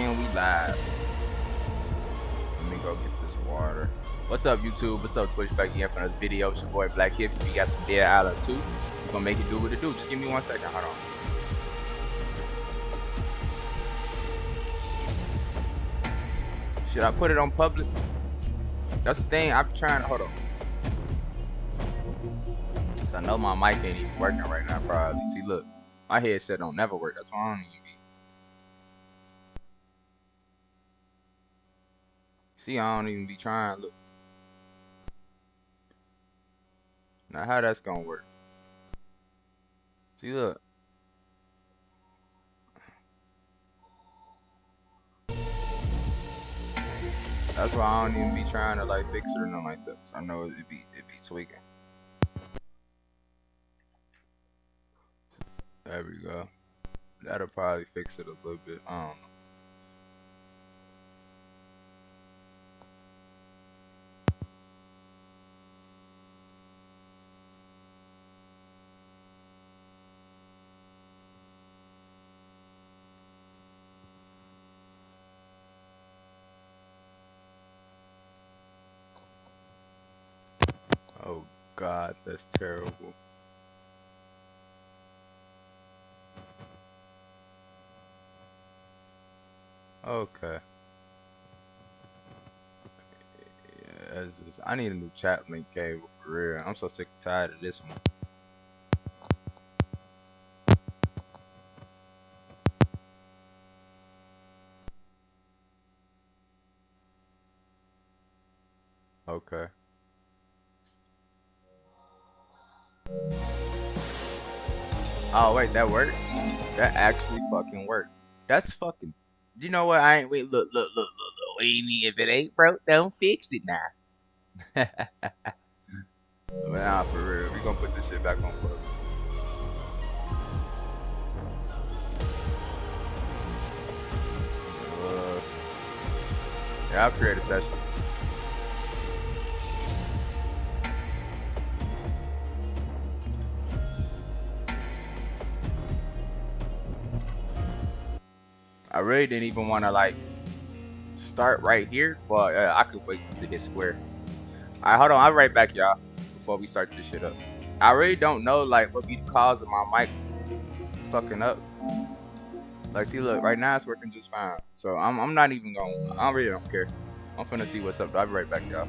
And we live. Let me go get this water. What's up, YouTube? What's up, Twitch? Back again for another video. It's your boy Black Hippy. We got some Dead Island 2. We're gonna make it do what it do. Just give me 1 second. Hold on. Should I put it on public? That's the thing. I'm trying to hold on. I know my mic ain't even working right now, probably. See, look, my headset don't never work. That's why I don't even be. See, I don't even be trying. Look. Now, how that's gonna work? See, look. That's why I don't even be trying to like fix it or nothing like that. So I know it'd be tweaking. There we go. That'll probably fix it a little bit. I don't know. Oh God, that's terrible. Okay. Yeah, I need a new chat link cable for real. I'm so sick and tired of this one. Okay. Oh wait, that worked? That actually fucking worked. That's fucking. You know what? I ain't wait. Look. Wait, if it ain't broke, don't fix it now. But nah, for real, we gonna put this shit back on plug. Yeah, I'll create a session. I really didn't even want to like start right here, but I could wait to hit square. Alright, hold on, I'll be right back, y'all, before we start this shit up. I really don't know like what be the cause of my mic fucking up. Like, see, look, right now it's working just fine. So I'm not even going. I really don't care. I'm finna see what's up. I'll be right back, y'all.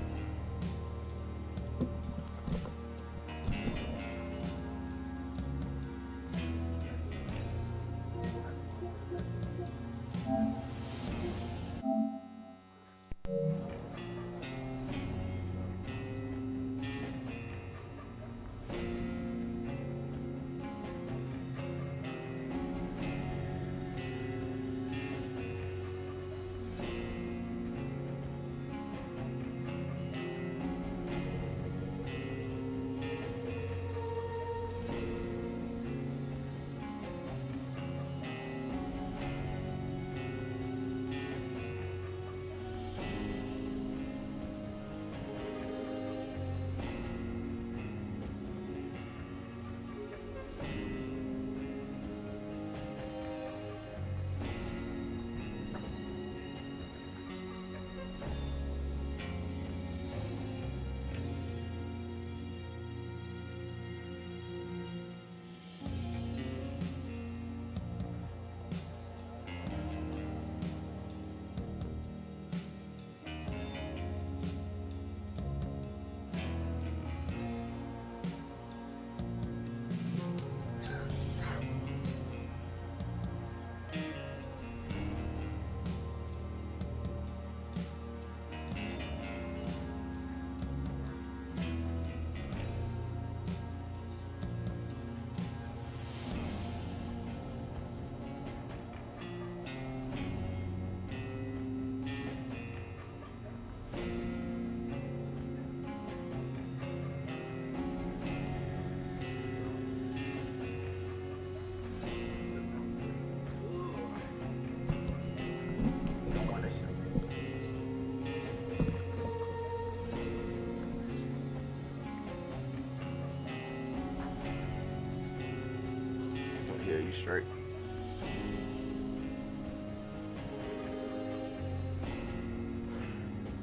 Yeah, you straight.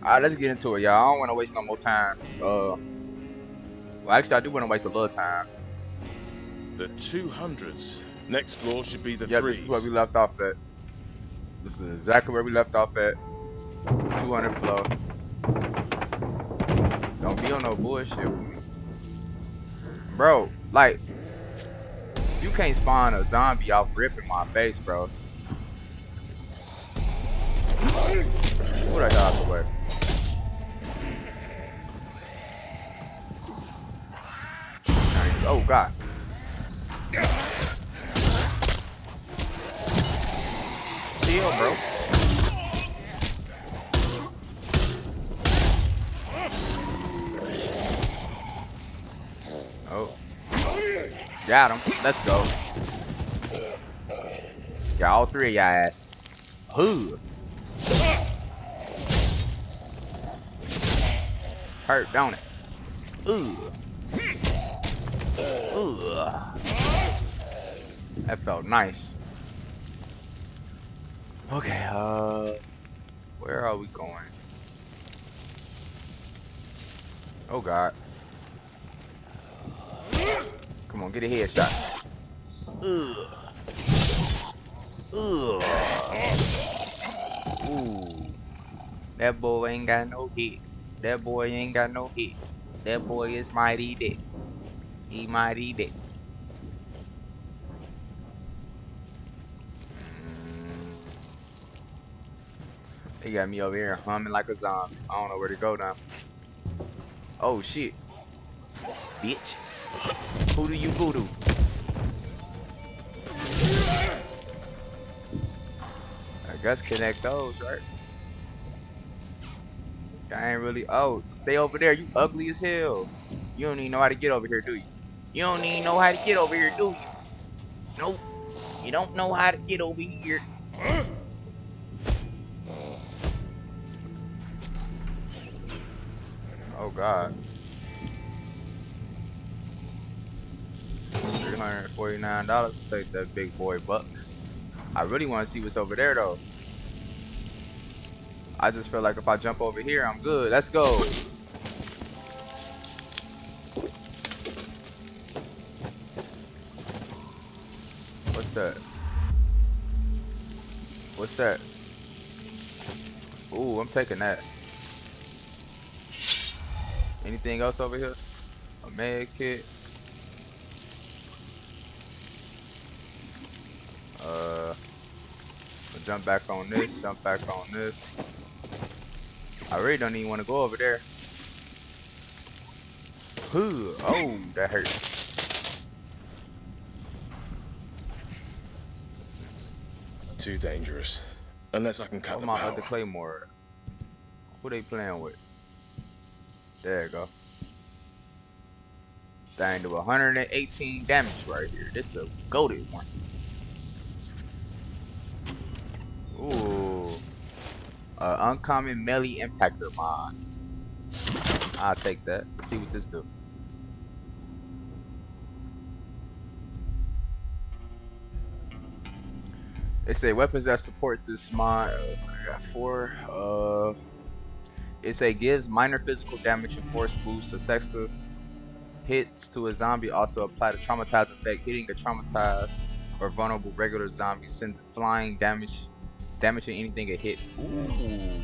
Alright, let's get into it, y'all. I don't want to waste no more time. Well, actually, I do want to waste a little time. The 200s. Next floor should be the Yep, threes. this is where we left off at. This is exactly where we left off at. 200 floor. Don't be on no bullshit with me. Bro, like, you can't spawn a zombie off ripping my face, bro. Who the hell out the way? Oh, God. Chill, bro. Oh. Got him. Let's go. Got all three of y'all ass. Who? Hurt, don't it? Ooh. Ooh. That felt nice. Okay, where are we going? Oh God. Come on, get a headshot. Ugh. Ugh. Ooh. That boy ain't got no hit. That boy ain't got no hit. That boy is mighty dead. He mighty dead. He got me over here humming like a zombie. I don't know where to go now. Oh shit. Bitch. Who do you voodoo? I guess connect those, right? I ain't really. Oh, stay over there. You ugly as hell. You don't even know how to get over here, do you? You don't even know how to get over here, do you? Nope. You don't know how to get over here. Oh God. $349. Take that big boy bucks. I really want to see what's over there though. I just feel like if I jump over here, I'm good. Let's go. What's that? What's that? Ooh, I'm taking that. Anything else over here? A med kit. Jump back on this. Jump back on this. I really don't even want to go over there. Ooh, oh, that hurt. Too dangerous. Unless I can cut the my power. other Claymore. Who they playing with? There you go. Dying to 118 damage right here. This is a goated one. Ooh. Uncommon melee impactor mod. I'll take that. Let's see what this do. They say weapons that support this mod. I got 4. It say gives minor physical damage and force boost. Successive hits to a zombie also apply the traumatized effect. Hitting a traumatized or vulnerable regular zombie sends flying damage, damaging anything it hits. Ooh.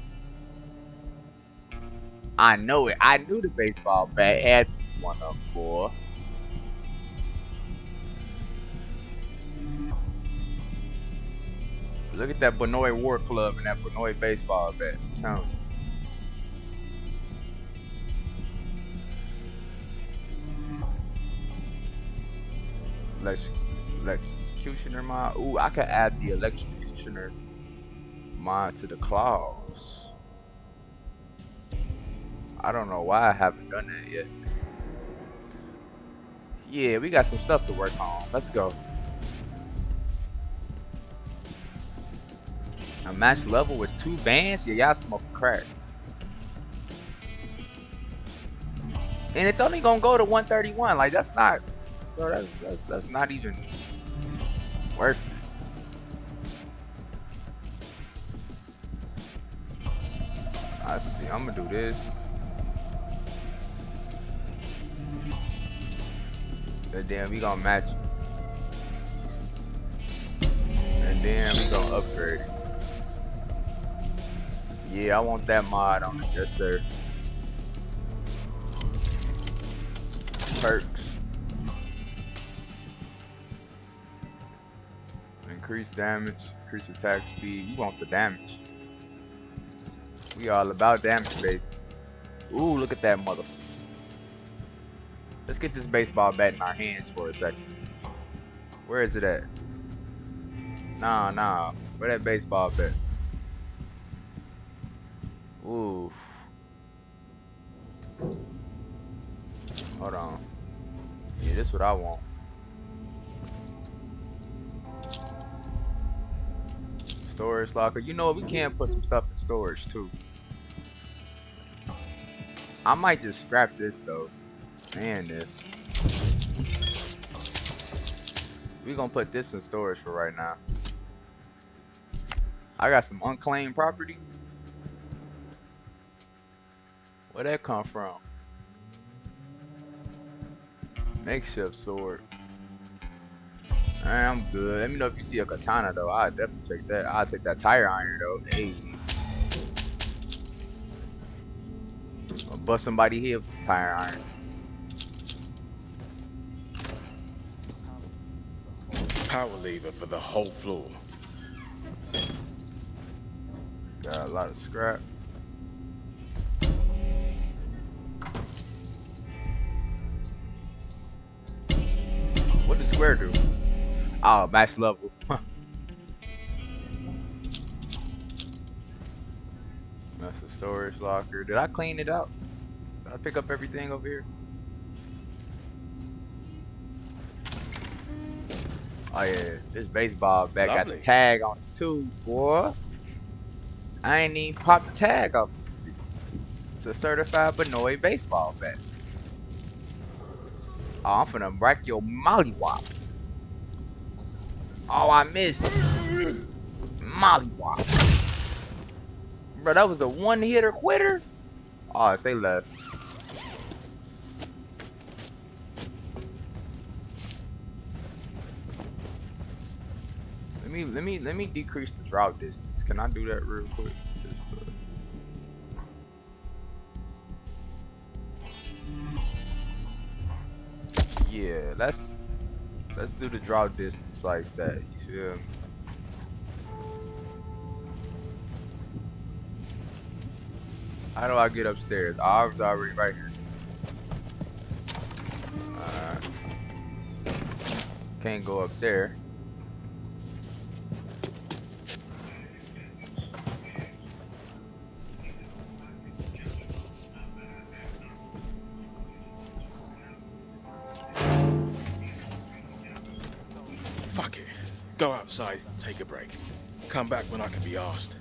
I know it. I knew the baseball bat had one of them, boy. Look at that Benoit War Club and that Benoit baseball bat. I'm telling you. Electrocutioner mod. Ooh, I could add the Electrocutioner mod to the claws. I don't know why I haven't done that yet. Yeah, we got some stuff to work on. Let's go. A match level was 2 bands? Yeah, y'all smoking crack. And it's only gonna go to 131. Like that's not, bro. That's not even worth it. I see. I'm gonna do this. And then we gonna match it. And then we gonna upgrade it. Yeah, I want that mod on it. Yes, sir. Perks. Increase damage, increase attack speed. You want the damage. We all about damage, baby. Ooh, look at that mother. Let's get this baseball bat in our hands for a second. Where is it at? Nah. Where that baseball bat? Ooh. Hold on. Yeah, this is what I want. Storage locker. You know what? We can put some stuff in storage too. I might just scrap this though. And this. We gonna put this in storage for right now. I got some unclaimed property. Where'd that come from? Makeshift sword. I'm good. Let me know if you see a katana though. I'll definitely take that. I'll take that tire iron though. Hey. I'll bust somebody here with this tire iron. Power lever for the whole floor. Got a lot of scrap. What did square do? Oh, max level. That's a storage locker. Did I clean it out? Did I pick up everything over here? Oh yeah, this baseball bat got the tag on it too, boy. I ain't even popped the tag off. It's a certified Benoit baseball bat. Oh, I'm finna rack your mollywop. Oh, I missed. Mollywop. Bro, that was a one-hitter quitter? Oh, say less. Let me decrease the drought distance. Can I do that real quick? Yeah, let's do the drought distance like that. You feel me? How do I get upstairs? Oh, I was already right here. Can't go up there. Fuck it. Go outside, take a break. Come back when I can be asked.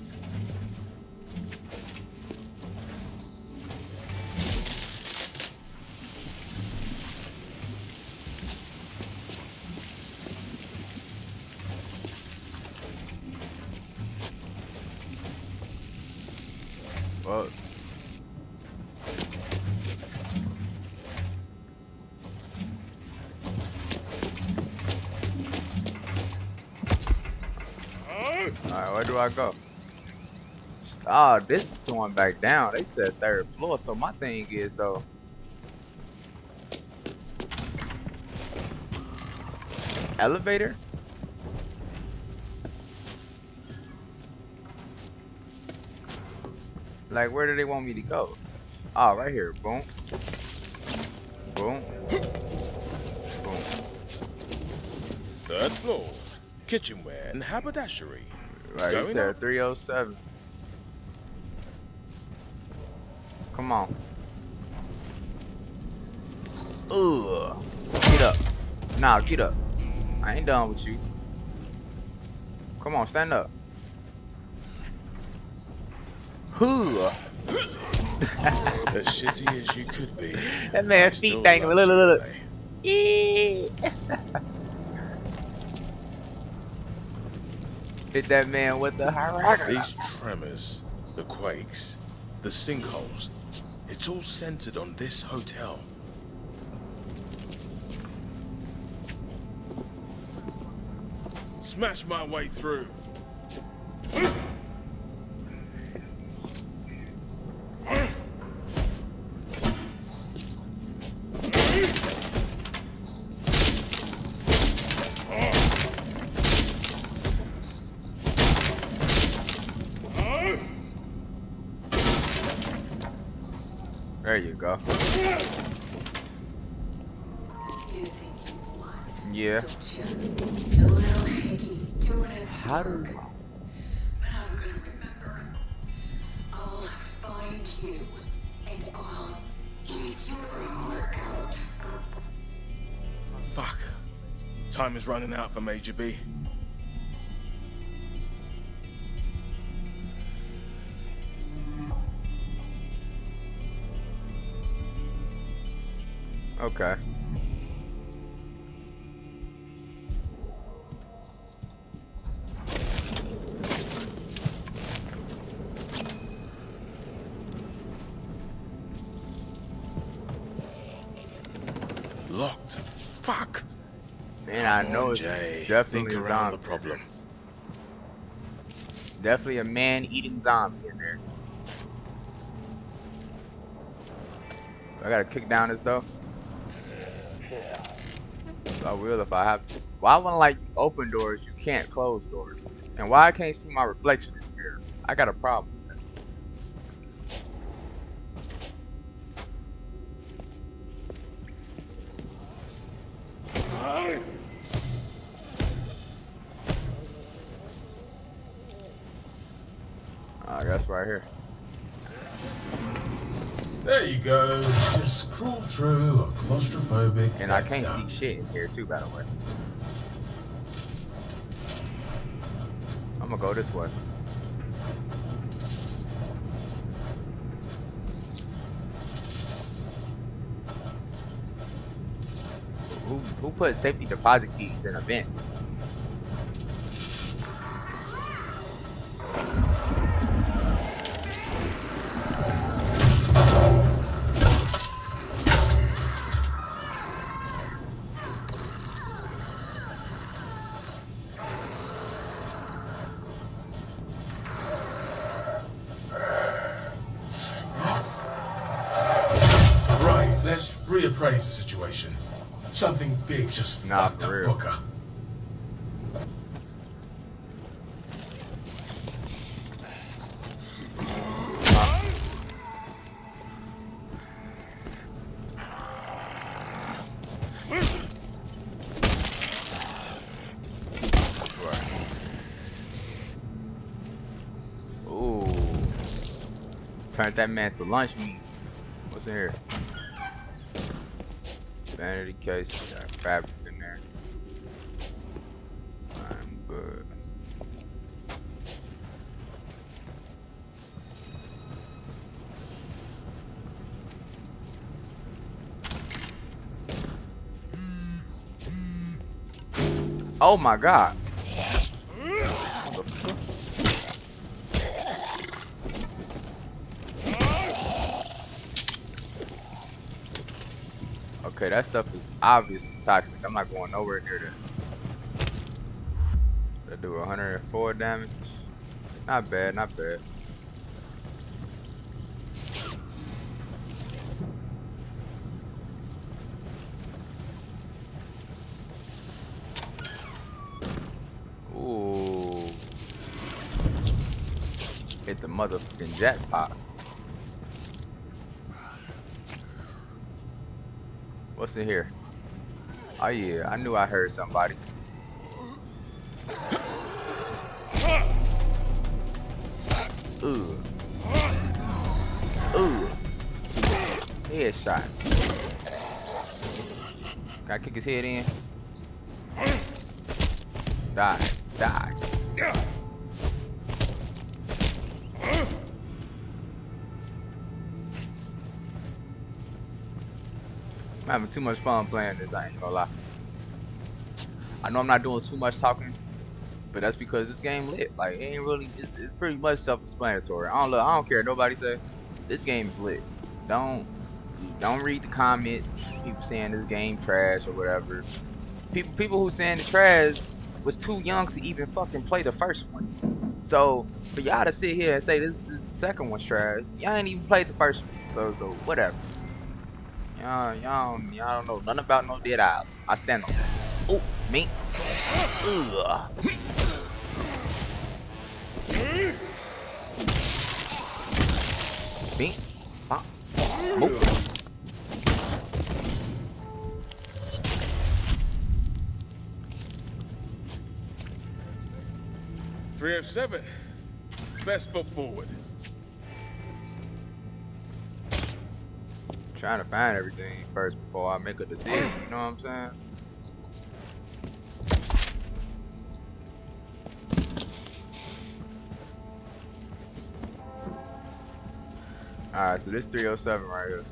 Well, alright, where do I go? Oh, this is going back down. They said 3rd floor, so my thing is though. Elevator? Like, where do they want me to go? Oh, right here. Boom. Boom. Boom. 3rd floor. Kitchenware and haberdashery. Right, he said 307. Come on. Ugh. Get up. Nah, get up. I ain't done with you. Come on, stand up. Who? As shitty as you could be. That man's feet dangling. Look. Yeah. Hit that man with the hierarchy. These tremors, the quakes, the sinkholes. It's all centered on this hotel. Smash my way through. There you go. You think you won? Yeah. Don't you? A little Hickey doing his How do work. But I'm gonna remember. I'll find you, and I'll eat your heart out. Fuck. Time is running out for Major B. Okay. Locked. Fuck. Man, I know it's Jay. definitely Think a around zombie. the problem. Definitely a man-eating zombie in there. I gotta kick down this though. I will if I have to. Why when like you open doors you can't close doors? And why I can't see my reflection in the mirror? I got a problem with that. I guess right here. There you go. Just crawl through a claustrophobic. And I can't see shit in here too, by the way. I'm gonna go this way. Who put safety deposit keys in a vent? Right, let's reappraise the situation. Something big just Nah, fucked for up real. Booker. Ooh. Turned that man to lunch meat. What's in here? Vanity case, got fabric in there. I'm good. Oh my god. Okay, that stuff is obviously toxic. I'm not going nowhere near that. That do 104 damage. Not bad, not bad. Ooh. Hit the motherfucking jackpot. What's in here? Oh yeah, I knew I heard somebody. Ooh. Ooh. Headshot. Can I kick his head in? Die. Die. I'm having too much fun playing this, I ain't gonna lie. I know I'm not doing too much talking, but that's because this game lit. Like, it ain't really, it's pretty much self-explanatory. I don't care what nobody say. This game's lit. Don't read the comments. People saying this game trash or whatever. People who saying it's trash was too young to even fucking play the first one. So for y'all to sit here and say the second one's trash, y'all ain't even played the first one. So whatever. Y'all don't know nothing about no Dead Island. I stand on that. Oh, me. Ugh. Me. Move. 307. Best foot forward. Trying to find everything first before I make a decision. You know what I'm saying? Alright, so this 307 right here.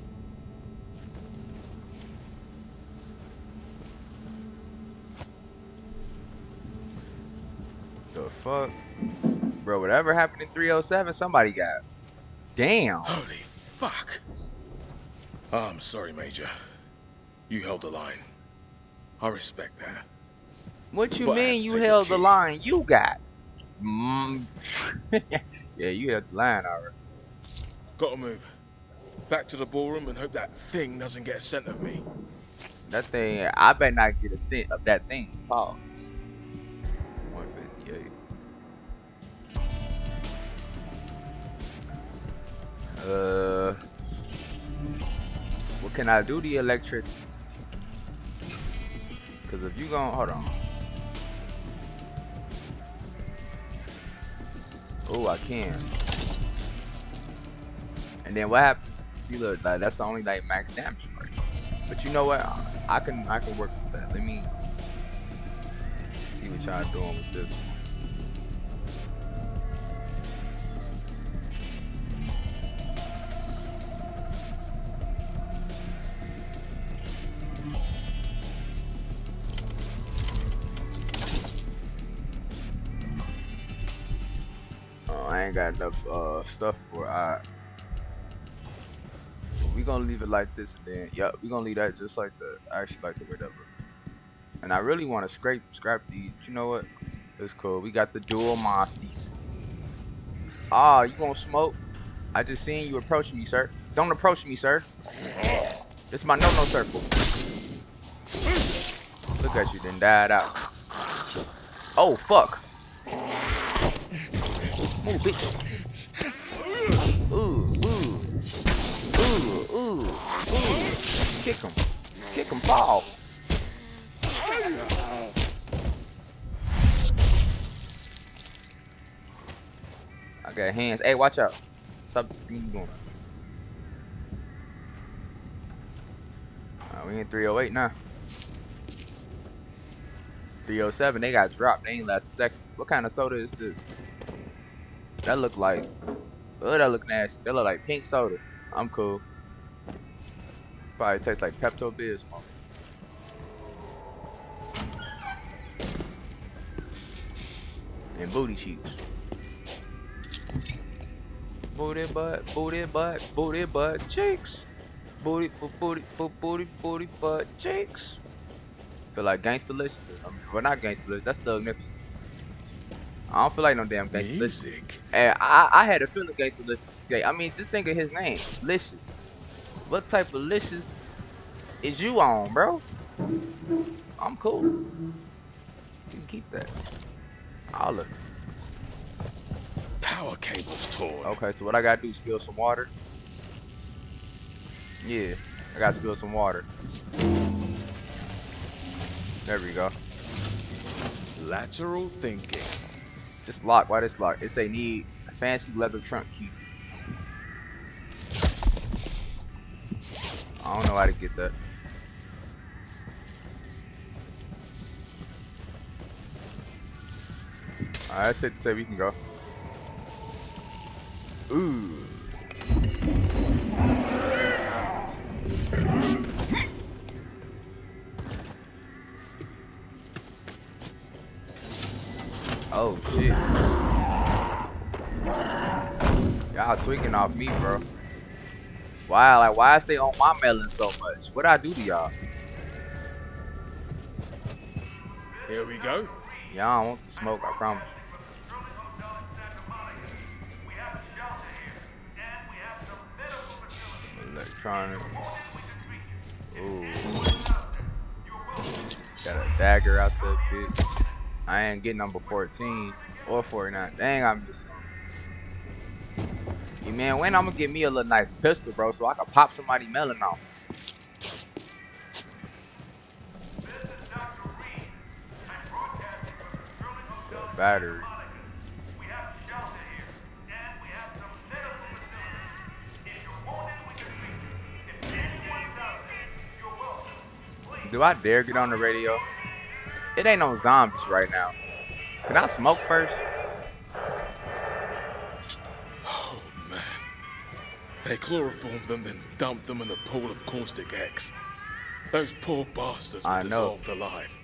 The fuck? Bro, whatever happened in 307, somebody got. Damn. Holy fuck. Oh, I'm sorry, Major. You held the line. I respect that. What you But I have mean to you take a held the key. line you got? Yeah, you held the line already. Gotta move. Back to the ballroom and hope that thing doesn't get a scent of me. That thing, I better not get a scent of that thing. Pause. 158. What can I do to the electricity? Because if you gon' hold on. Oh, I can. And then what happens? See, look, like, that's the only like max damage right? But you know what? I can work with that. Let me see what y'all doing with this one. I ain't got enough stuff for it. We gonna leave it like this, and then we gonna leave that just like that. I actually like the way that look. And I really want to scrap these. But you know what? It's cool. We got the dual monsties. Ah, you gonna smoke? I just seen you approaching me, sir. Don't approach me, sir. It's my no-no circle. Look at you, then died out. Oh fuck. Move, bitch. Ooh. Kick him, fall. I got hands. Hey, watch out. Stop doing. We in 308 now. 307, they got dropped. They ain't last a second. What kind of soda is this? That look like, oh, that look nasty. That look like pink soda. I'm cool. Probably tastes like Pepto-Bismol. And booty cheeks. Booty butt cheeks. Booty butt cheeks. Feel like gangsta-licious. Well, not gangsta-licious. That's Thug-nificent. I don't feel like no damn gangsta-licious. Music. And I had a feeling gangsta-licious. I mean, just think of his name. Licious. What type of licious is you on, bro? I'm cool. You can keep that. I'll look. Power cable's torn. Okay, so what I gotta do? Spill some water? Yeah, I gotta spill some water. There we go. Lateral thinking. Just lock. Why this lock? It say need a fancy leather trunk key. I don't know how to get that. Alright, that's it to say we can go. Ooh. Oh shit. Y'all tweaking off me, bro. Why? Like, why is they on my melon so much? What I do to y'all? Here we go. Y'all don't want the smoke, I promise. Electronics. Ooh. Got a dagger out there, bitch. I ain't getting number 14 or 49. Dang, I'm missing. You man, when I'm gonna get me a little nice pistol, bro, so I can pop somebody melon off. The battery. Do I dare get on the radio? It ain't no zombies right now. Can I smoke first? Oh, man. They chloroformed them, then dumped them in a pool of caustic X. Those poor bastards were dissolved alive.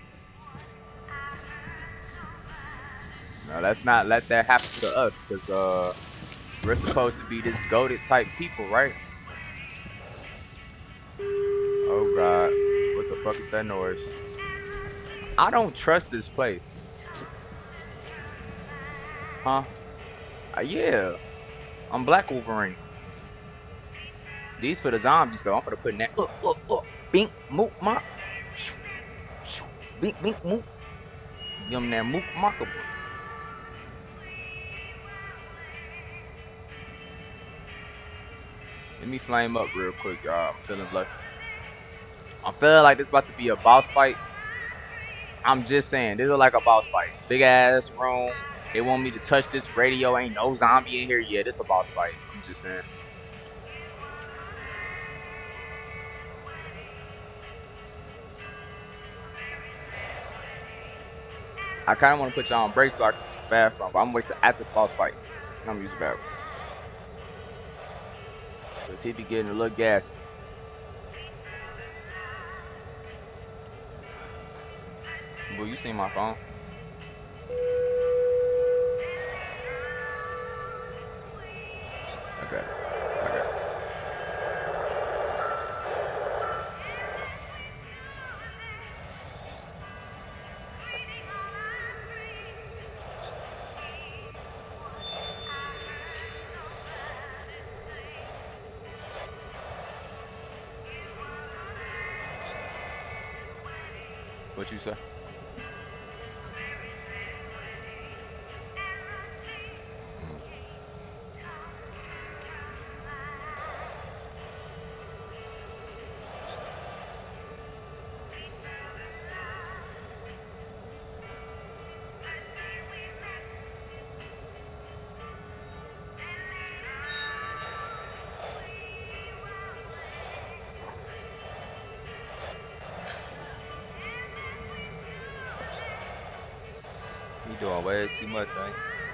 No, let's not let that happen to us, because we're supposed to be this goated type people, right? Oh, God. What the fuck is that noise? I don't trust this place. Huh? Yeah. I'm Black Wolverine. These for the zombies, though. I'm gonna put in that. Bink, mook, mock. Bink, bink, mook. Give them that mook, mockable. Let me flame up real quick, y'all. I'm feeling lucky. I'm feeling like this about to be a boss fight. I'm just saying, this is like a boss fight. Big ass room. They want me to touch this radio. Ain't no zombie in here yet. This a boss fight. I'm just saying. I kind of want to put y'all on break so I can use the bathroom, but I'm gonna wait till after the boss fight. I'm gonna use the bathroom. Let's see if he getting a little gassy. Boo, you seen my phone? Okay. Okay. What you say? You doing way too much, ain't you?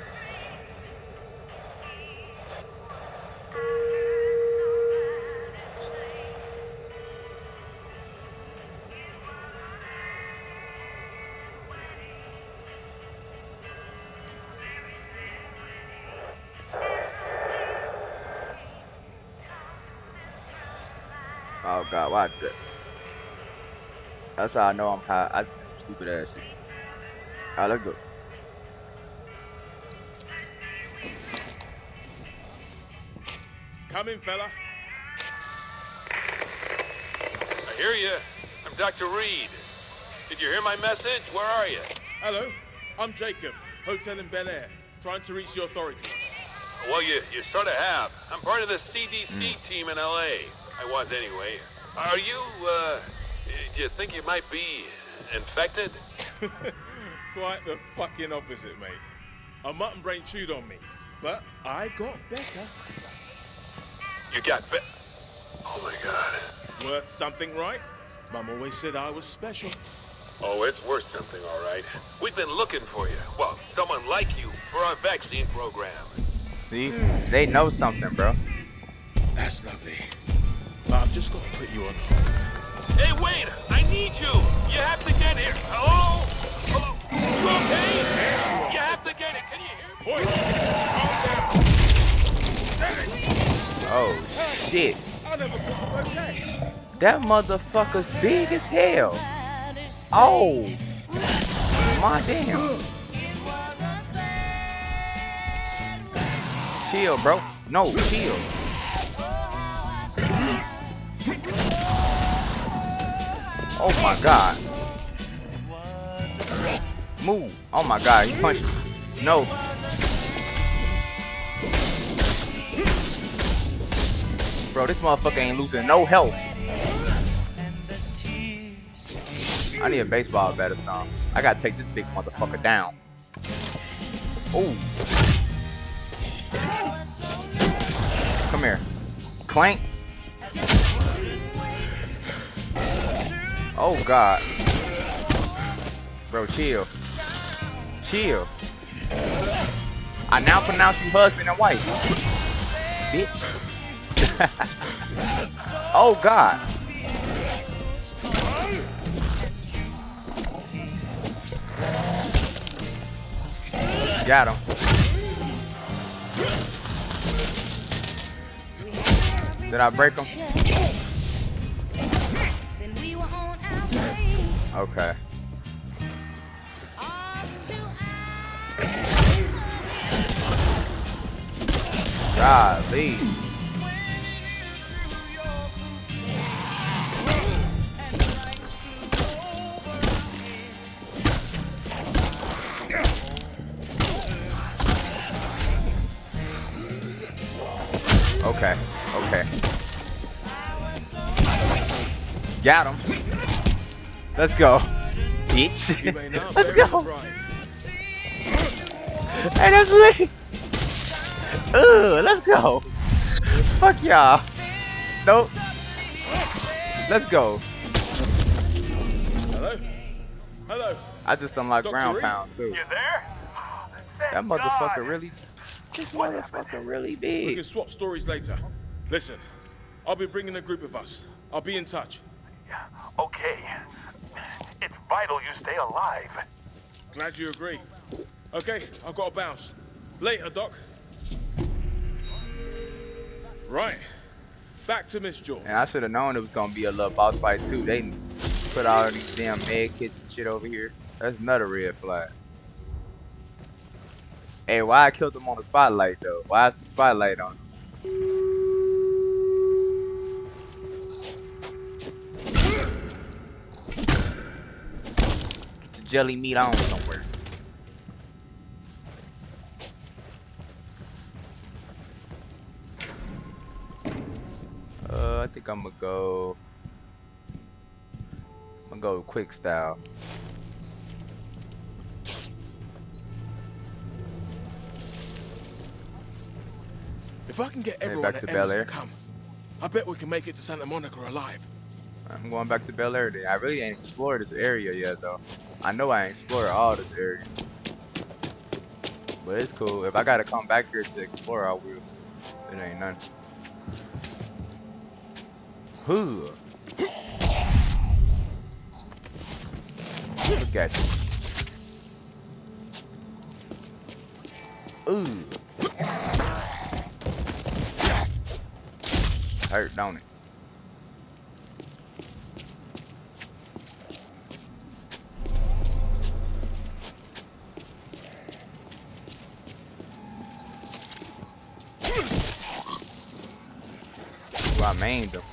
Oh God, why did that? That's how I know I'm high. I just did some stupid ass shit. Alright, let's go. Come in, fella. I hear you. I'm Dr. Reed. Did you hear my message? Where are you? Hello, I'm Jacob, hotel in Bel Air, trying to reach the authorities. Well, you sort of have. I'm part of the CDC team in LA. I was anyway. Are you, do you think you might be infected? Quite the fucking opposite, mate. A mutton brain chewed on me, but I got better. You got bit? Oh my God. Worth something, right? Mum always said I was special. Oh, it's worth something, all right. We've been looking for you. Well, someone like you for our vaccine program. See? They know something, bro. That's lovely. I've just got to put you on hold. Hey, wait! I need you! You have to get here! Hello? Hello? You okay? You have to get it! Can you hear me? Boys, calm down. Oh, shit. That motherfucker's big as hell. Oh, my damn. Chill, bro. No, chill. Oh my god. Move. Oh my god, he punched me. No. Bro, this motherfucker ain't losing no health. I need a baseball bat or something. I gotta take this big motherfucker down. Ooh. Come here. Clank. Oh god. Bro, chill. Chill. I now pronounce you husband and wife. Bitch. Oh god. Got him. Did I break him? Okay. Golly. Okay, okay. Got him. Let's go, bitch. Let's go. Hey, that's me. Let's go. Fuck y'all. Nope. Let's go. Hello? Hello? I just unlocked Dr. ground Reed? pound too. You there? That motherfucker really. This motherfucker really We big. can swap stories later. Listen, I'll be bringing a group of us. I'll be in touch. Okay. It's vital you stay alive. Glad you agree. Okay, I've got to bounce. Later, Doc. Right. Back to Miss George. And I should have known it was gonna be a little boss fight too. They put all these damn med kits and shit over here. That's another red flag. Hey, why I killed him on the spotlight though? Why is the spotlight on him? Get your jelly meat on somewhere. I think I'm gonna go quick style. If I can get Head everyone back at to Bel Emma's to Air. come, I bet we can make it to Santa Monica alive. I'm going back to Bel Air then. I really ain't explored this area yet though. I know I ain't explored all this area. But it's cool. If I gotta come back here to explore, I will. It ain't nothing. Look at you. Ooh. Hurt, don't it? Ooh, I maimed him.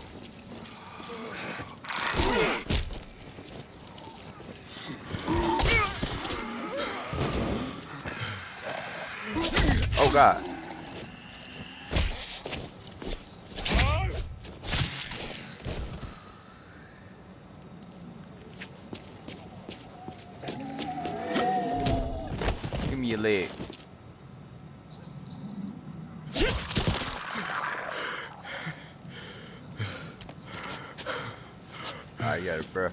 Oh God. Give me your leg. Alright, yeah, bro.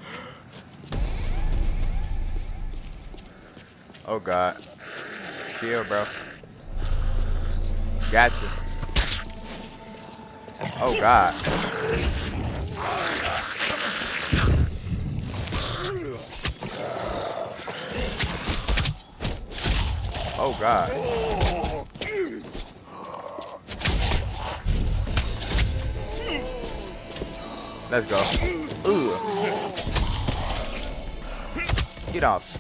Oh God. Chill, bro. Gotcha. Oh God. Oh God. Let's go. Ugh. Get off.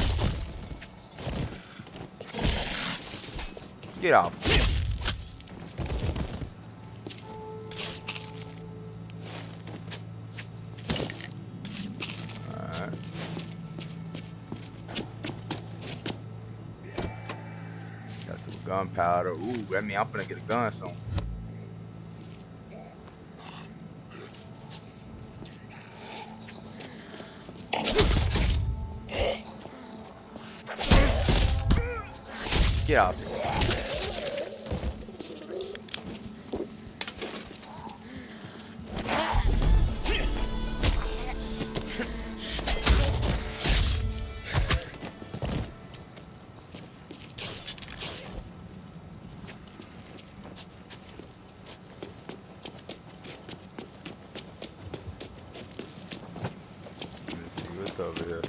Get off. Alright. Got some gunpowder. Ooh, that means I'm gonna get a gun soon. Get off here. Let's see what's over here.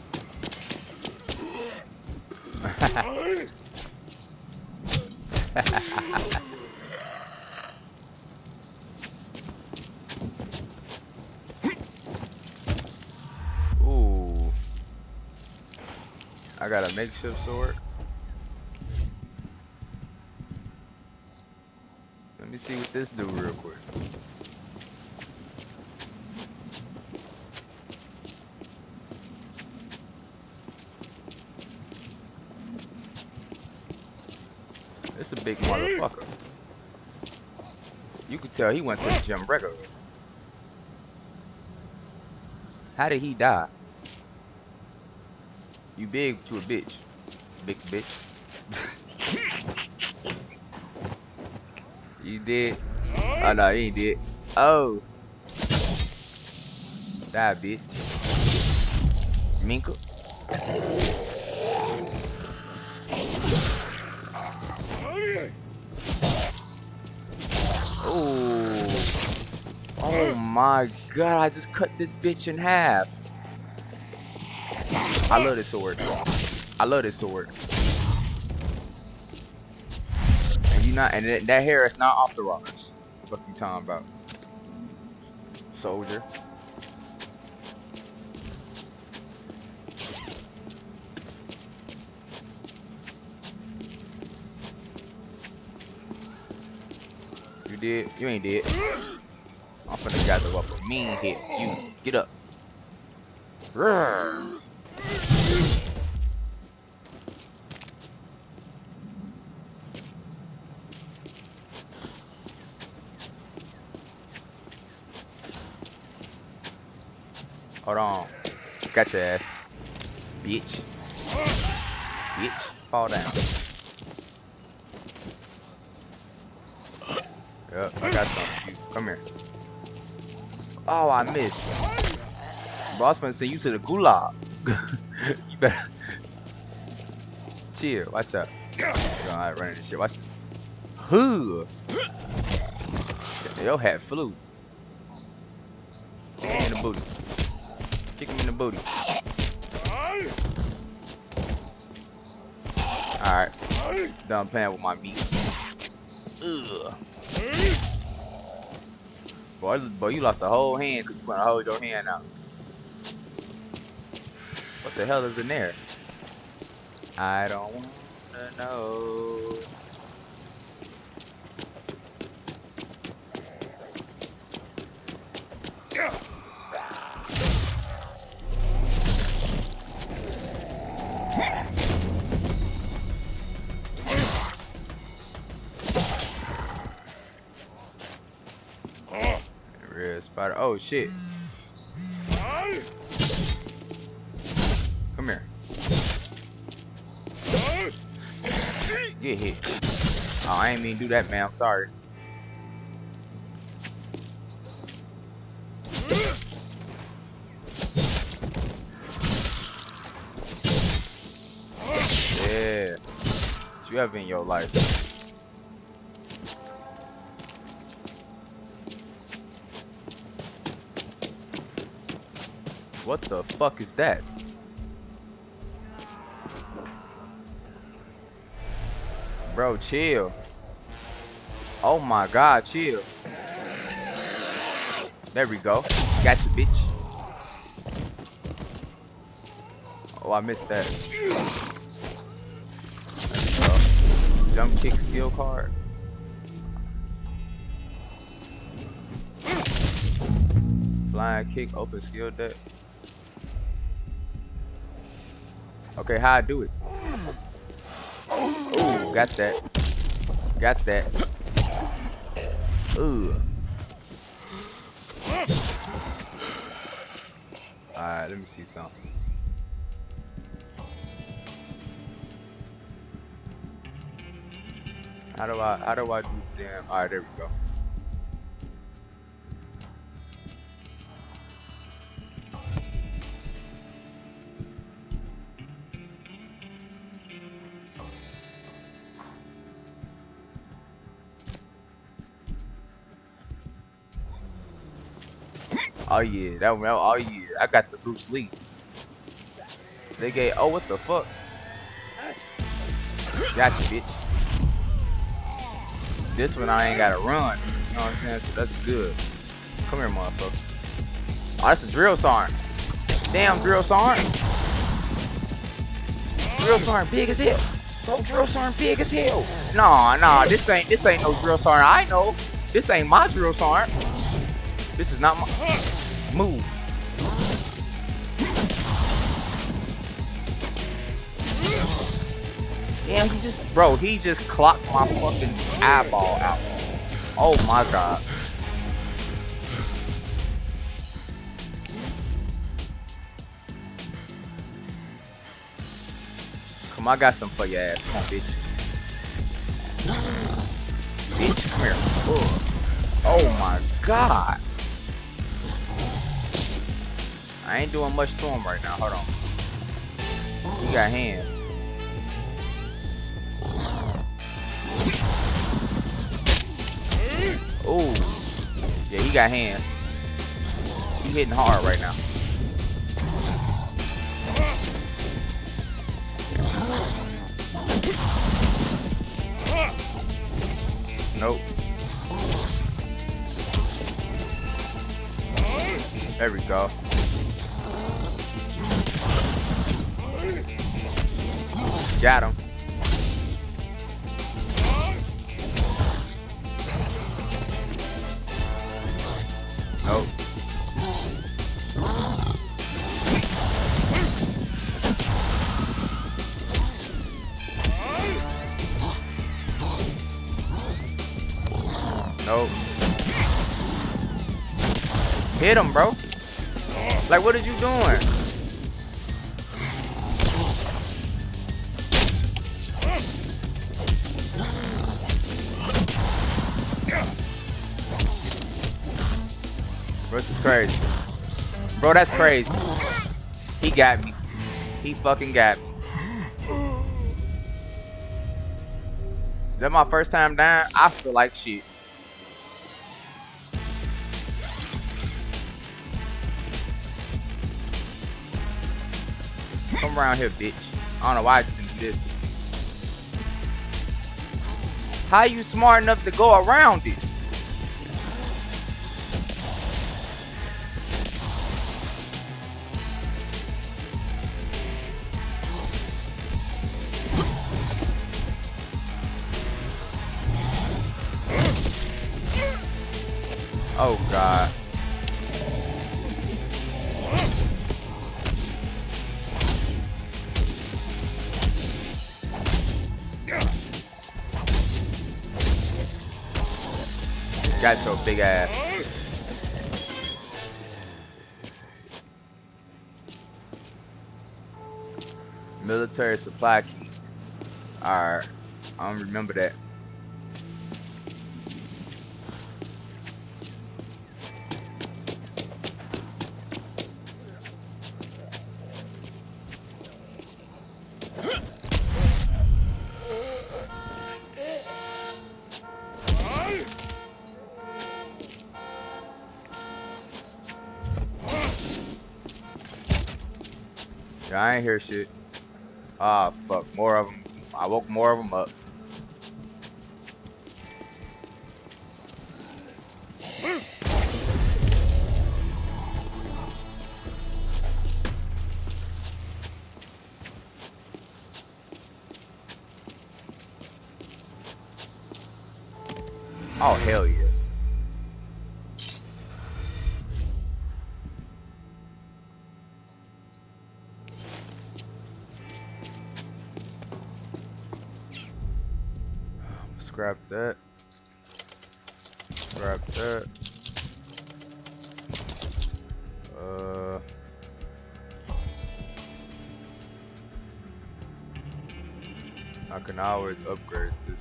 Ooh. I got a makeshift sword. Let me see what this do real quick. It's a big motherfucker. You could tell he went to the gym regularly. How did he die? You big to a bitch. Big bitch. You did? Oh no, he ain't did. Oh. Die, bitch. Minka. Oh. Oh my god, I just cut this bitch in half. I love this sword. I love this sword. And you not, and that hair is not off the rocks. What you talking about? Soldier. You did? You ain't dead. I'm finna gather up a mean hit. You get up. Roar. Hold on. Got your ass. Bitch. Bitch. Fall down. Yep, I got something for you. Come here. Oh, I missed. Boss finna send you to the gulag. You better chill. Watch out. You're gonna run this shit. Watch it. Who? Your hat flew. Kick him in the booty. Kick him in the booty. Alright. Done playing with my meat. Ugh. Boy, you lost a whole hand because you want to hold your hand out. What the hell is in there? I don't want to know. Red spider. Oh shit. Come here. Get hit. Oh, I ain't mean to do that, man. I'm sorry. Yeah. What you have in your life? What the fuck is that? Bro, chill. Oh my god, chill. There we go. Gotcha, bitch. Oh, I missed that. There we go. Jump kick skill card. Flying kick, open skill deck. Okay, how I do it? Ooh, got that. Got that. Ooh. Alright, let me see something. How do I do damn? Alright, there we go. Oh yeah, oh yeah, I got the Bruce Lee. They gave, oh what the fuck? Gotcha, bitch. This one I ain't gotta run. You know what I'm saying? So that's good. Come here, motherfucker. Oh, that's a drill sergeant. Damn, drill sergeant. Drill sergeant big as hell. Bro, drill sergeant big as hell. Nah, this ain't no drill sergeant. I know. This ain't my drill sergeant. This is not my move. Damn, he just clocked my fucking eyeball out. Oh my god. Come on, I got something for your ass. Come on, bitch. Bitch, come here. Ugh. Oh my god. I ain't doing much to him right now. Hold on. He got hands. Oh. Yeah, he got hands. He hitting hard right now. Nope. There we go. Got him. Nope. Nope. Hit him, bro. Like, what are you doing? Bro, this is crazy. Bro, that's crazy. He got me. He fucking got me. Is that my first time dying? I feel like shit. Come around here, bitch. I don't know why I just didn't do this. How you smart enough to go around it? Oh god. Got your big ass. Military supply keys. Alright. I don't remember that. I ain't hear shit. Ah, fuck. More of them. I woke more of them up. Oh, hell yeah. Scrap that. Scrap that. I can always upgrade this.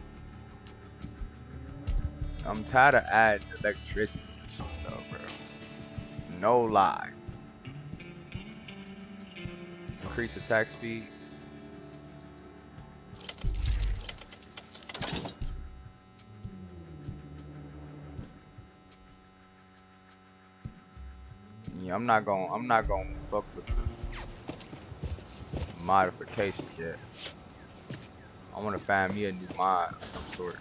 I'm tired of adding electricity and shit though, bro. No lie. Increase attack speed. Yeah, I'm not gonna fuck with the modification yet. I wanna find me a new mod of some sort.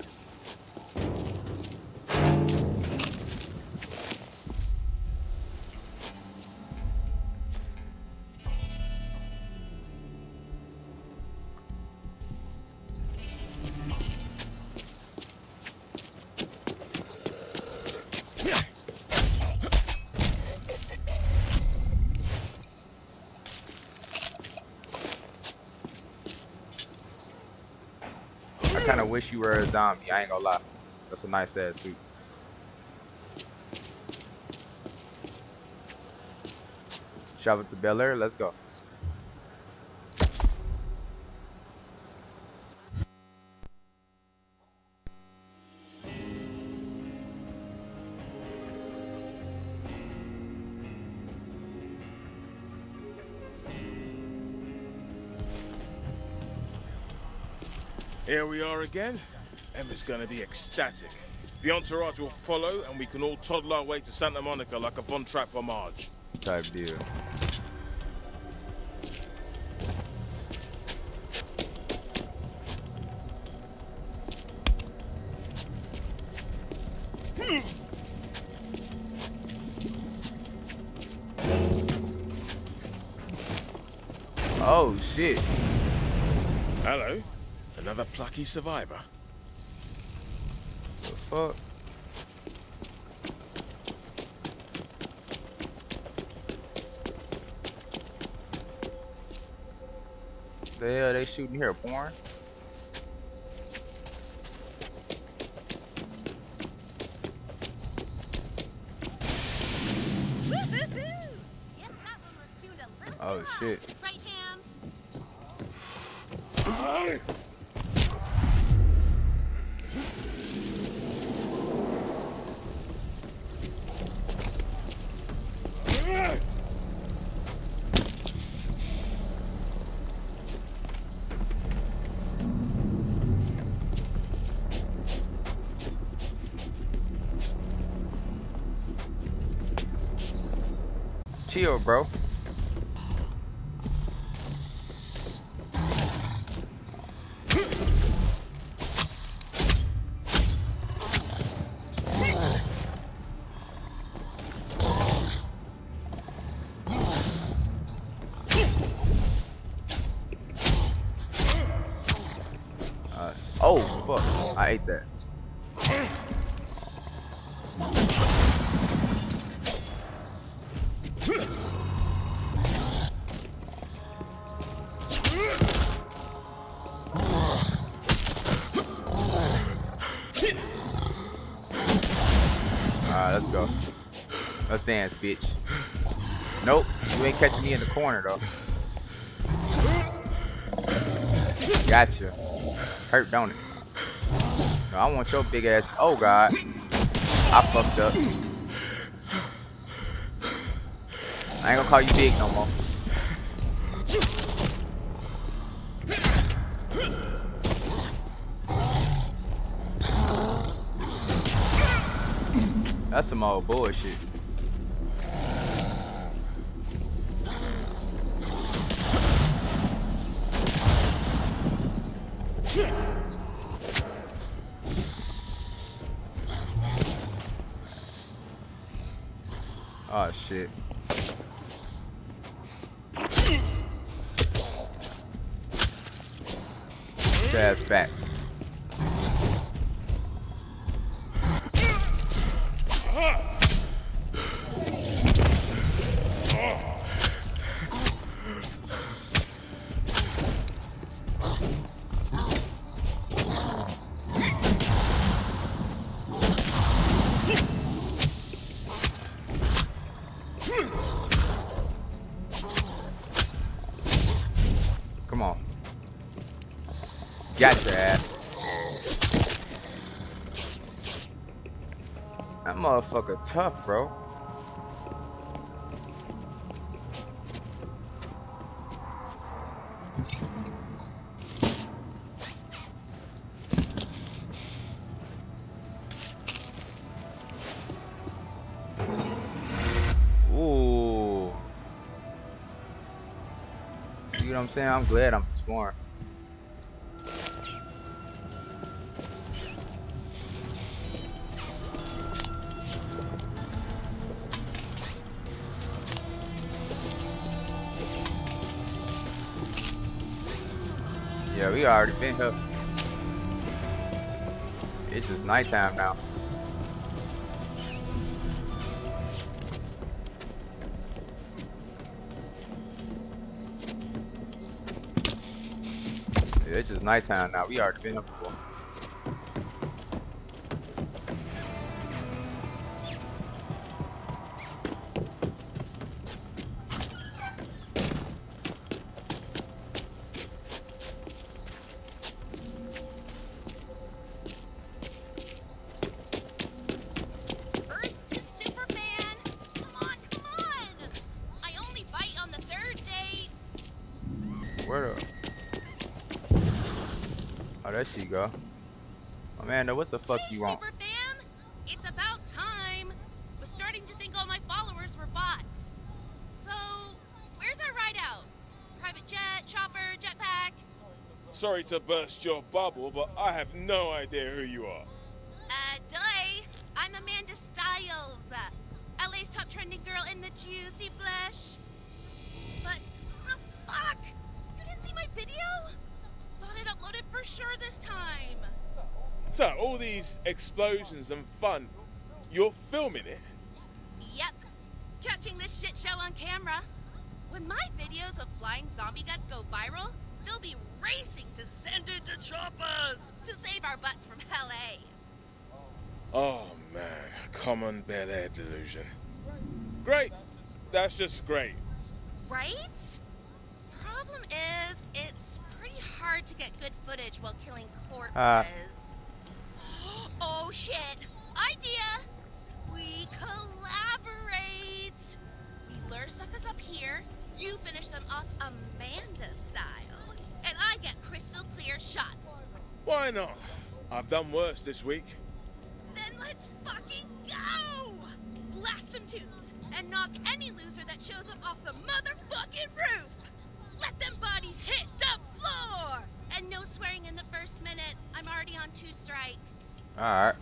I kinda wish you were a zombie, I ain't gonna lie. That's a nice ass suit. Travel to Bel Air, let's go. Here we are again. Emma's gonna be ecstatic. The entourage will follow, and we can all toddle our way to Santa Monica like a Von Trapp homage. Type deal. Oh shit. Hello. Another plucky survivor. The fuck? The hell they shooting here, porn? Oh shit. Right, Ham? Chill, bro. Oh fuck! I ate that. Alright, let's go. Let's dance, bitch. Nope, you ain't catching me in the corner though. Gotcha. Hurt, don't it? No, I want your big ass. Oh god, I fucked up. I ain't gonna call you big no more. That's some old bullshit. Oh shit. Get ass back. Come on. Got your ass. That motherfucker tough, bro. Ooh. See what I'm saying? I'm glad I'm exploring. Yeah, we already been here. It's just nighttime now. Yeah, it's just nighttime now. We already been here before. Where the... Oh, there she go. Amanda, what the fuck you want? Super fan? It's about time. Was starting to think all my followers were bots. So, where's our ride out? Private jet, chopper, jetpack? Sorry to burst your bubble, but I have no idea who you are. Duh. I'm Amanda Styles. LA's top trending girl in the juicy flesh. But, oh, fuck! You didn't see my video? Thought it uploaded for sure this time. So, all these explosions and fun, you're filming it? Yep. Catching this shit show on camera. When my videos of flying zombie guts go viral, they'll be racing to send it to choppers to save our butts from LA. Oh man, common Bel Air delusion. Great. That's just great. Right? Problem is, it's pretty hard to get good footage while killing corpses. Oh shit! Idea! We collaborate! We lure suckers up here, you finish them off Amanda style, and I get crystal clear shots. Why not? I've done worse this week. Then let's fucking go! Blast some tubes and knock any loser that shows up off the motherfucking roof! Let them bodies hit the floor! And no swearing in the first minute. I'm already on 2 strikes. Alright.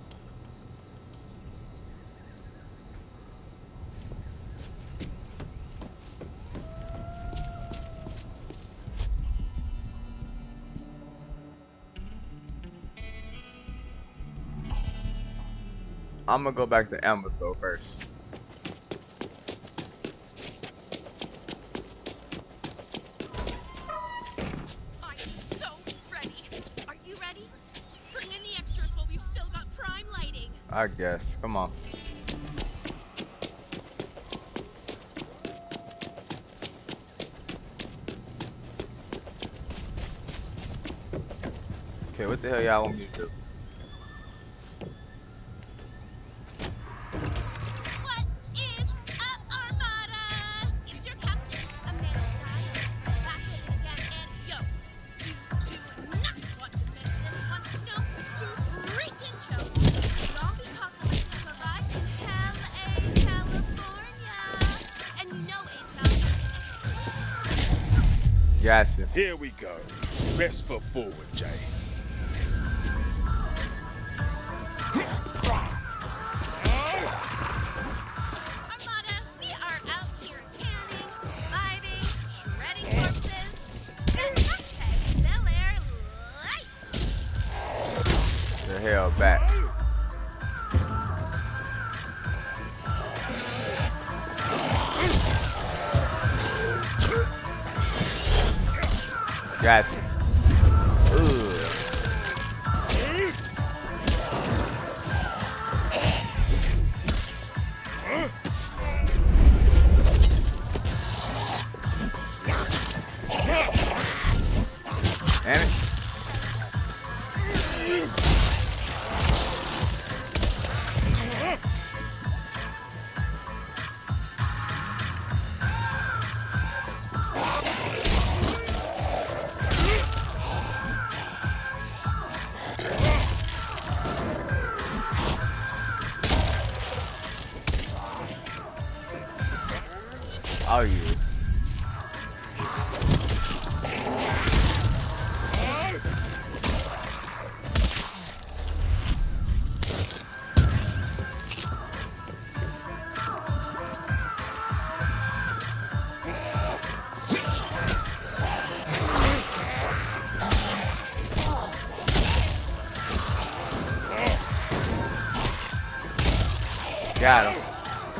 I'm gonna go back to Emma's though first. I'm so ready. Are you ready? Bring in the extras while we've still got prime lighting. I guess. Come on. Okay, what the hell y'all want me to do? What is up, Armada? It's your captain, Amanda Styles. Back at it again, and yo, you do not want to miss this one. No, you freaking choke. Zombie apocalypse has arrived in LA, California. And you know it's Gotcha. Here we go. Best foot forward, Jay. Armada, we are out here tanning, vibing, shredding corpses, and hashtag Bel Air life. The hell back. Gotcha. Ugh. Damn it. Oh yeah. Got him.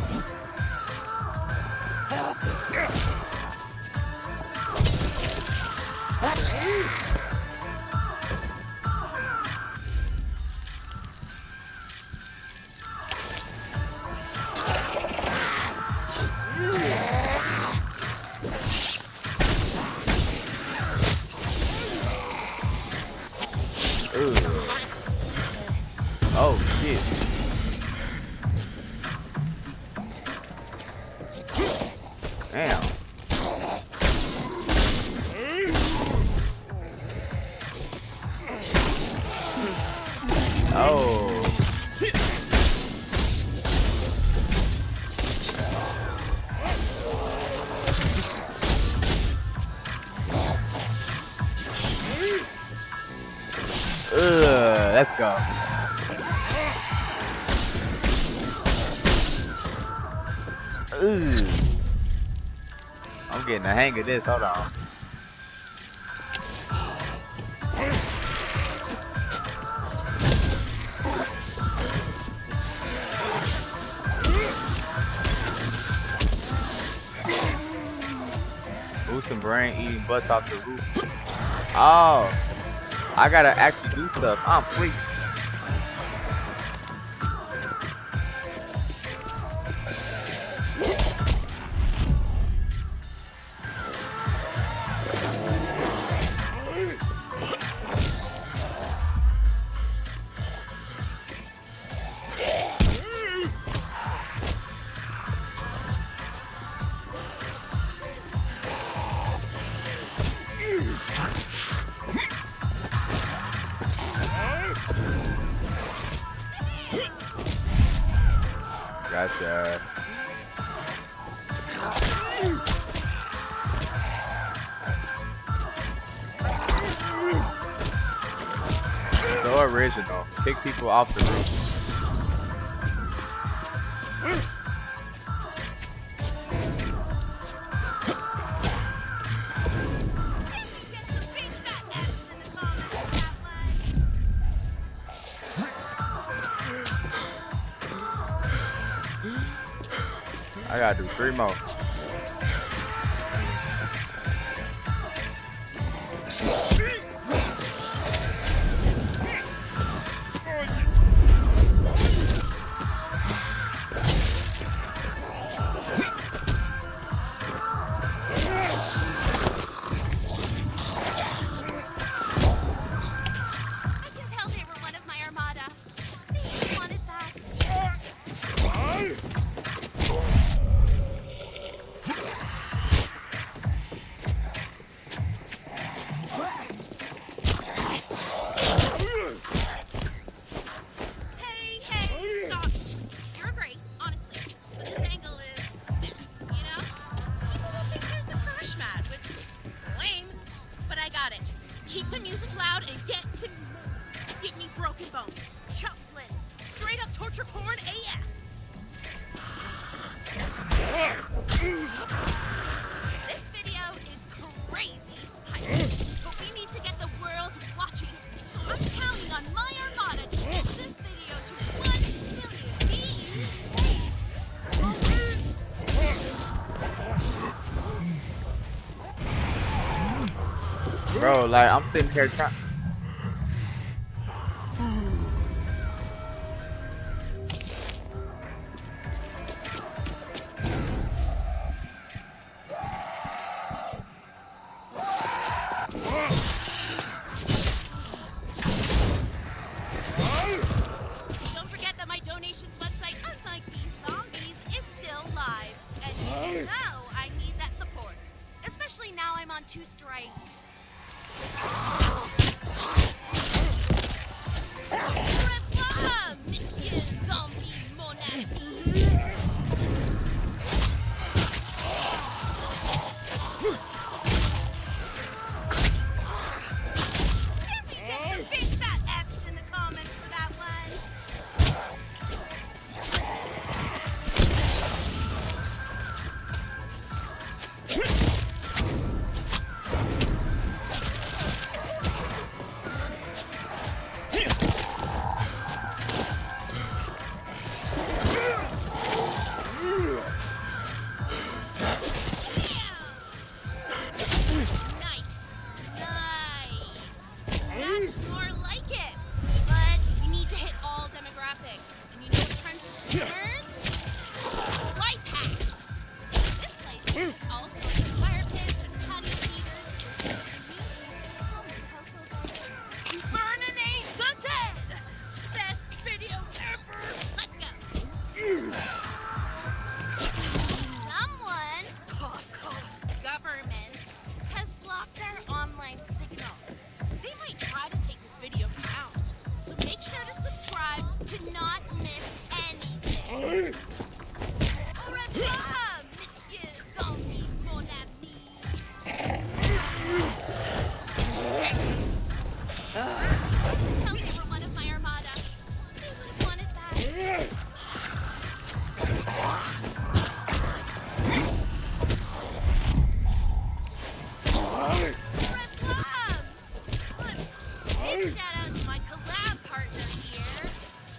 Oh shit. Damn. Oh. Let's go. I'm getting the hang of this. Hold on. Boosting brain, eating butts off the roof. Oh, I gotta actually do stuff. I'm free. Gotcha. So original. Kick people off the roof. I gotta do 3 more. Keep the music loud and get to give me broken bones, chopped limbs, straight up torture porn AF. This video is crazy hype, but we need to get the world watching. So I'm counting on my armada to get this video to 1 million views. Bruh. Bro, like I'm sitting here trying. Don't forget that my donations website, unlike these zombies, is still live. And you know I need that support. Especially now I'm on 2 strikes. Revoir, Monsieur Zombie, mon ami. Can we get some big fat F's in the comments for that one? Nice. Nice. That's more like it. But we need to hit all demographics. And you know what trends with gamers? Life hacks. This place is also fire pits and patio heaters. Burning ain't the dead. Best video ever. Let's go. Someone, cough, cough, government, has blocked their online signal. They might try to take this video down. So make sure to subscribe to not miss anything. Au revoir, Monsieur Zombie, mon ami. Tell they were one of my armada. They would have wanted that. Big shout out to my collab partner here.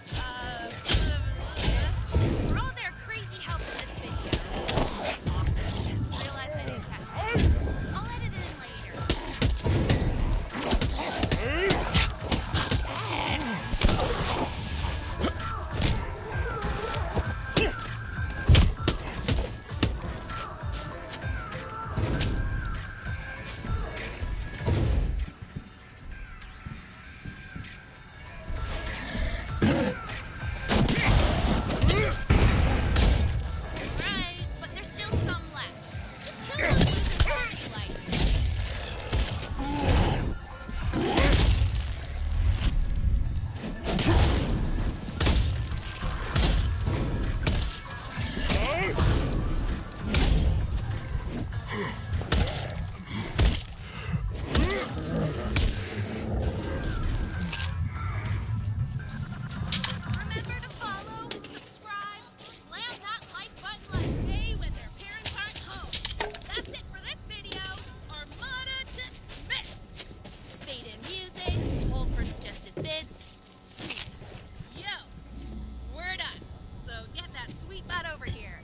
For all their crazy help in this video. Realize I didn't catch it. I'll edit it in later. Right, but there's still some left. Just kill those losers first, like. Remember to follow, subscribe, slam that like button like they when their parents aren't home. That's it for this video. Armada dismissed. Fade in music, hold for suggested bids. Sweet. Yo, we're done. So get that sweet butt over here.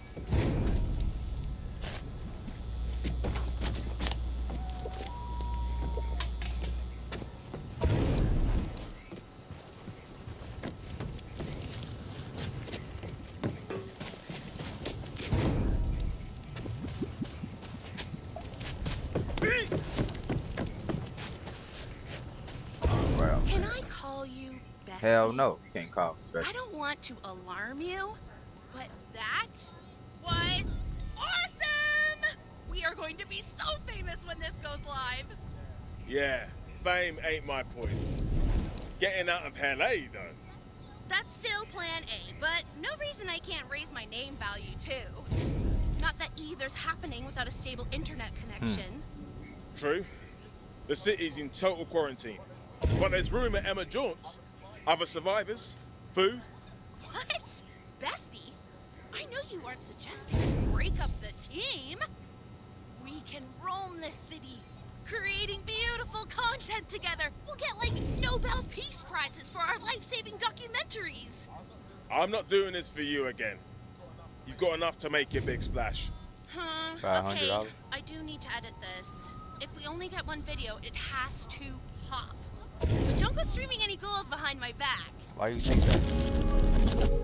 Well, Can I call you bestie? hell no, you can't call me I don't want to alarm you, but that was awesome! We are going to be so famous when this goes live. Yeah, fame ain't my poison. Getting out of LA, though. That's still plan A, but no reason I can't raise my name value too. Not that either's happening without a stable internet connection. True. The city's in total quarantine. But there's room at Emma Jaunt's. Other survivors, food. What? Bestie? I know you aren't suggesting we break up the team. We can roam this city, creating beautiful content together. We'll get like Nobel Peace Prizes for our life-saving documentaries. I'm not doing this for you again. You've got enough to make a big splash. Huh? $500? Okay, I do need to edit this. if we only get one video, it has to pop. But don't go streaming any gold behind my back. Why you think that?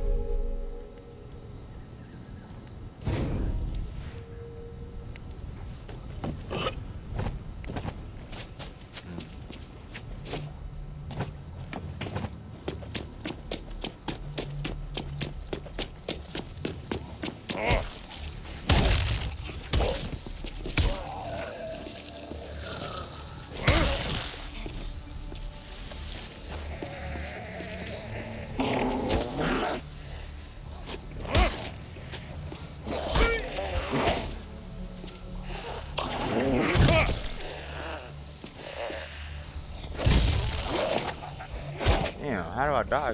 Damn, how do I dodge?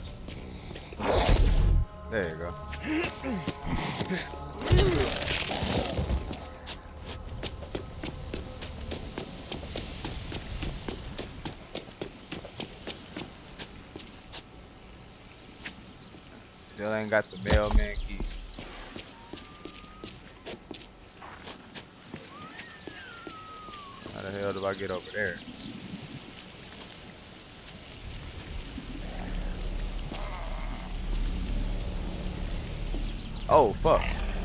There you go. Still ain't got the mailman key. How the hell do I get over there? Oh, fuck.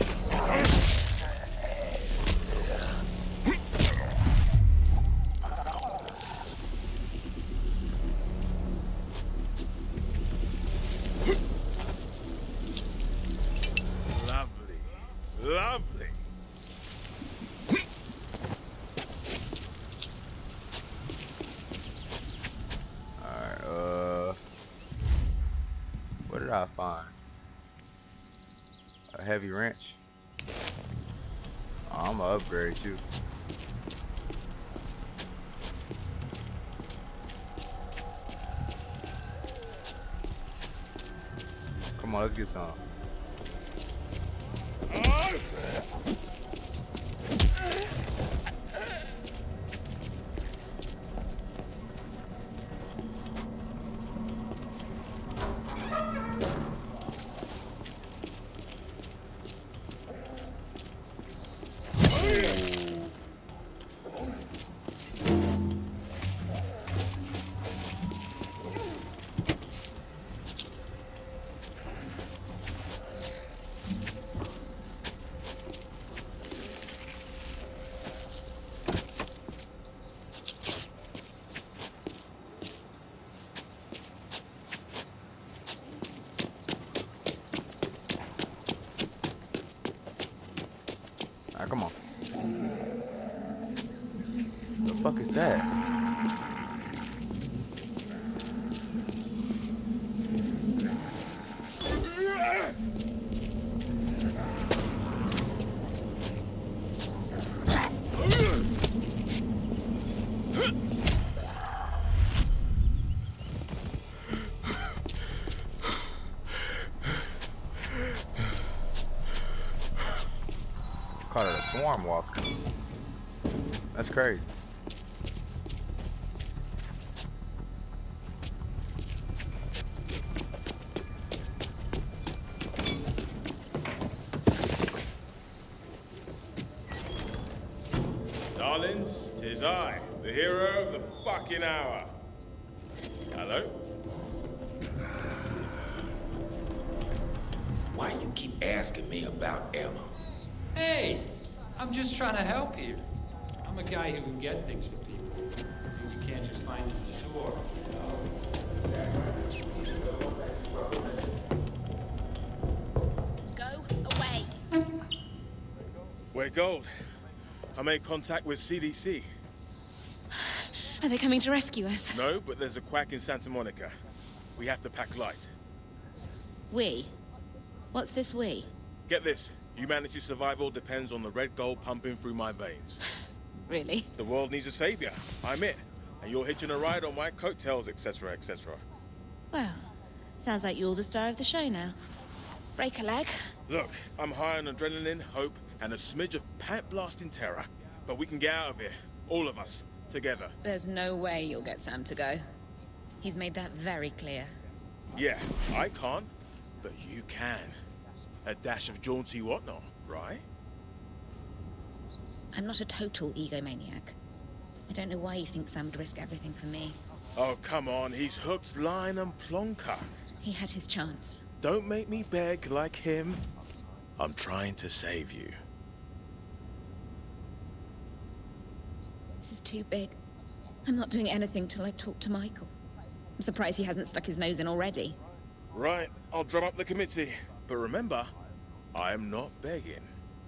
Lovely. Lovely. Alright, what did I find? A heavy wrench. Oh, I'm gonna upgrade you. Come on, let's get some. Alright, come on. The fuck is that? Call it a swarm walker. That's crazy. Darlings, 'tis I, the hero of the fucking hour. Hello? Why you keep asking me about Emma? Hey, I'm just trying to help here. I'm a guy who can get things for people. Things you can't just find in the store, you know? Go away. We're gold. I made contact with CDC. Are they coming to rescue us? No, but there's a quack in Santa Monica. We have to pack light. We? What's this we? Get this. Humanity's survival depends on the red gold pumping through my veins. Really? The world needs a savior. I'm it. And you're hitching a ride on my coattails, etc., etc. Well, sounds like you're the star of the show now. Break a leg. Look, I'm high on adrenaline, hope, and a smidge of pant-blasting terror. But we can get out of here. All of us. Together. There's no way you'll get Sam to go. He's made that very clear. Yeah, I can't, but you can. A dash of jaunty whatnot, right? I'm not a total egomaniac. I don't know why you think Sam would risk everything for me. Oh, come on. He's hooked, line, and plonker. He had his chance. Don't make me beg like him. I'm trying to save you. This is too big. I'm not doing anything till I talk to Michael. I'm surprised he hasn't stuck his nose in already. Right, I'll drum up the committee. But remember, I'm not begging.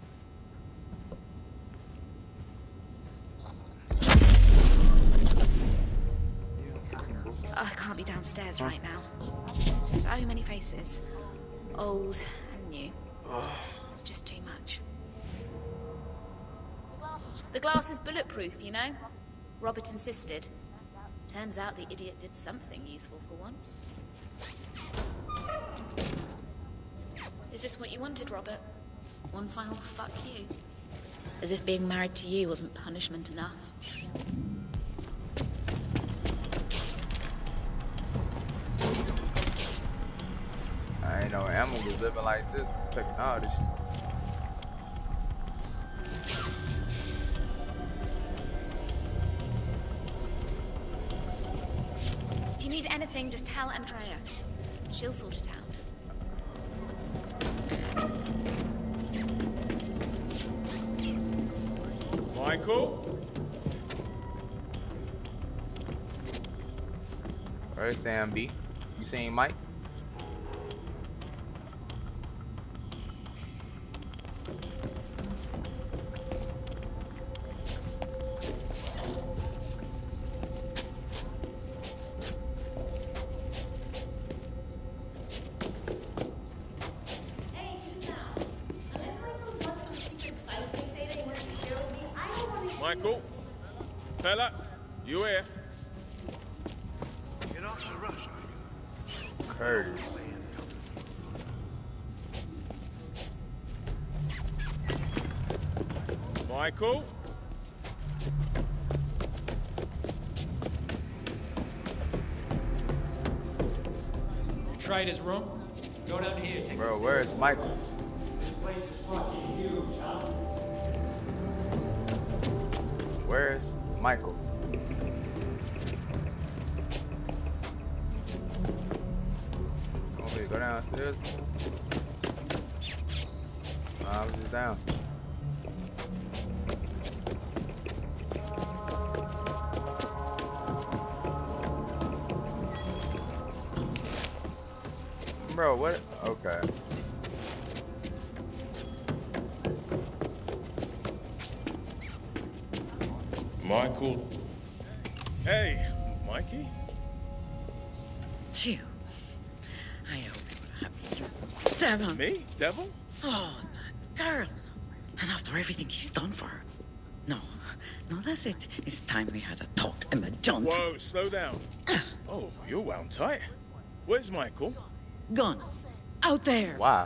I can't be downstairs right now. So many faces. Old and new. It's just too much. The glass is bulletproof, you know? Robert insisted. Turns out the idiot did something useful for once. Is this what you wanted, Robert? One final fuck you? As if being married to you wasn't punishment enough. I ain't know Emma was living like this. Checking all this shit. If you need anything, just tell Andrea. She'll sort it out. Michael? Where's Sam B? You seen Mike? Michael? Fella? You here? You're not in a rush, are you? Curtis. Michael? You tried his room? Go down here, take Bro, where's Michael? This place is fucking huge, huh? Where's Michael? Okay, go downstairs. I was just down. Bro, what? Okay. Michael? Hey, Mikey? Phew. I hope you're happy. You devil. Me? Devil? Oh, that girl. And after everything he's done for her. No, that's it. It's time we had a talk, Emma John. Whoa, slow down. Oh, you're wound tight. Where's Michael? Gone. Out there. Why?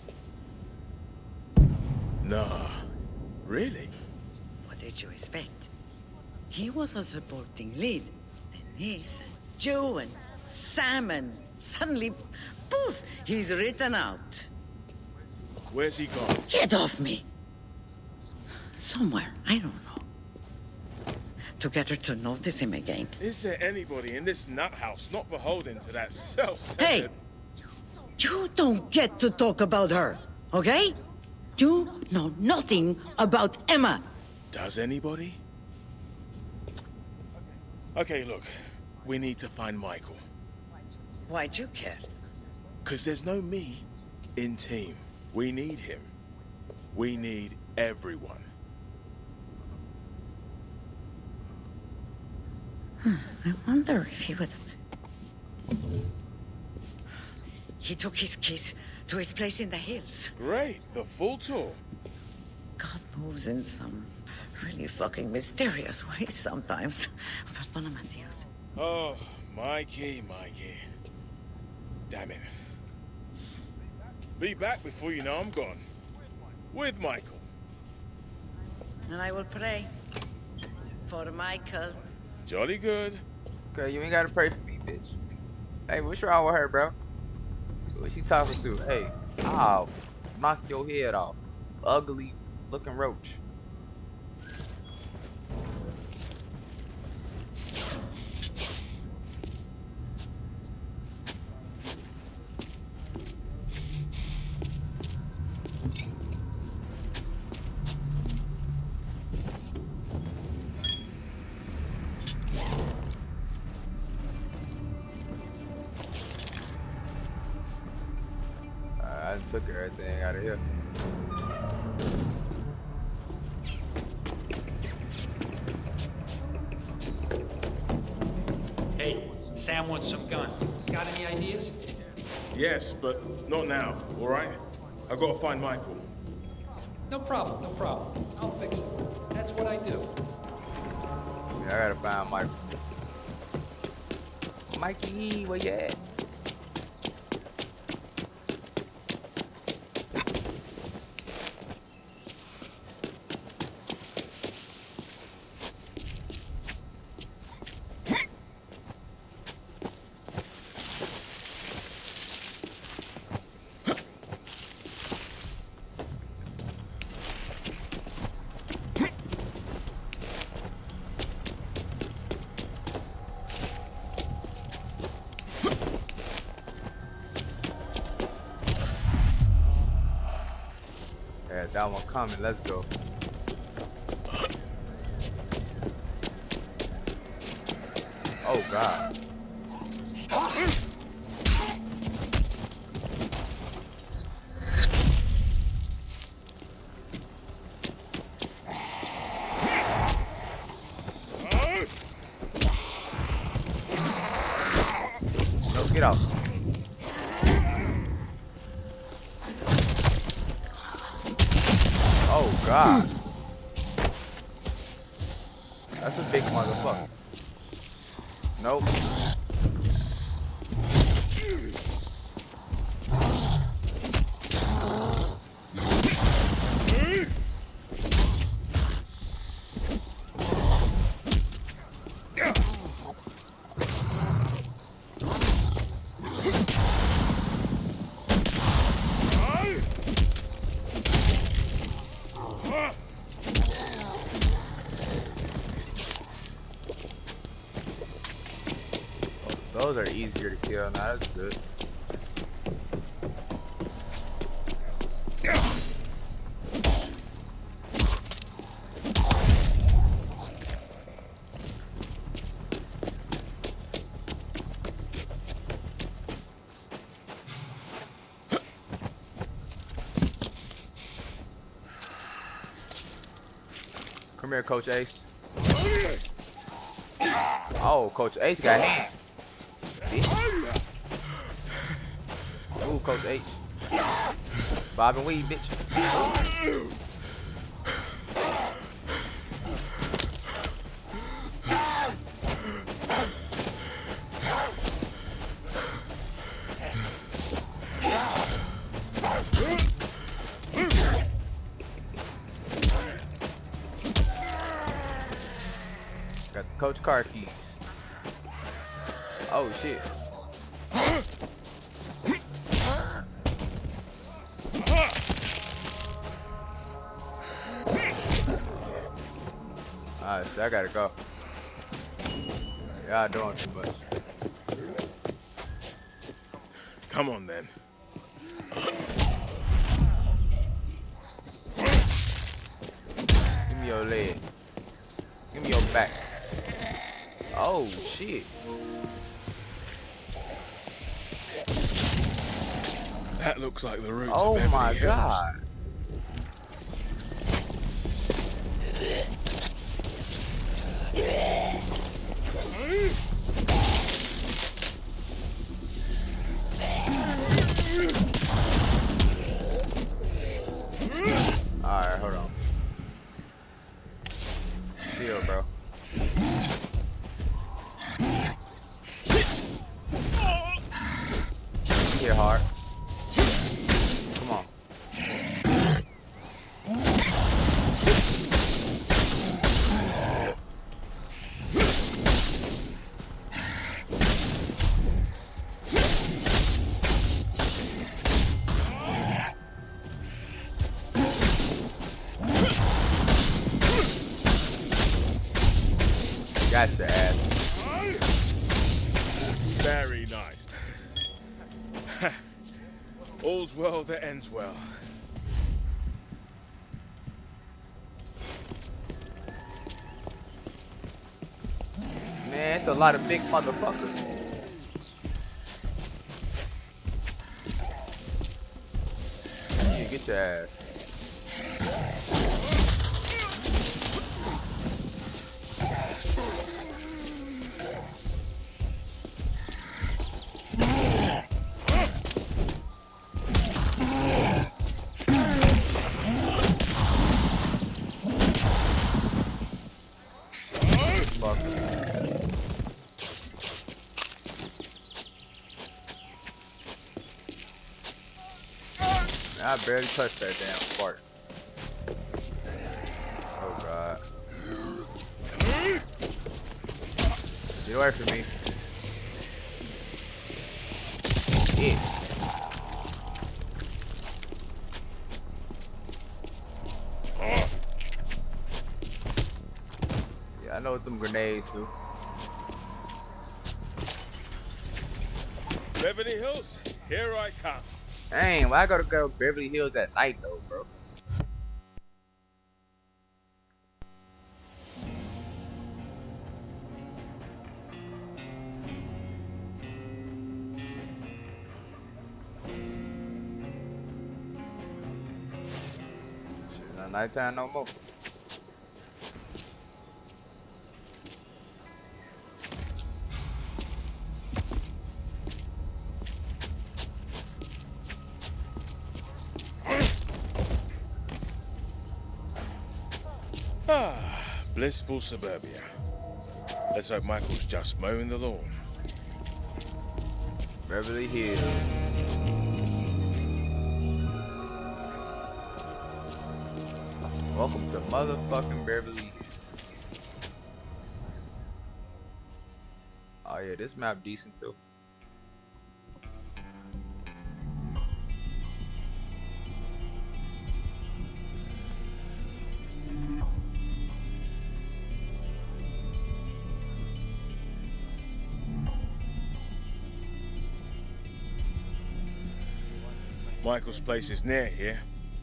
Nah. Really? What did you expect? He was a supporting lead. Denise, Joe, and Sam, and suddenly, poof, he's written out. Where's he gone? Get off me! Somewhere, I don't know. To get her to notice him again. Is there anybody in this nut house not beholden to that self-centered... Hey! You don't get to talk about her, okay? You know nothing about Emma. Does anybody? Okay, look. We need to find Michael. Why'd you care? 'Cause there's no me in team. We need him. We need everyone. I wonder if he would... He took his case to his place in the hills. Great, the full tour. God moves in some really fucking mysterious ways sometimes. Perdóname, Dios. Oh, Mikey. Damn it. Be back before you know I'm gone. With Michael. And I will pray for Michael. Jolly good. Okay, you ain't gotta pray for me, bitch. Hey, what's wrong with her, bro? What's she talking to? Hey, I'll knock your head off. Ugly looking roach. took everything out of here. Hey, Sam wants some guns. Got any ideas? Yes, but not now, all right? I gotta find Michael. No problem, no problem. I'll fix it. That's what I do. Yeah, I gotta find Michael. Mikey, where you at? Yeah, that one coming. Let's go. Oh God. No, get out. Oh God. That's a big motherfucker. Nope. Those are easier to kill now, that's good. Come here, Coach Ace. Oh, Coach Ace got hands. Ooh, Coach H. Bob and weave, bitch. Got the Coach car keys. Oh shit. Alright, so I gotta go. Y'all doing too much. Come on then. Give me your leg. Give me your back. Oh shit. That looks like the route Oh to Beverly my Hills. God. Alright, hold on. Chill, bro. Hit hard. Come on. Got your ass. Very nice. All's well that ends well. Man, it's a lot of big motherfuckers. Get your ass. I barely touched that damn spark. Oh god. Get away from me. Yeah. Yeah, I know what them grenades do. Beverly Hills, here I come. Dang, why I gotta go Beverly Hills at night though, bro? Shit, not nighttime no more. Blissful suburbia. Let's hope Michael's just mowing the lawn. Beverly Hills. Welcome to motherfucking Beverly Hills. Oh yeah, this map decent too. Michael's place is near here.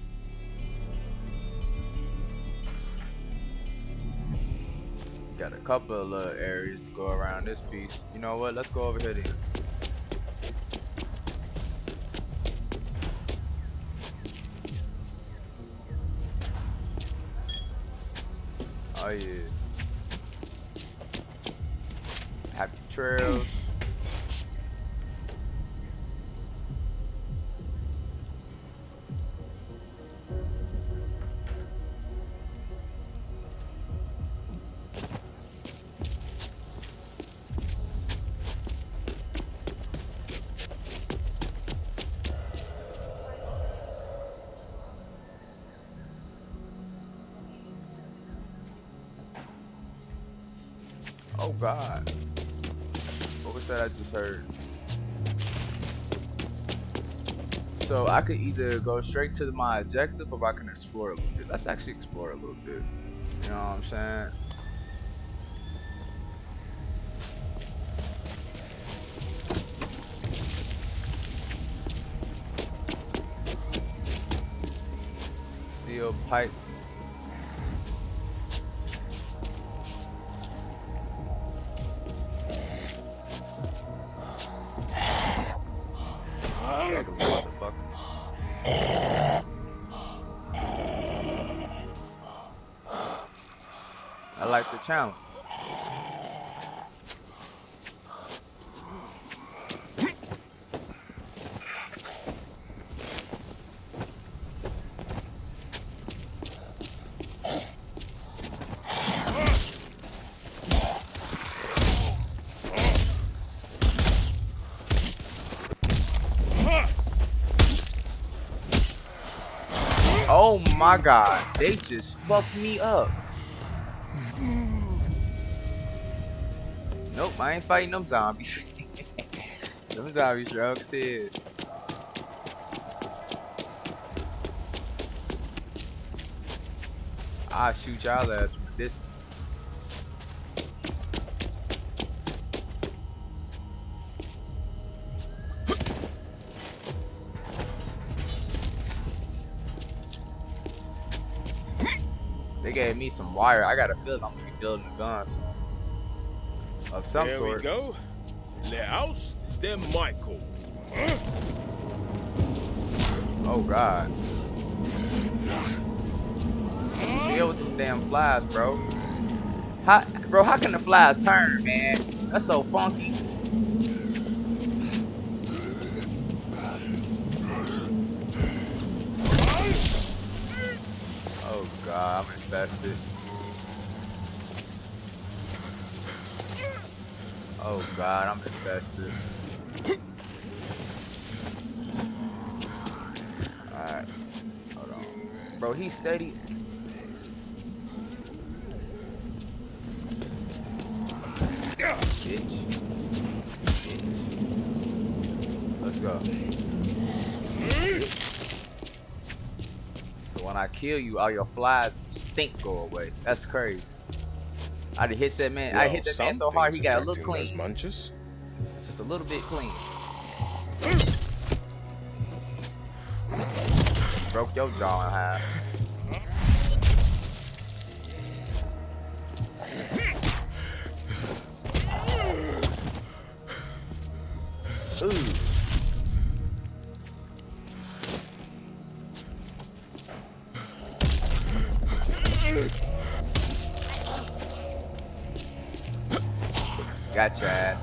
Got a couple of little areas to go around this piece. You know what? Let's go over here then. Oh yeah. Happy trails. Oh God. What was that I just heard? So I could either go straight to my objective or I can explore a little bit. Let's actually explore a little bit. You know what I'm saying? Steel pipe. I like the challenge. Oh my God, they just fucked me up. Nope, I ain't fighting them zombies. Them zombies drunk as hell. I'll shoot y'all ass from a distance. They gave me some wire. I got a feeling I'm gonna be building a gun soon. Of some there sort. There we go. Le house de Michael. Oh God. damn flies, bro. How can the flies turn, man? That's so funky. Oh god, I'm infested. Oh god, I'm infested. Alright. Hold on. Bro, he's steady. Bitch. Let's go. So when I kill you, all your flies stink go away. That's crazy. I hit that man. Well, I hit that man so hard he got a little clean. Those munches. Just a little bit clean. Broke your jaw in half. Ooh. Got your ass.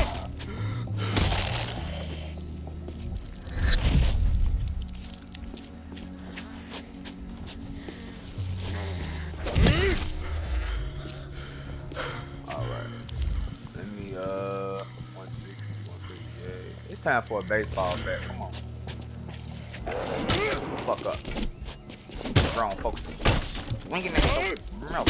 It's time for a baseball bat. Come on. Fuck up. Wrong, folks. Swinging that mouth.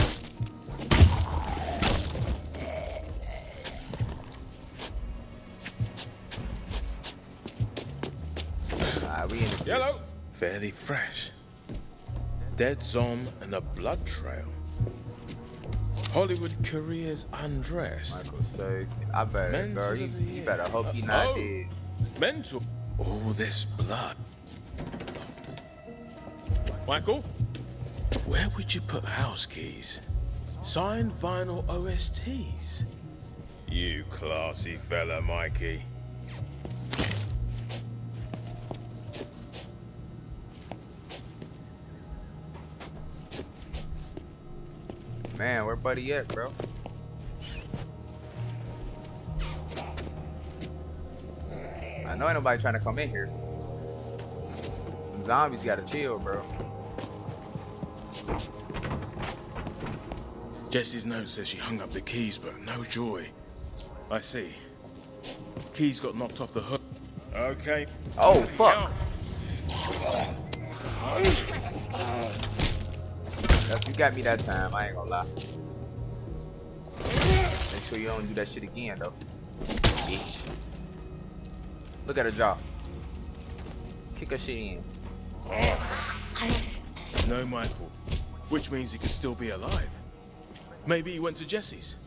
Alright, we in the Yellow. Fairly fresh. Dead zombie and a blood trail. Hollywood careers undressed. Michael said, I better, girl, you better hope he not dead. Mental. All this blood. Michael, where would you put house keys? Signed vinyl OSTs. You classy fella, Mikey. Man, where Buddy at, bro? I know ain't nobody trying to come in here. Some zombies gotta chill, bro. Jessie's note says she hung up the keys, but no joy. I see. Keys got knocked off the hook. Okay. Oh, fuck. You got me that time, I ain't gonna lie. Make sure you don't do that shit again, though. Bitch. Look at her jaw. Kick her shit in. No, Michael. Which means he could still be alive. Maybe he went to Jessie's.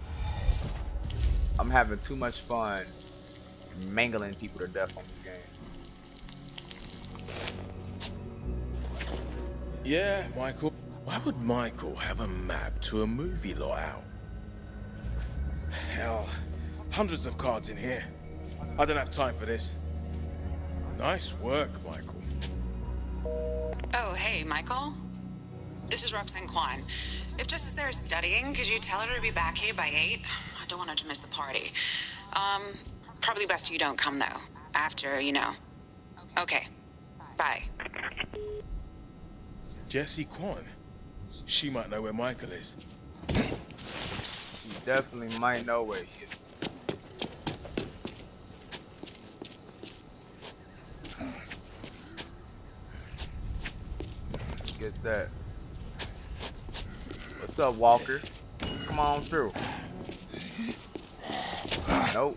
I'm having too much fun mangling people to death on this game. Yeah, Michael. Why would Michael have a map to a movie lot out? Hell, hundreds of cards in here. I don't have time for this. Nice work, Michael. Oh, hey, Michael. This is Roxanne Kwan. If Jess is there studying, could you tell her to be back here by 8? I don't want her to miss the party. Probably best you don't come, though. After, you know. Okay. Bye. Jessie Kwan. She might know where Michael is. She definitely might know where he is. Get that. What's up, Walker? Come on through. Nope.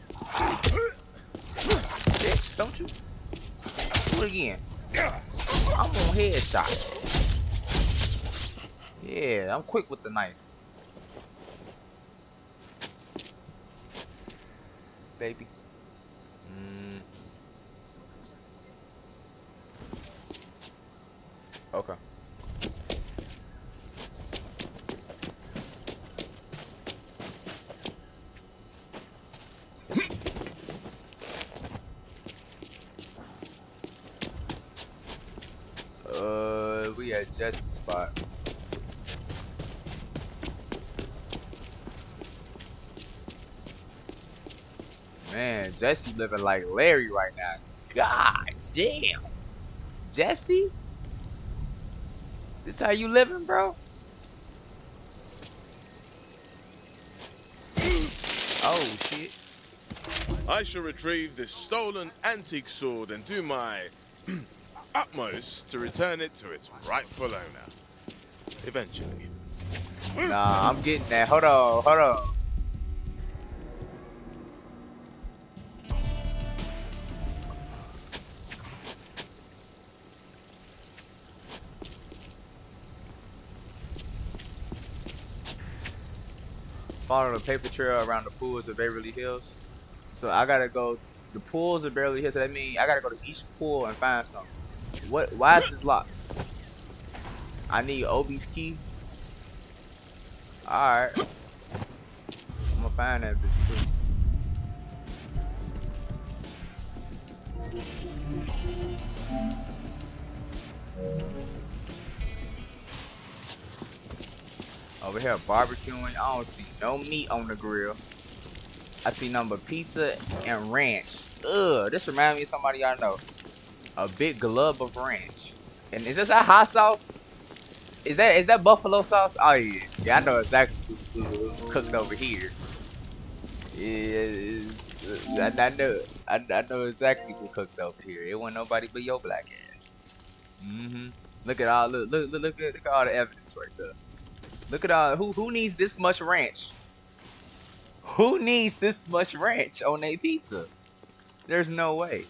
Bitch, don't you? Do it again. I'm on headshot. Yeah, I'm quick with the knife. Baby. Okay. We at Jesse's spot. Man, Jesse living like Larry right now. God damn. Jesse? This how you living, bro? Oh, shit. I shall retrieve this stolen antique sword and do my utmost to return it to its rightful owner. Eventually. Nah, I'm getting that. Hold on, hold on. Follow the paper trail around the pools of Beverly Hills. So I gotta go the pools of Beverly Hills. So that means I gotta go to each pool and find something. What? Why is this locked? I need Obi's key. All right. I'm gonna find that bitch too. Over here barbecuing. I don't see no meat on the grill. I see nothing but pizza and ranch. Ugh, this reminds me of somebody I know. A big glove of ranch. And is this that hot sauce? Is that buffalo sauce? Oh yeah. Yeah, I know exactly who's cooked over here. Yeah, I know exactly who cooked over here. It wasn't nobody but your black ass. Look at all look at all the evidence right there. Look at all who needs this much ranch? Who needs this much ranch on a pizza? There's no way.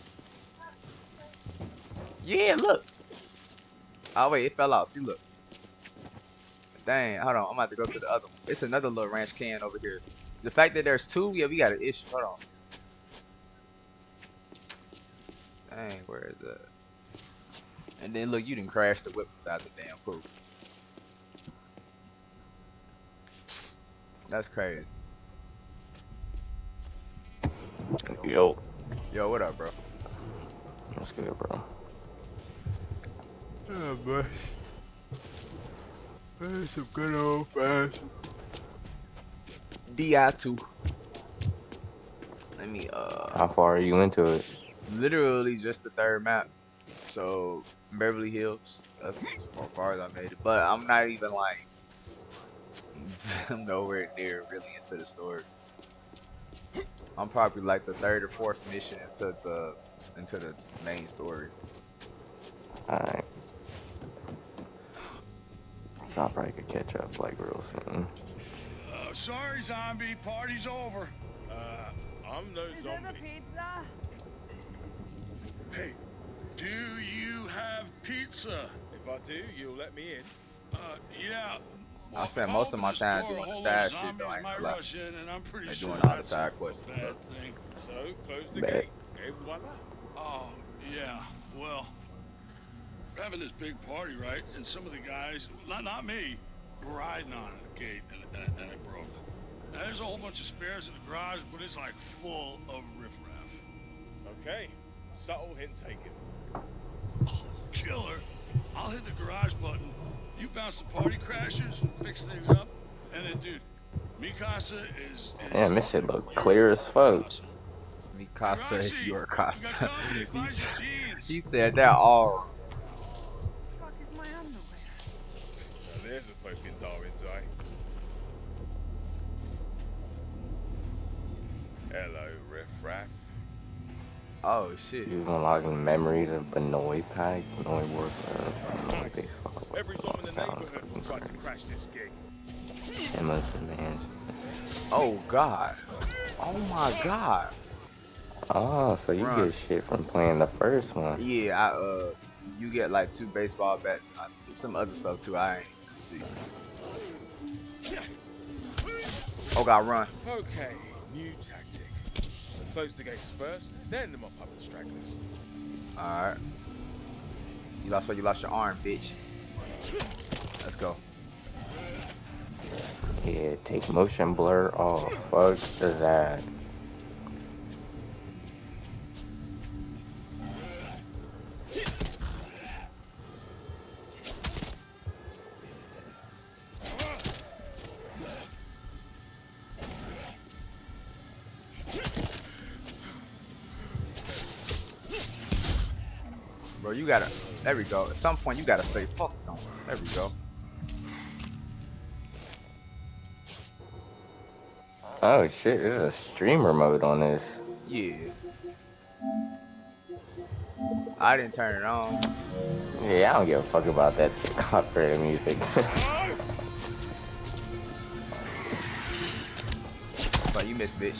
Yeah, look. Oh wait, it fell off. See, look. Dang, hold on. I'm about to go to the other one. It's another little ranch can over here. The fact that there's two, yeah, we got an issue. Hold on. Dang, where is that? And then look, you didn't crash the whip beside the damn pool. That's crazy. Yo. Yo, what up, bro? What's good, bro? Oh, boy. That's some good old fashioned DI2. Let me How far are you into it? Literally just the third map. So Beverly Hills. That's as far as I made it. But I'm not even like I'm nowhere near really into the story. I'm probably like the third or fourth mission into the main story. Alright. I probably could catch up like real soon. Sorry, zombie. Party's over. I'm no zombie. Pizza? Hey, do you have pizza? If I do, you'll let me in. Yeah. Well, I spend most of my time doing the side shit though. I ain't gonna lie. Like doing all the side quests and stuff. So close the gate. Et voila. Oh yeah. Well, we're having this big party, right? And some of the guys, not me, were riding on a gate and it broke. Now, there's a whole bunch of spares in the garage, but it's like full of riffraff. Okay. Subtle hint taken. Oh, killer. I'll hit the garage button. You bounce the party crashers and fix things up. And then, dude, Mikasa is Damn, this shit look clear as fuck. Mikasa is your casa. He said that all. Fuck is my underwear? Now there's a poke in Darwin's eye. Hello, riffraff. Oh shit. You unlocking memories of Benoit Pack, Benoit Warfare. Nice. Every zone in the neighborhood will try to crash this gig. Emma's man. Oh god. Oh my god. Oh, so you get shit from playing the first one. Yeah, you get like 2 baseball bats and some other stuff too. I ain't see. Oh god, run. Okay, new tactic. Close the gates first, then mop up the stragglers. Alright. You lost your arm, bitch. Let's go. Yeah, take motion blur off. Fuck that. Bro, you gotta. There we go. At some point, you gotta say fuck them. There we go. Oh shit, there's a streamer mode on this. Yeah. I didn't turn it on. Yeah, I don't give a fuck about that copyrighted music. But you missed, bitch.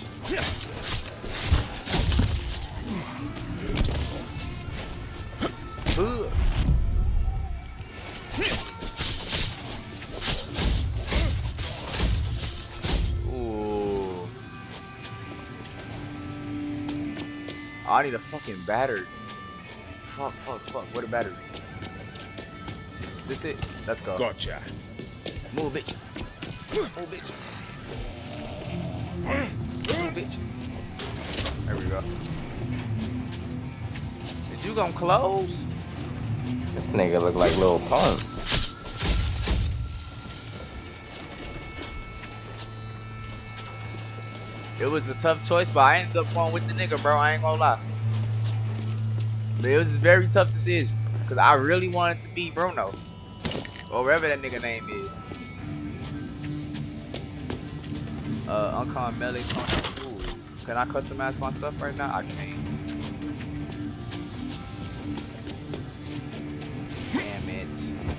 Ooh. Oh, I need a fucking battery. Fuck. What a battery. This it? Let's go. Gotcha. Move, bitch. Move, bitch. Move, bitch. There we go. Did you gonna close? This nigga look like Lil Pump. It was a tough choice, but I ended up going with the nigga, bro. I ain't gonna lie. But it was a very tough decision. Because I really wanted to be Bruno. Or whatever that nigga name is. Uncommon melee. Ooh. Can I customize my stuff right now? I can't. Damn it.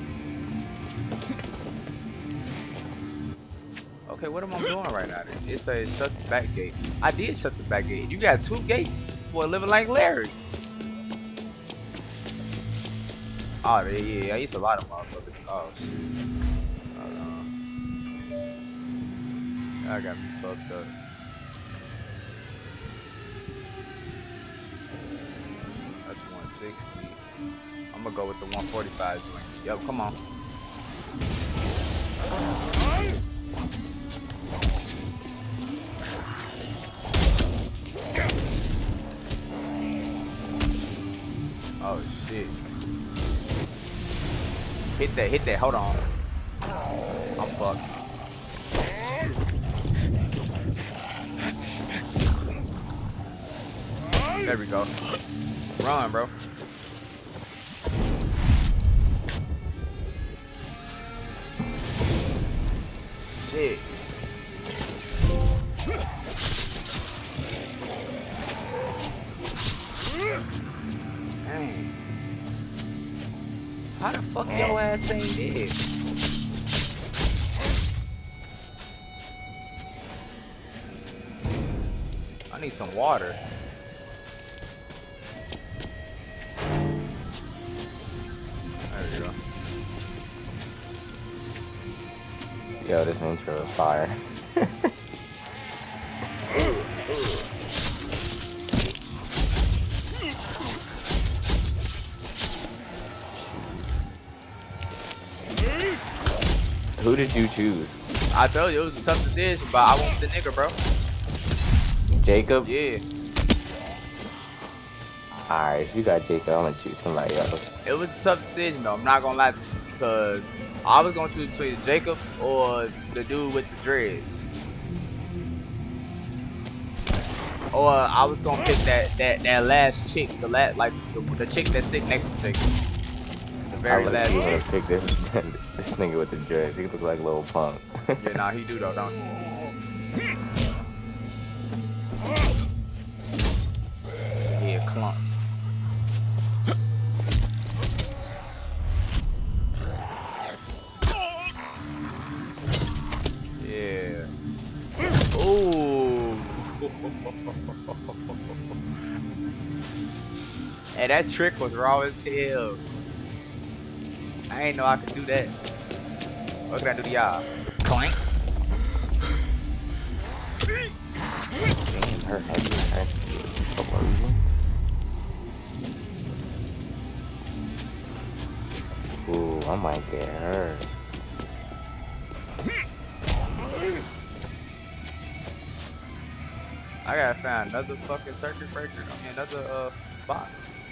Okay, what am I doing right now then? It says shut the back gate. I did shut the back gate. You got 2 gates for living like Larry. Oh, yeah, it's a lot of motherfuckers. Oh, shit. Hold on. I got me fucked up. That's 160. I'm gonna go with the 145 joint. Yep, come on. Oh, shit. Hit that, hold on. I'm fucked. There we go. Run, bro. Shit. Dang. How the fuck your ass ain't dead? I need some water. There we go. Yo, this intro is fire. Who did you choose? I told you it was a tough decision, but I want the nigga, bro. Jacob? Yeah. Alright, if you got Jacob, I'm gonna choose somebody else. It was a tough decision though, I'm not gonna lie to you, because I was gonna choose between Jacob or the dude with the dreads. Or I was gonna pick that last chick, the chick that's sitting next to Jacob. The very last chick. I chick. would pick this nigga with the dreads. He look like Lil Pump. Yeah, nah, he do though, don't he? Yeah, clump. Yeah. Ooh. Hey, that trick was raw as hell. I ain't know I could do that. What can I do to y'all? Clank. Damn, her head is actually explosion. Ooh, I might get her. I gotta find another fucking circuit breaker. I mean, another box.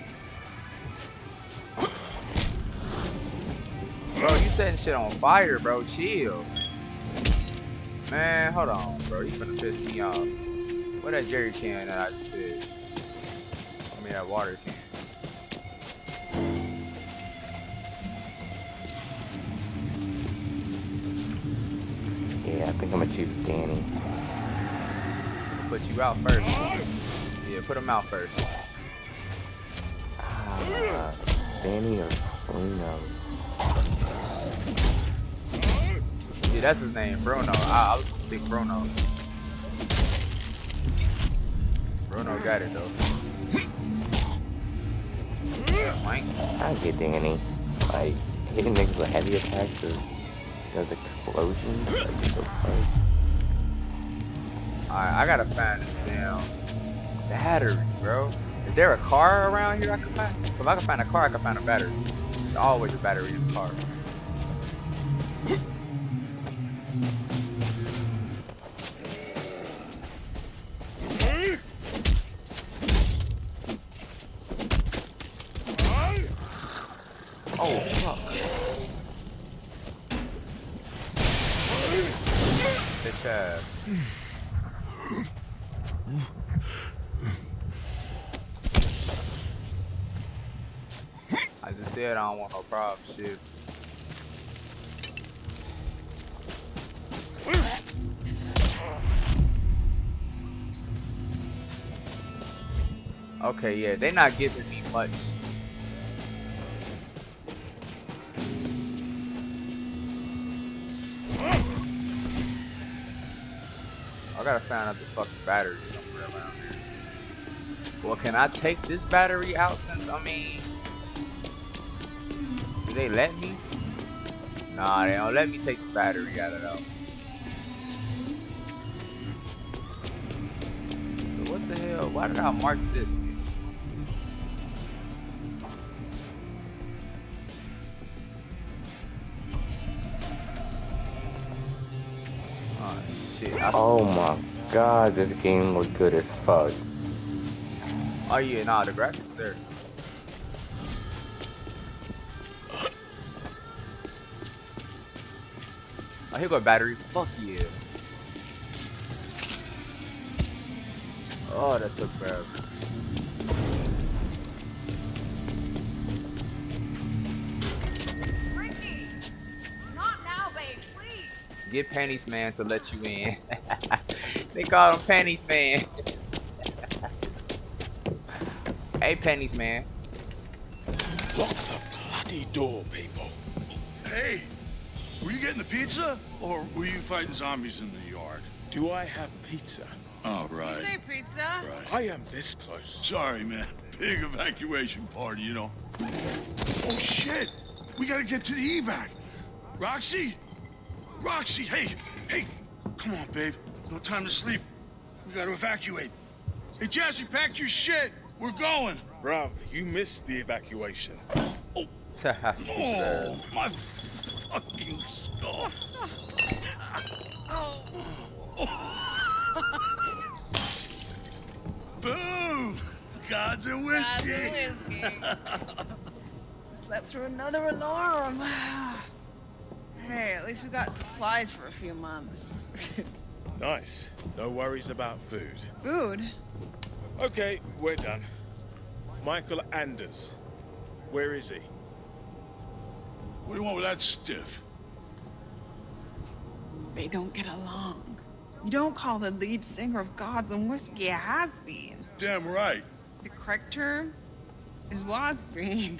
Bro, you setting shit on fire, bro. Chill. Man, hold on, bro. You finna piss me off. Where that jerry can that I just did? I mean, that water can. Yeah, I think I'm gonna choose Danny. Put you out first. Yeah, put him out first. Danny or Bruno? Yeah, that's his name, Bruno. I was gonna pick Bruno. Bruno got it though. I get Danny. Like, hitting niggas with heavy attacks or does explosions. Like, so close. Alright, I gotta find this damn battery, bro. Is there a car around here I can find? If I can find a car, I can find a battery. There's always a battery in the car. Oh, fuck. Bitch ass. I just said I don't want no problem, shit. Okay, yeah, they're not giving me much. I gotta find out the fucking battery somewhere around here. Well, can I take this battery out since, I mean... Do they let me? Nah, they don't let me take the battery out of it. So what the hell? Why did I mark this? Oh shit. Oh my god, this game looks good as fuck. Oh yeah, nah, the graphics there. Oh, here go battery. Fuck yeah. Oh, that took forever. Ricky! Not now, babe, please! Get Panties Man to let you in. They call him Panties Man. Hey, Panties Man. Lock the bloody door, people. Hey, were you getting the pizza, or were you fighting zombies in the yard? Do I have pizza? Oh, right. You say pizza? Right. I am this close. Sorry, man. Big evacuation party, you know. Oh, shit! We gotta get to the evac. Roxy? Roxy, hey! Hey! Come on, babe. No time to sleep. We gotta evacuate. Hey, Jesse, pack your shit. We're going. Bruv, you missed the evacuation. Oh, my fucking skull. Boom! Gods and whiskey. Slept through another alarm. Hey, at least we got supplies for a few months. Nice. No worries about food. Food? Okay, we're done. Michael Anders. Where is he? What do you want with that stiff? They don't get along. You don't call the lead singer of Gods and Whiskey a has-been. Damn right. The correct term is was-been.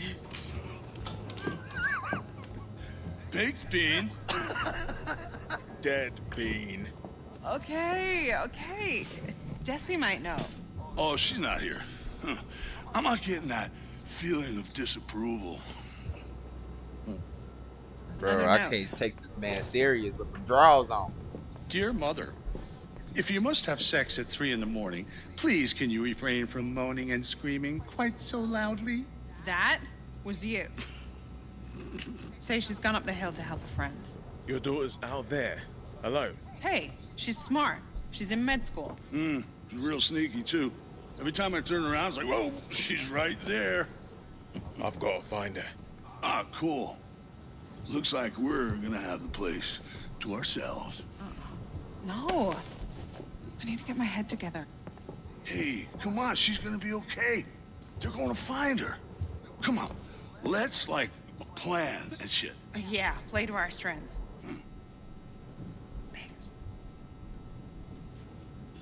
Baked bean. Dead bean. Okay. Jessie might know. Oh, she's not here. Huh. I'm not getting that feeling of disapproval. Bro, I can't take this man serious with the draws on. Dear Mother, if you must have sex at 3 in the morning, please can you refrain from moaning and screaming quite so loudly? That was you. Say she's gone up the hill to help a friend. Your daughter's out there, alone. Hey, she's smart. She's in med school. Real sneaky, too. Every time I turn around, it's like, whoa, she's right there. I've got to find her. Ah, cool. Looks like we're gonna have the place to ourselves. No. I need to get my head together. Hey, come on, she's gonna be okay. They're gonna find her. Come on, let's, like, plan and shit. Yeah, play to our strengths.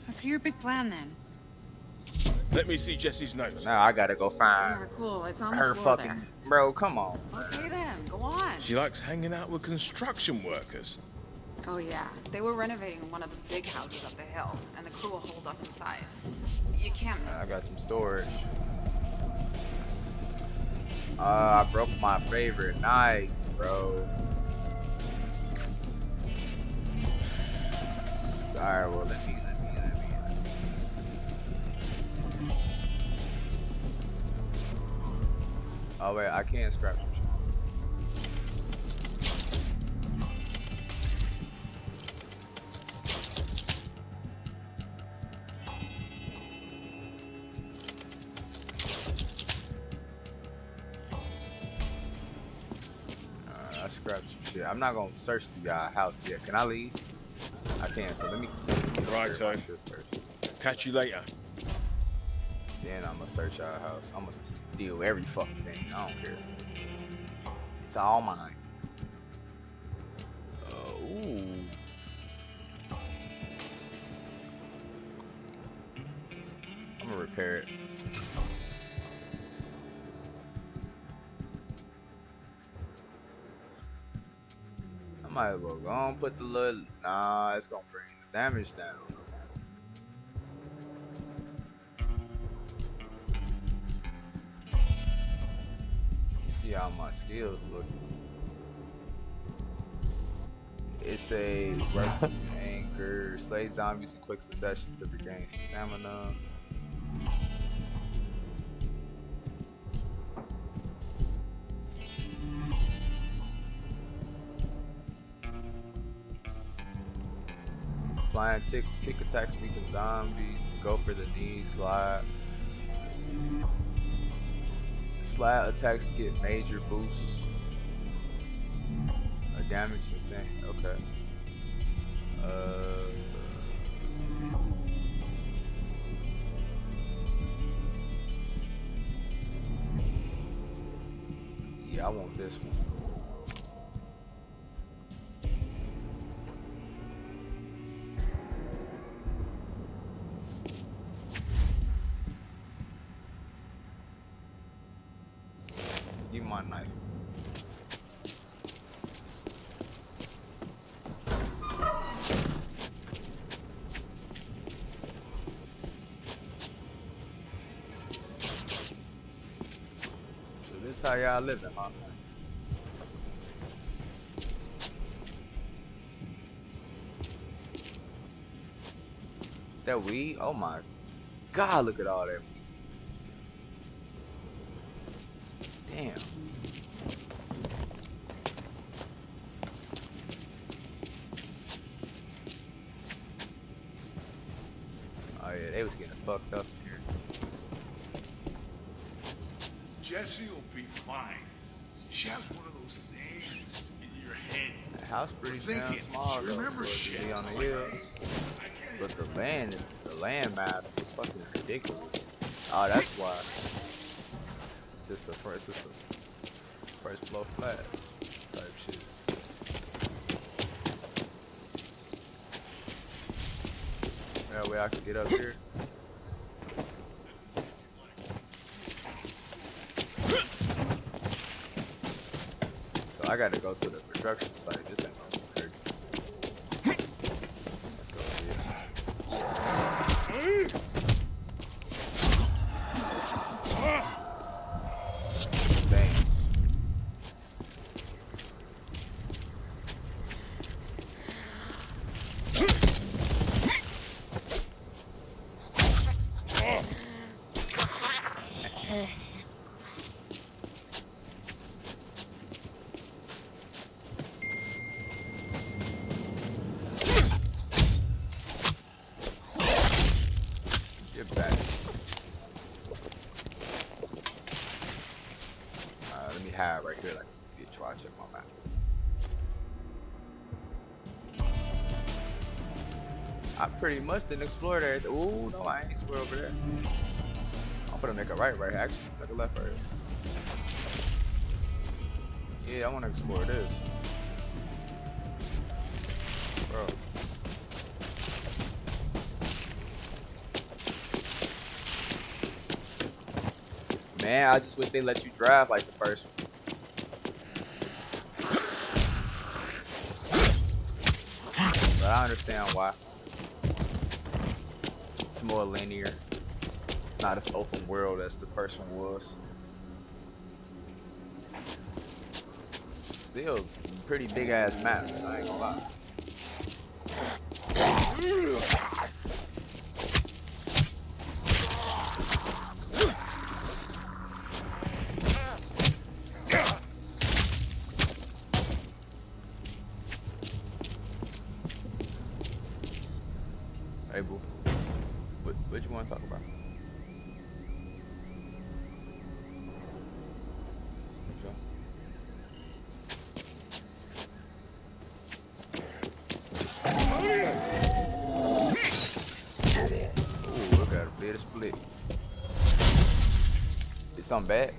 So your big plan then? Let me see Jesse's notes. So now I gotta go find Yeah, cool. It's on her the floor fucking there. bro. Come on. Okay then, go on. She likes hanging out with construction workers. Oh yeah, they were renovating one of the big houses up the hill, and the crew will hold up inside. You can't miss I got some storage. I broke my favorite knife, bro. Alright, well, let me. Oh, wait, I can't scrap some shit. I scrapped some shit. I'm not gonna search the house yet. Can I leave? I can, so let me Right, so catch you later. Then I'm gonna search our house. I'm gonna steal every fucking thing. I don't care. It's all mine. Ooh. I'm gonna repair it. I might as well go and put the little. Nah, it's gonna bring the damage down. See how my skills look. It's a work anchor, slay zombies in quick succession to regain stamina. Flying kick attacks weaken zombies. Go for the knee slide. Slide attacks get major boosts. Or damage insane. Okay. Yeah, I want this one. Give me my knife. So this how y'all living, huh? Is that weed? Oh my God, look at all that weed. Damn. Oh yeah, they was getting fucked up here. Jessie will be fine. She has one of those things in your head. The house pretty damn small she though, remembers for it to shit. be on the hill. But the land mass is fucking ridiculous. Oh, that's why. It's just a first floor flat type shit. That way I can get up here. So I gotta go to the construction site. This ain't gonna be crazy. Let's go here. Bang. Get back. Let me hide right here, like you try to check my map. I pretty much didn't explore there. Ooh, no, I ain't explore over there. I'm gonna make a right here, actually. Take a left right here. Yeah, I wanna explore this. Bro. Man, I just wish they let you drive like the first one. But I understand why. It's more linear. It's not as open world as the first one was. Still pretty big ass maps, I ain't gonna lie. Hey boo, what you want to talk about? Ooh, look at a bit of split. Is something bad?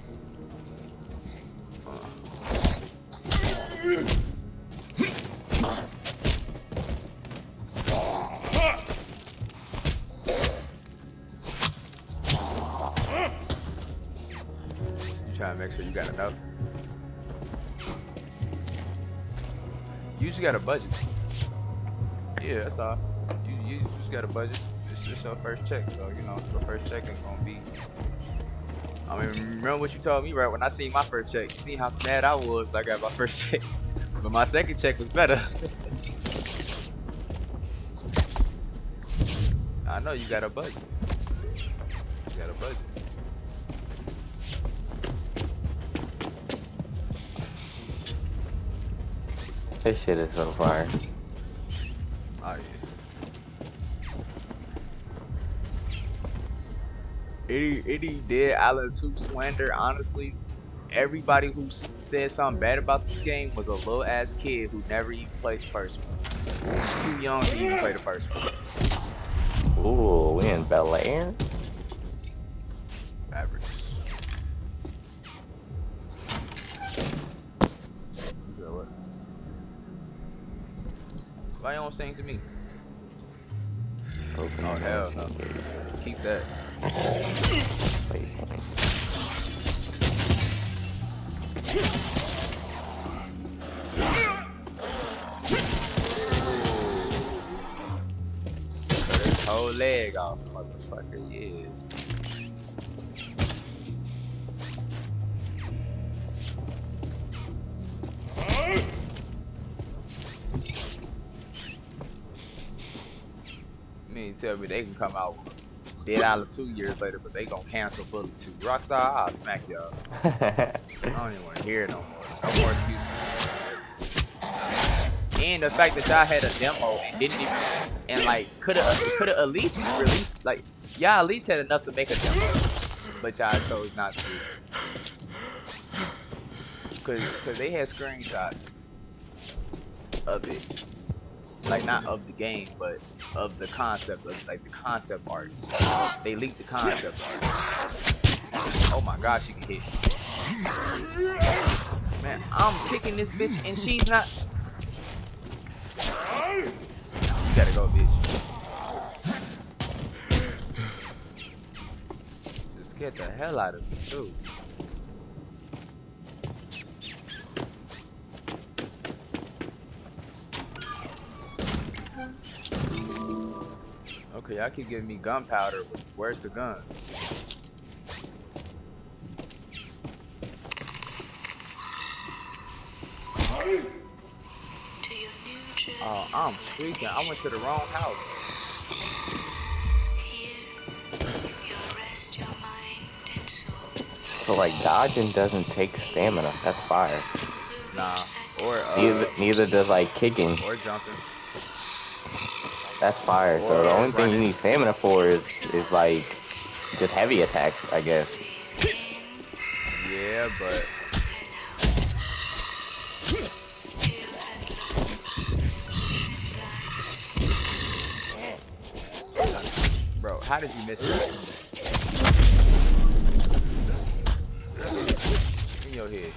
Trying to make sure you got enough. You just got a budget. Yeah, that's all. You just got a budget. It's your first check, so you know your first check ain't gonna be. I mean, remember what you told me, right? When I seen my first check, you see how mad I was when I got my first check. But my second check was better. I know you got a budget. You got a budget. This shit is so fire. Oh yeah. Any Dead Island 2 slander, honestly, everybody who said something bad about this game was a little ass kid who never even played the first one. Too young to even play the first one. Ooh, we in Bel Air? Average. Why you don't sing to me? Oh hell no. Keep that. Cut his whole leg off, motherfucker, yeah. You mean tell me they can come out with Dead Island 2 years later, but they gonna cancel Bullet 2. Rockstar, I'll smack y'all. I don't even want to hear it no more. No more excuses. And the fact that y'all had a demo and didn't even, and like could have at least released, like y'all at least had enough to make a demo, but y'all chose not to. Cause they had screenshots of it. Like not of the game, but of the concept of like the concept art. They leaked the concept art. Oh my gosh, she can hit. Man, I'm kicking this bitch and she's not. You gotta go, bitch. Just get the hell out of me, too. Okay, y'all keep giving me gunpowder, but where's the gun? Oh, I'm tweaking. I went to the wrong house. So like dodging doesn't take stamina. That's fire. Nah, or neither does like kicking or jumping. That's fire. So the only thing you need stamina for is like just heavy attacks, I guess. Yeah, but bro, how did you miss it? In your head.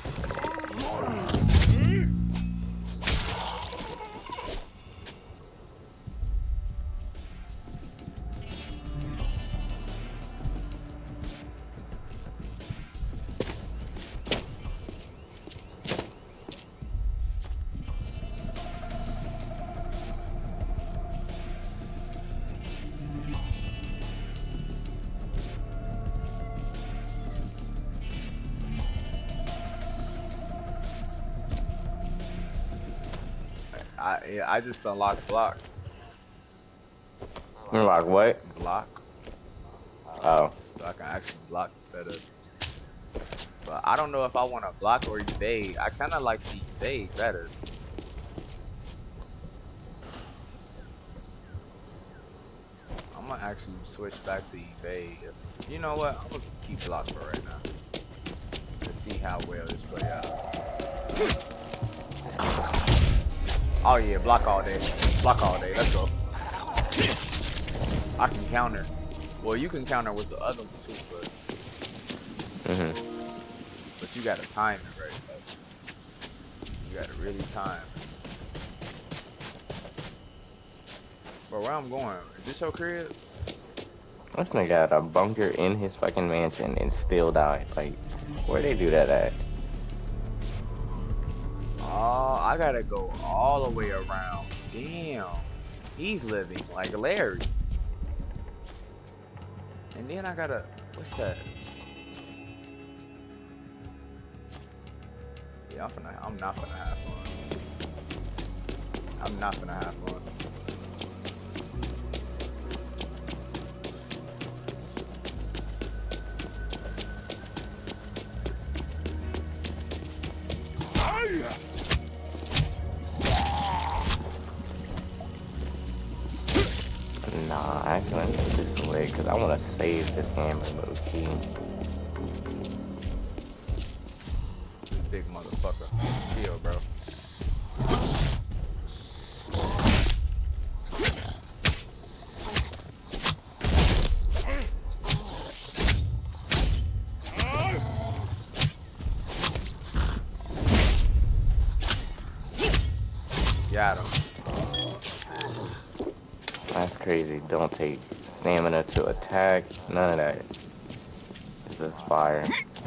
I just unlocked block. Unlock what? Block. Oh. So I can actually block instead of. But I don't know if I want to block or evade. I kind of like the evade better. I'm gonna actually switch back to evade. You know what? I'm gonna keep block for right now. Let's see how well this play out. Oh yeah, block all day. Block all day. Let's go. I can counter. Well, you can counter with the other one too, but but you gotta time it right. You gotta really time. Bro, where I'm going? Is this your crib? This nigga got a bunker in his fucking mansion and still died. Like, where they do that at? Oh, I gotta go all the way around. Damn. He's living like Larry. And then I gotta, what's that? Yeah, I'm not gonna have fun. I'm not gonna have fun. Nah, I ain't gonna take this away because I want to save this game low key. This big motherfucker. Chill, bro. Got him. That's crazy. Don't take stamina to attack. None of that. It's just fire.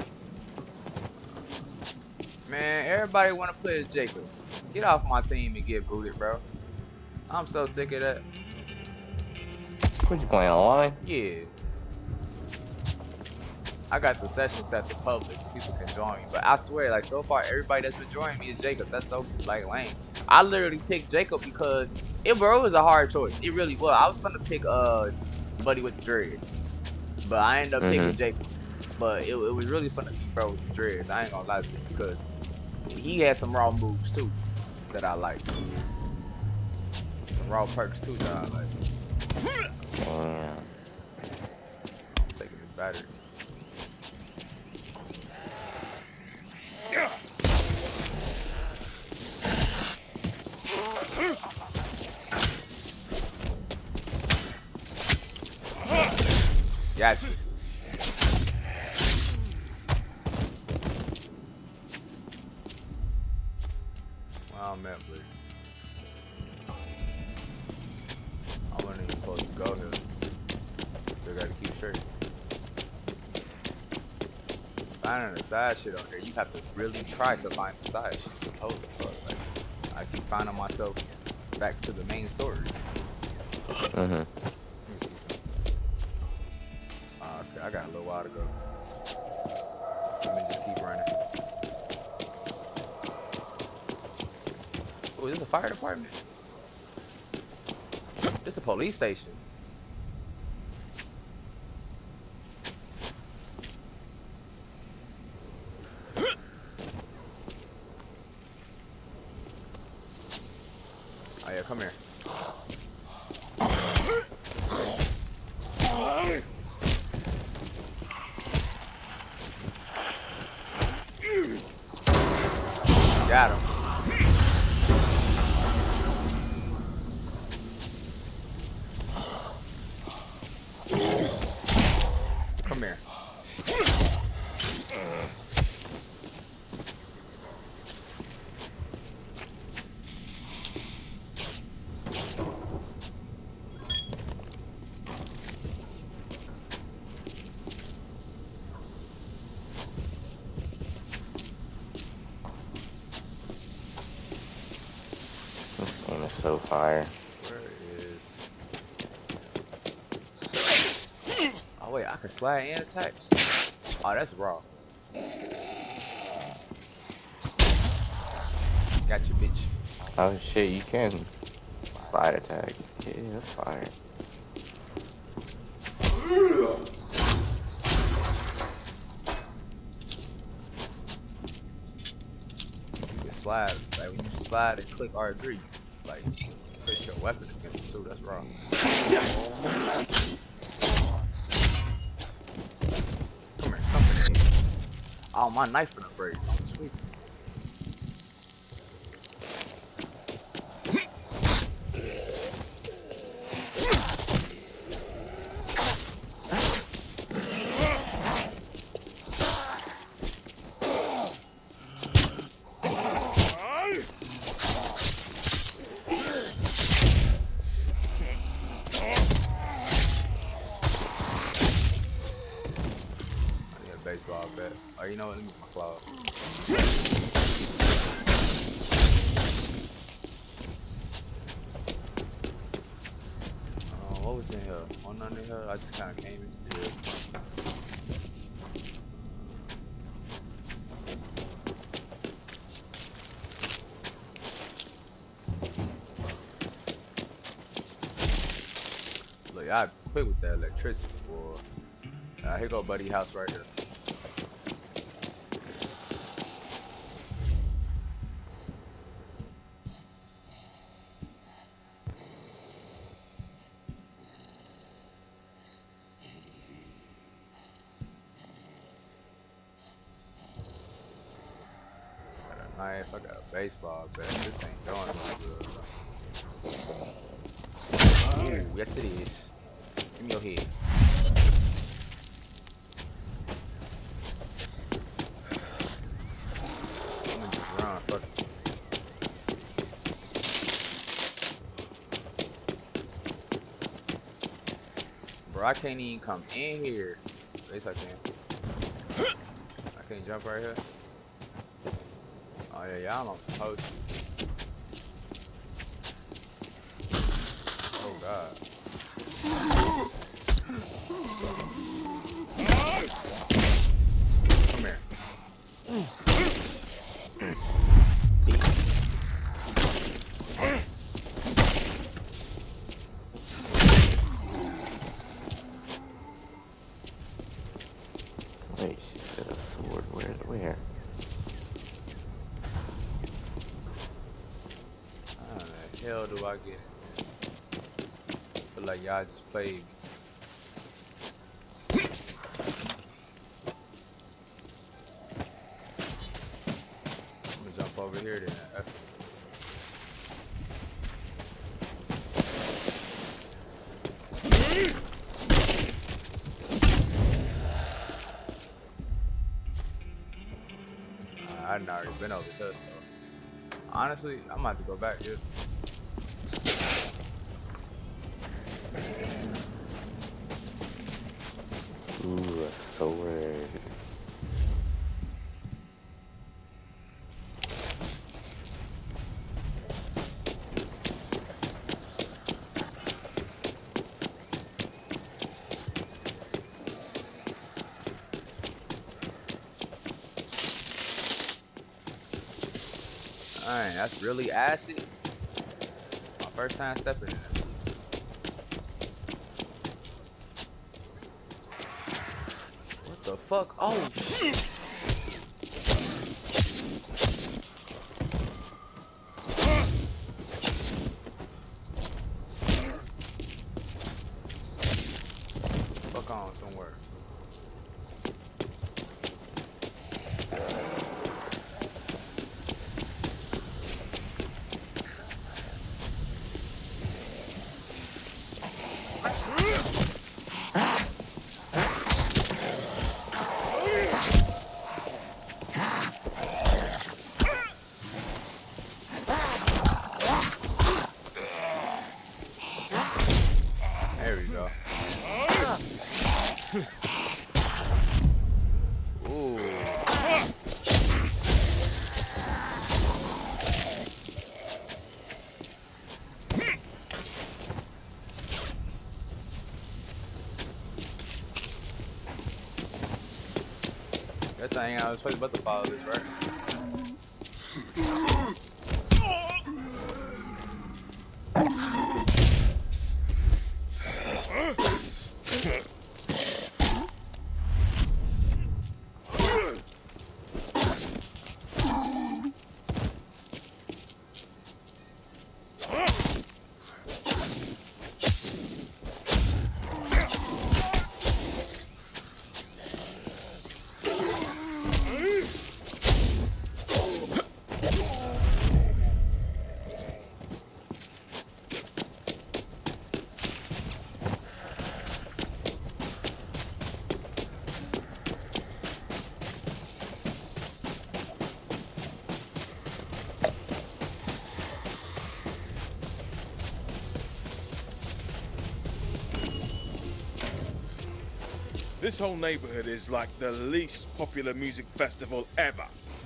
Man, everybody want to play as Jacob. Get off my team and get booted, bro. I'm so sick of that. What you playing online? Yeah. I got the session set to public so people can join me. But I swear, like, so far, everybody that's been joining me is Jacob. That's so, like, lame. I literally picked Jacob because it was a hard choice. It really was. I was gonna pick Buddy with the dreads, but I ended up picking Jacob. But it was really fun to beat bro with the dreads. I ain't gonna lie to you because he had some raw moves too that I like. Some raw perks too that I like. Damn. Taking his battery. Gotcha. Well, I'm at, but I wasn't even supposed to go here. Still gotta keep straight. Finding the side shit on here, you have to really try to find the side shit. Just hold the fuck. Like, I keep finding myself back to the main story. Okay, I got a little while to go. Let me just keep running. Oh, is this a fire department? This is a police station. Oh yeah, come here. Got him. Come here. This game is so fire. Where is... Oh wait, I can slide and attack. Oh, that's raw. Got you, bitch. Oh shit, you can slide attack. Yeah, that's fire. You can slide, like when you slide and click R3, like push your weapon against the suit. That's wrong. Come here, something. Oh, my knife in the break. Sweet. Baseball bat. Oh, you know what? Let me get my claws. What was in here? Oh, none in here. I just kind of came into it. Look, I quit with that electricity, boy. Here go buddy house right here. Got a knife, I got a baseball bat. This ain't going no good. Ooh, yes it is. Give me your head. Bro, I can't even come in here. At least I can. I can't jump right here. Oh yeah, y'all not supposed to. Oh god. Come here. Wait, she got a sword. Where? How the hell do I get it? I feel like y'all just played me. I'm gonna jump over here then. I'd already been over here, so honestly, I'm about to go back here. Ooh, a sword. Dang, that's really acid. My first time stepping in it. What the fuck? Oh shit. Fuck on somewhere. There we go. Ooh. Guess I ain't got a choice but to follow this, right? This whole neighborhood is like the least popular music festival ever.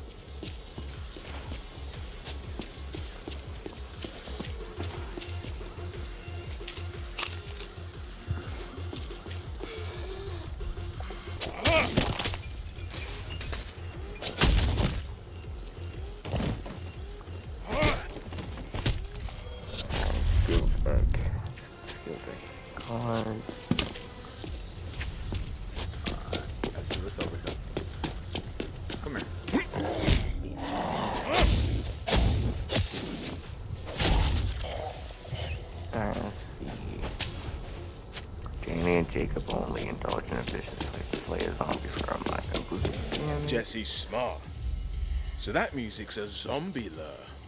Jacob only indulge in a vicious way to slay a zombie for a mind and boost damage. Jesse's smart. So that music's a zombie lure.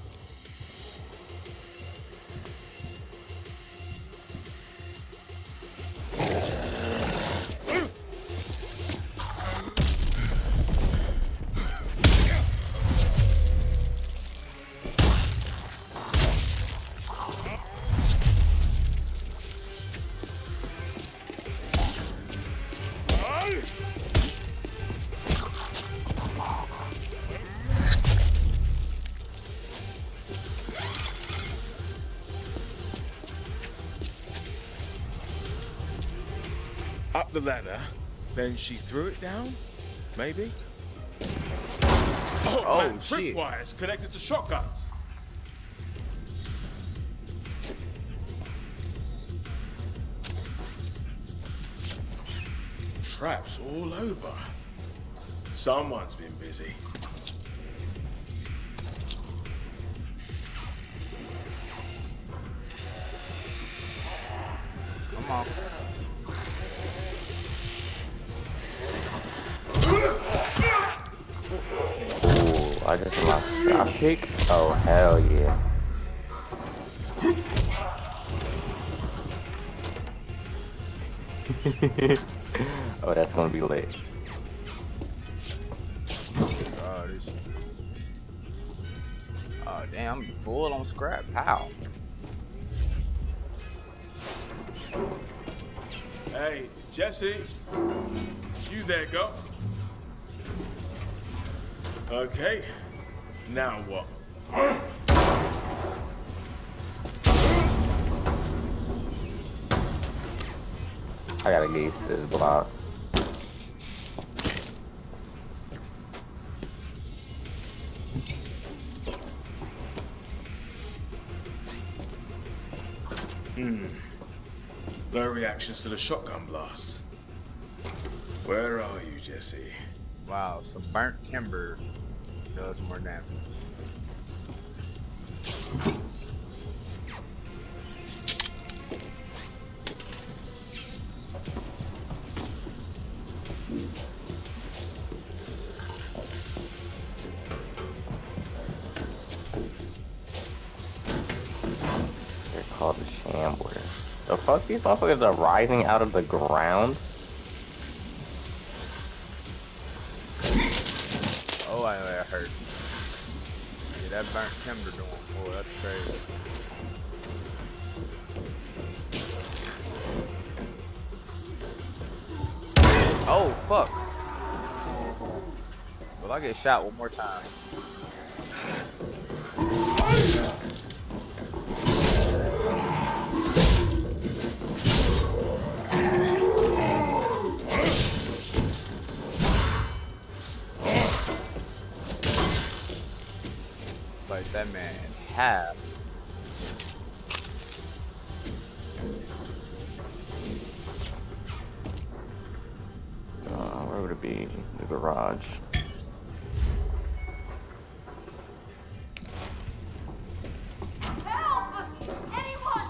Up the ladder, then she threw it down? Maybe? Oh man, shit. Tripwires connected to shotguns. Traps all over. Someone's been busy. Come on. Ooh, I just lost a drop kick? Oh, hell yeah. Oh, that's gonna be lit. Oh, damn, I'm full on scrap. How? Hey, Jesse. You there, go. Okay. Now what? I gotta get used to this block. Low reactions to the shotgun blasts. Where are you, Jesse? Wow, some burnt timber does more damage. They're called the Shamblers. The fuck, these motherfuckers are rising out of the ground? Oh, I hurt. Yeah, that burnt timber doing, boy, that's crazy. Oh, fuck. Will I get shot one more time? Like that man in half. Where would it be? The garage. Help! Anyone!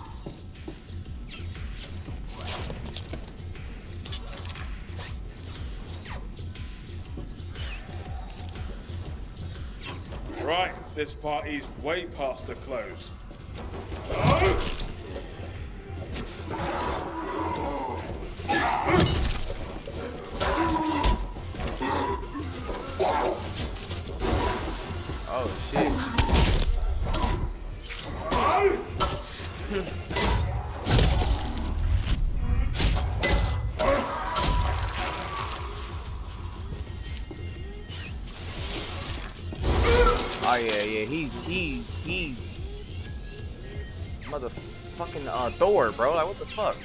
Right, this party's way past the close. Oh shit. yeah, he's motherfucking Thor, bro. Like, what the fuck?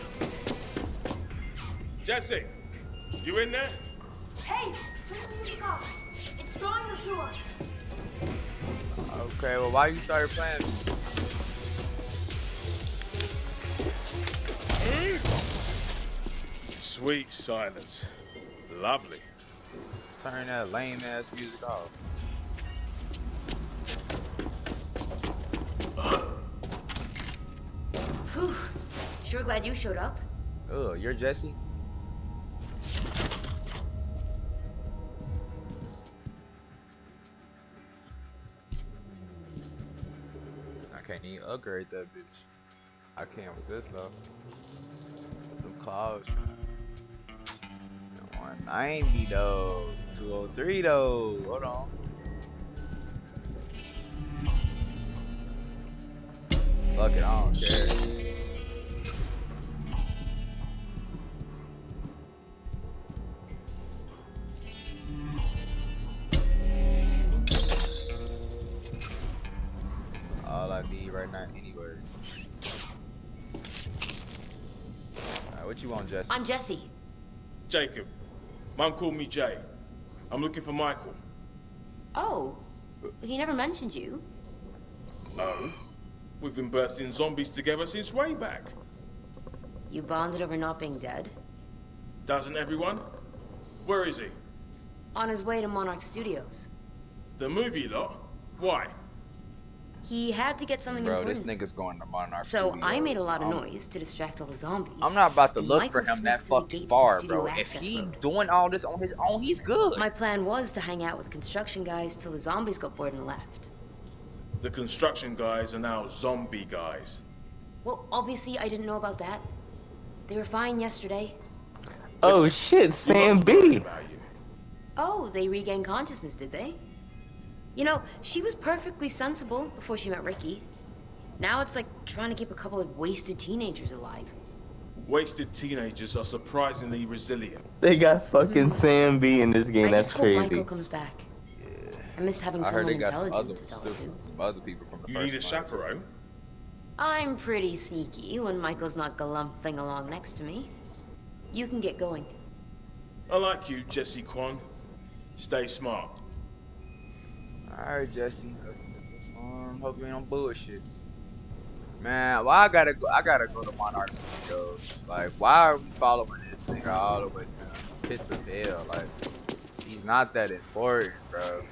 Jesse, you in there? Hey, turn the music off. It's drawing them to us. Okay, well, why you started playing? Sweet silence. Lovely. Turn that lame ass music off. Whew. Sure glad you showed up. Oh, you're Jesse? I can't even upgrade that bitch. I can't with this though. Them claws. 190 though. 203 though. Hold on. Fuck it, I don't care. All I need right now anyway. Alright, what you want, Jesse? I'm Jesse. Jacob. Mom called me Jay. I'm looking for Michael. Oh, he never mentioned you. Oh? We've been bursting zombies together since way back. You bonded over not being dead? Doesn't everyone? Where is he? On his way to Monarch Studios. The movie lot? Why? He had to get something important. This nigga's going to Monarch So Studios. I made a lot of noise to distract all the zombies. I'm not about to And look Michael for him that sneaked through the fucking gates far, to the bro. studio If access he's road. doing all this on his own, he's good. My plan was to hang out with the construction guys till the zombies got bored and left. The construction guys are now zombie guys. Well, obviously I didn't know about that. They were fine yesterday. Oh shit, Sam B. Oh, they regained consciousness, did they? You know, she was perfectly sensible before she met Ricky. Now it's like trying to keep a couple of wasted teenagers alive. Wasted teenagers are surprisingly resilient. They got fucking Sam B in this game. I That's just hope crazy. Michael comes back. I miss having I heard someone they got some intelligent to talk to. some other people from the You first need a one. chaperone? I'm pretty sneaky when Michael's not galumphing along next to me. You can get going. I like you, Jesse Kwan. Stay smart. Alright, Jesse. Hope you ain't on bullshit. Man, why I gotta go to Monarch Studios? Like, why are we following this nigga all the way to the pits of hell? Like, he's not that important, bro.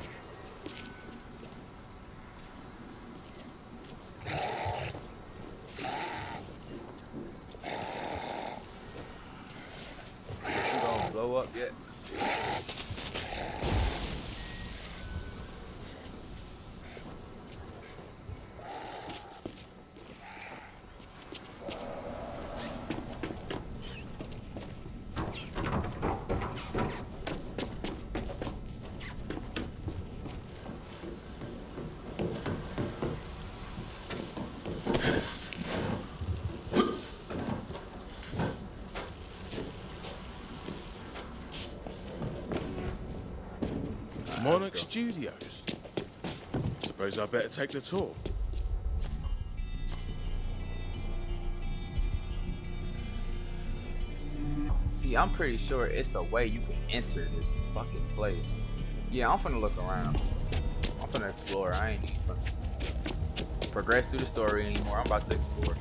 Is he gonna blow up yet? Monarch Studios. Suppose I better take the tour. See, I'm pretty sure it's a way you can enter this fucking place. Yeah, I'm finna look around. I'm finna explore. I ain't even finna progress through the story anymore. I'm about to explore.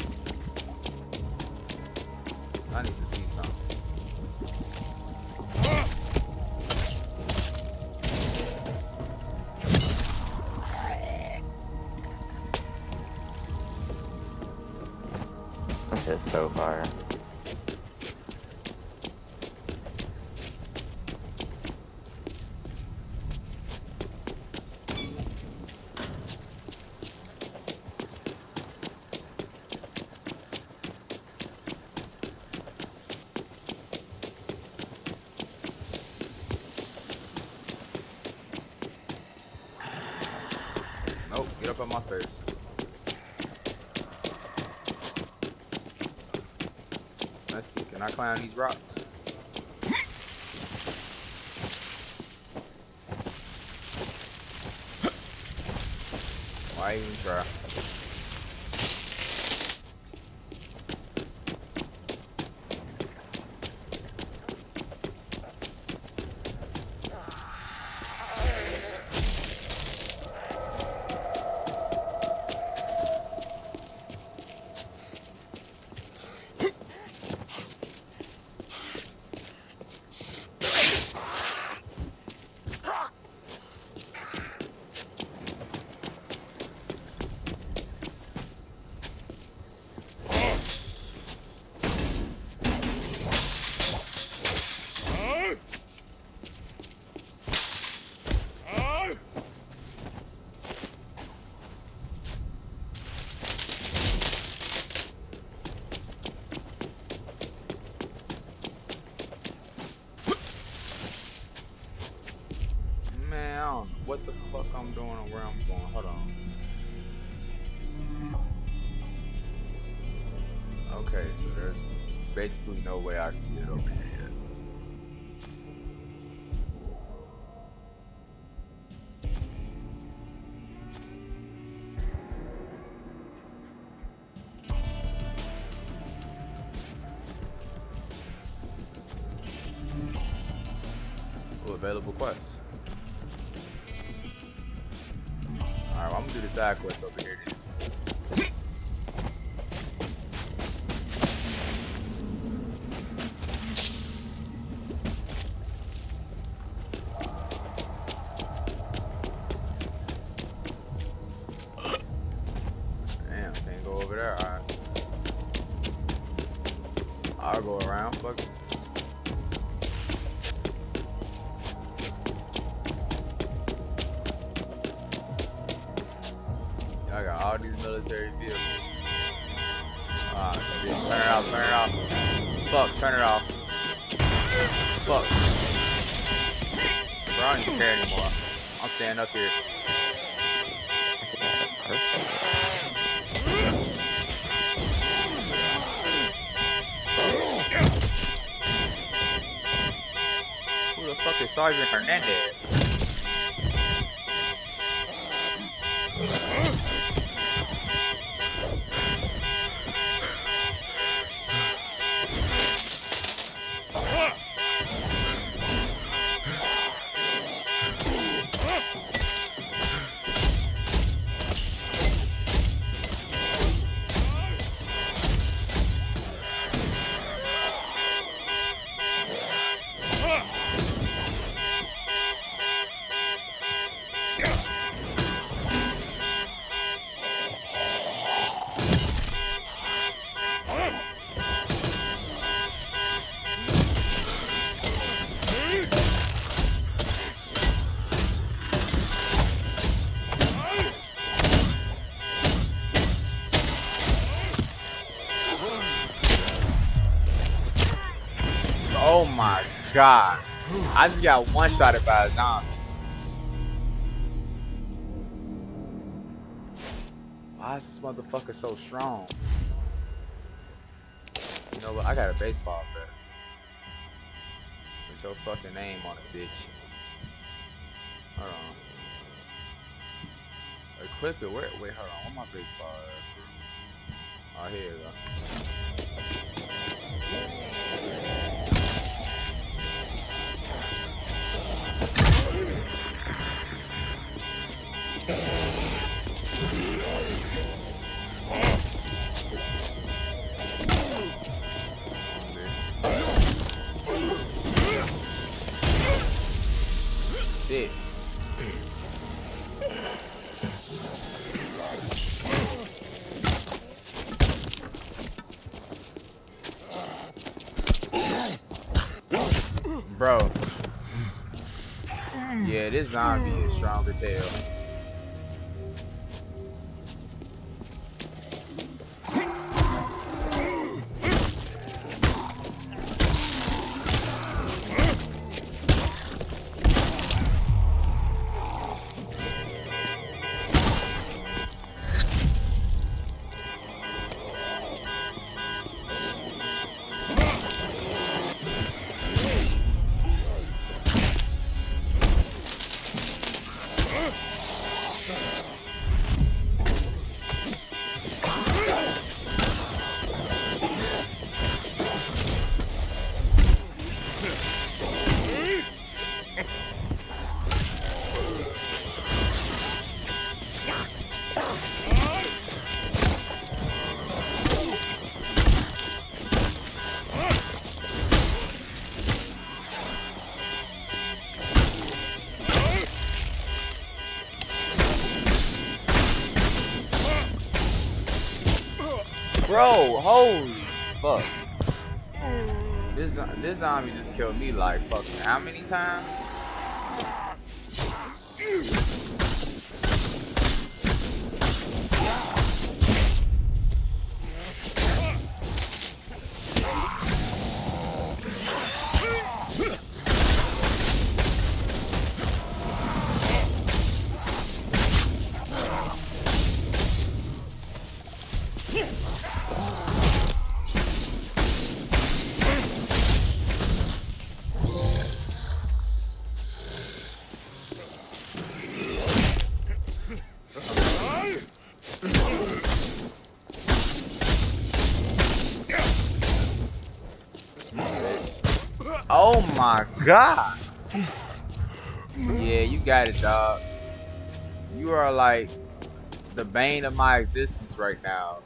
I need to see something. This is so fire. Nope, get up on my face. Let's see, can I climb these rocks? Why even try? What the fuck I'm doing or where I'm going? Hold on. Okay, so there's basically no way I can get over here yet. Oh, available quests. Alright, well, I'm gonna do the side quest over here then. Damn, can't go over there. Alright. I'll go around, fuck it. I got all these military vehicles. Turn it off, turn it off. Fuck, turn it off. Fuck. Bro, I don't even care anymore. I'm staying up here. Who the fuck is Sergeant Hernandez? Oh my god. I just got one-shotted by a zombie. Why is this motherfucker so strong? You know what? I got a baseball bat. With your fucking name on it, bitch. Hold on. Equip it. Wait, hold on. Where my baseball at? Oh, here you go. Shit. Bro. Yeah, this zombie is strong as hell. Bro, holy fuck. This zombie just killed me like fucking how many times? Oh my god. Yeah, you got it, dog. You are like the bane of my existence right now.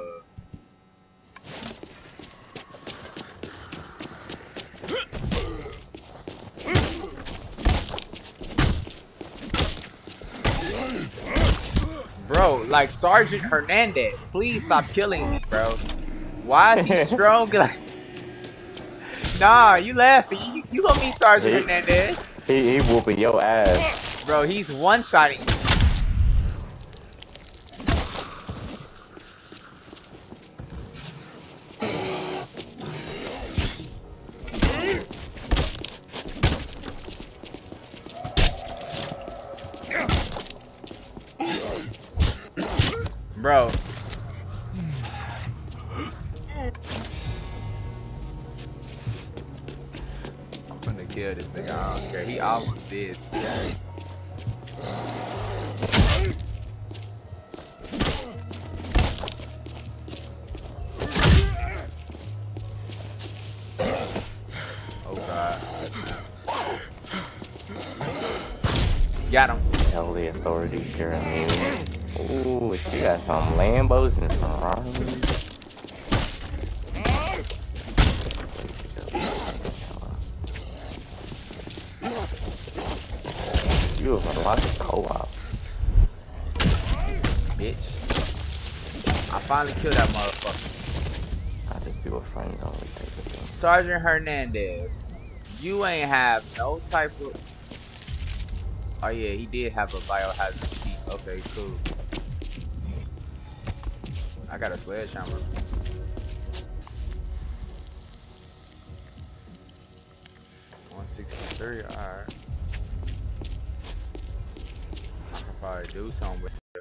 Bro, like Sergeant Hernandez, please stop killing me, bro. Why is he strong? Like, nah, you laughing. You gonna be Sergeant Hernandez. He whooping your ass. Bro, he's one-shotting you. Bro. I'm gonna kill this nigga. I don't care. He almost did. Oh god. Got him. Tell the authorities you're immune. Ooh, she got some Lambos and Ferraris. You have a lot of co-op. Bitch. I finally killed that motherfucker. I just do a friend only type of thing. Sergeant Hernandez, you ain't have no type of... Oh yeah, he did have a biohazard sheet. Okay, cool. I got a sledgehammer. $163, alright. I can probably do something with it.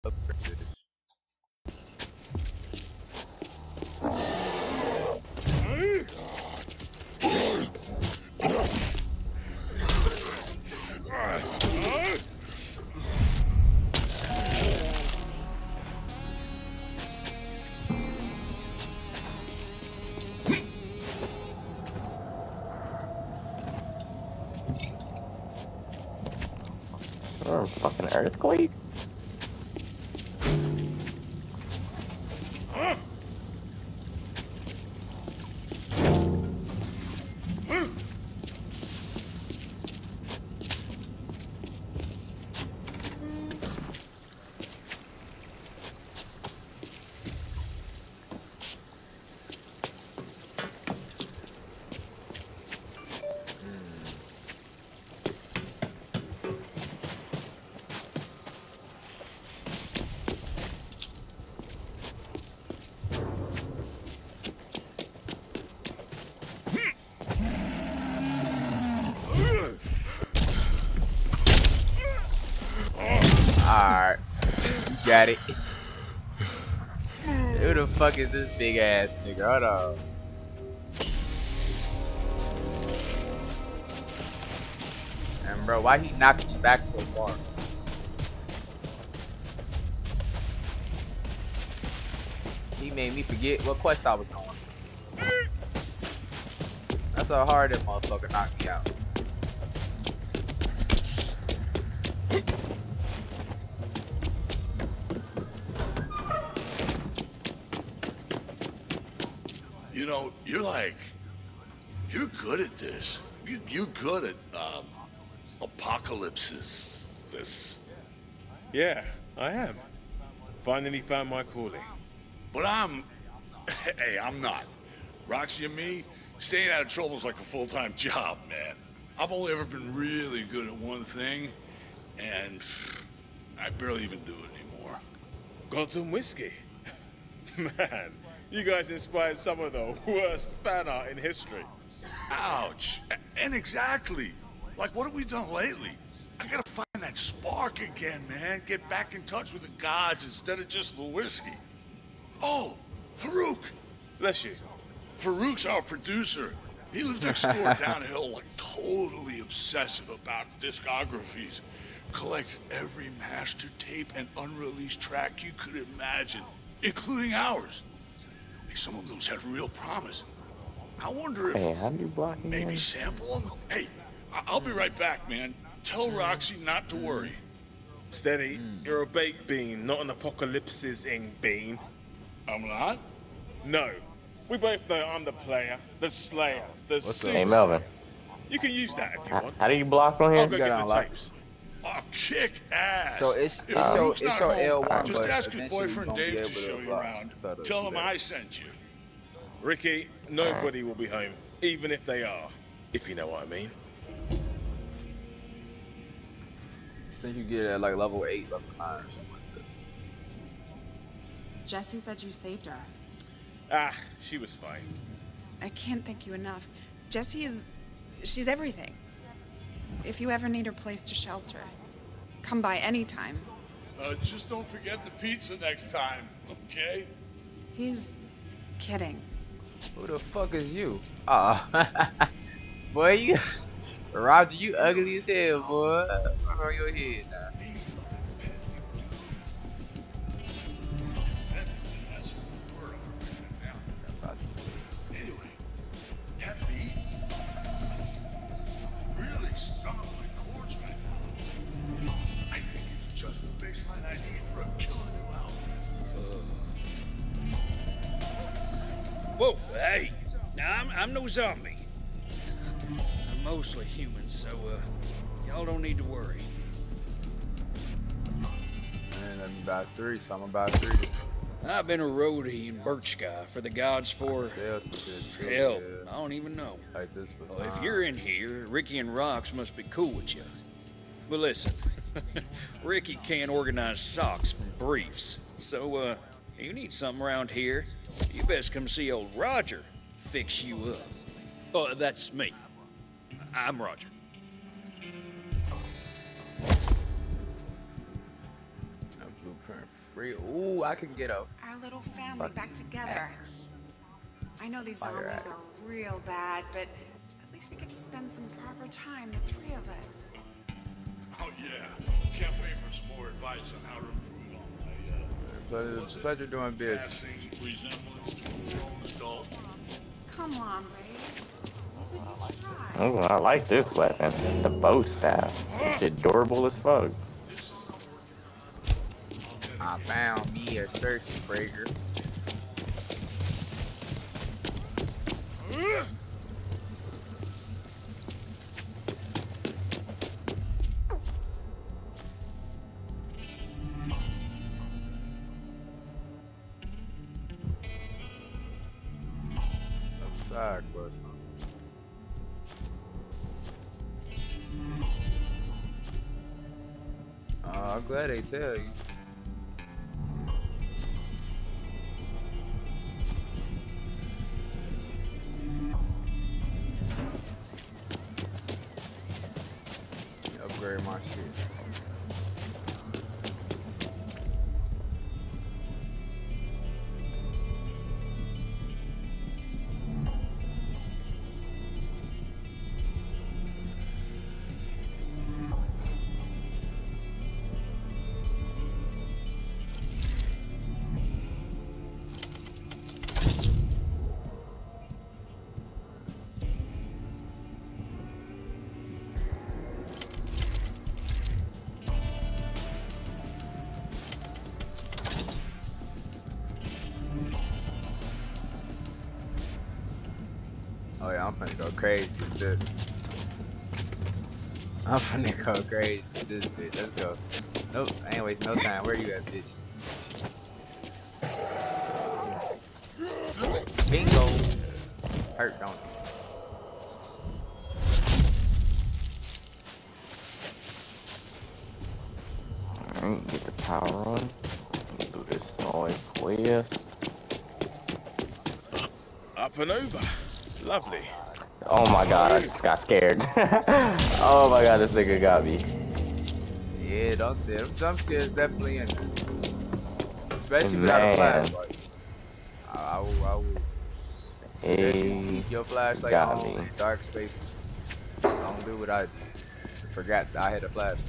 Or a fucking earthquake? Alright. Got it. Who the fuck is this big ass nigga? Hold on. And bro, why he knocking me back so far? He made me forget what quest I was on. That's how hard that motherfucker knocked me out. You know, you're good at this. You're good at, apocalypses. Yeah, I am. Finally found my calling. But I'm Hey, I'm not. Roxy and me, staying out of trouble is like a full-time job, man. I've only ever been really good at one thing, and I barely even do it anymore. Got some whiskey? Man, you guys inspired some of the worst fan art in history. Ouch. And exactly. Like, what have we done lately? I gotta find that spark again, man. Get back in touch with the gods instead of just the whiskey. Oh, Farouk. Bless you. Farouk's our producer. He lives next door down the hill, like totally obsessive about discographies. Collects every master tape and unreleased track you could imagine, including ours. Hey, some of those have real promise. I wonder if Hey, how do you block him? maybe sample them? Hey, I'll be right back, man. Tell Roxy not to worry. Steady. You're a baked bean, not an apocalypsis-ing bean. I'm not? No. We both know I'm the player, the slayer, the super. Hey, Melvin. You can use that if you want. How do you block on here? I'll go get the tapes. Oh, kick ass. So it's If your Farouk's not home, L1, just but ask his eventually boyfriend you're gonna be Dave to able to show you block around. instead of Tell him that. I sent you. Ricky, nobody will be home, even if they are, if you know what I mean. I think you get it at like level 8, level 9 or something like that. Jesse said you saved her. Ah, she was fine. I can't thank you enough. She's everything. If you ever need a place to shelter, come by anytime. Just don't forget the pizza next time, okay? He's kidding. Who the fuck is you? Boy, you, Roger, you ugly as hell, boy. What's on your head now? Anyway, that beat, it's really struck my chords right now. I think it's just the baseline I need for a killer new album. Whoa, hey. Now, I'm no zombie. I'm mostly human, so, y'all don't need to worry. Man, I'm about 3, so I'm about 3. I've been a roadie in Birch Sky for the gods for... hell, I don't even know. Like this for Well, if you're in here, Ricky and Rox must be cool with you. But listen, Ricky can't organize socks from briefs. So, you need something around here, you best come see old Roger fix you up. Oh, that's me. I'm Roger. Blueprint free. Ooh, I can get a Our little family back together. I know these zombies are real bad, but at least we get to spend some proper time, the 3 of us. Oh, yeah. Can't wait for some more advice on how to improve on my, pleasure doing business. passing resemblance to a grown adult. Come on, Ray. You said you tried. Oh, I like this weapon. The bow staff. It's adorable as fuck. I found me a circuit breaker. Side quest. I'm glad they tell you. Upgrade my shit. Oh yeah, I'm finna go crazy with this. I'm finna go crazy with this bitch. Let's go. Nope, I ain't wasting no time. Where you at, bitch? Bingo. Hurt, don't it? Alright, get the power on. Do this noise for you. Up and over. Lovely. Oh my god, I just got scared. Oh my god, this nigga got me. Yeah, don't say them jump scares definitely in there. Especially without a flashlight. I will. Hey, Keep your flashlight got on me. in dark spaces. Don't do what I did. Forgot that I had a flashlight.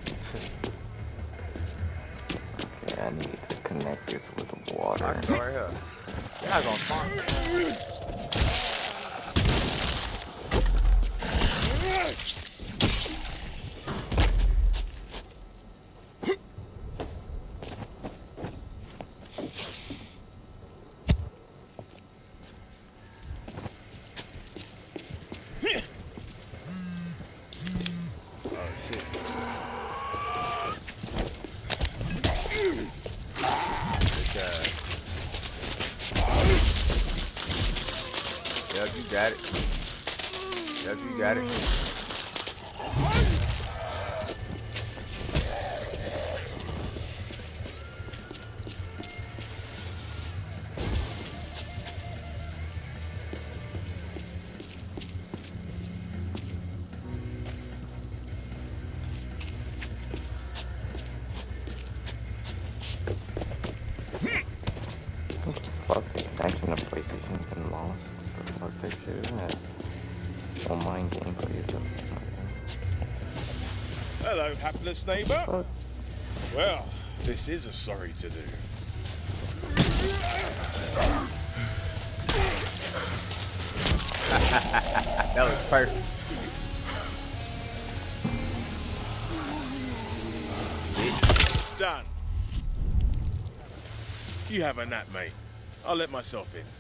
Okay, I need to connect this with the water. I can go right here. You're not gonna spawn. Yep, you got it. Yep, you got it. Fuck, the connection of PlayStation's been lost. Fuck that shit, isn't it? Online gameplay is up. Hello, hapless neighbor. Well, this is a sorry to do. That was perfect. Done. You have a nap, mate. I'll let myself in.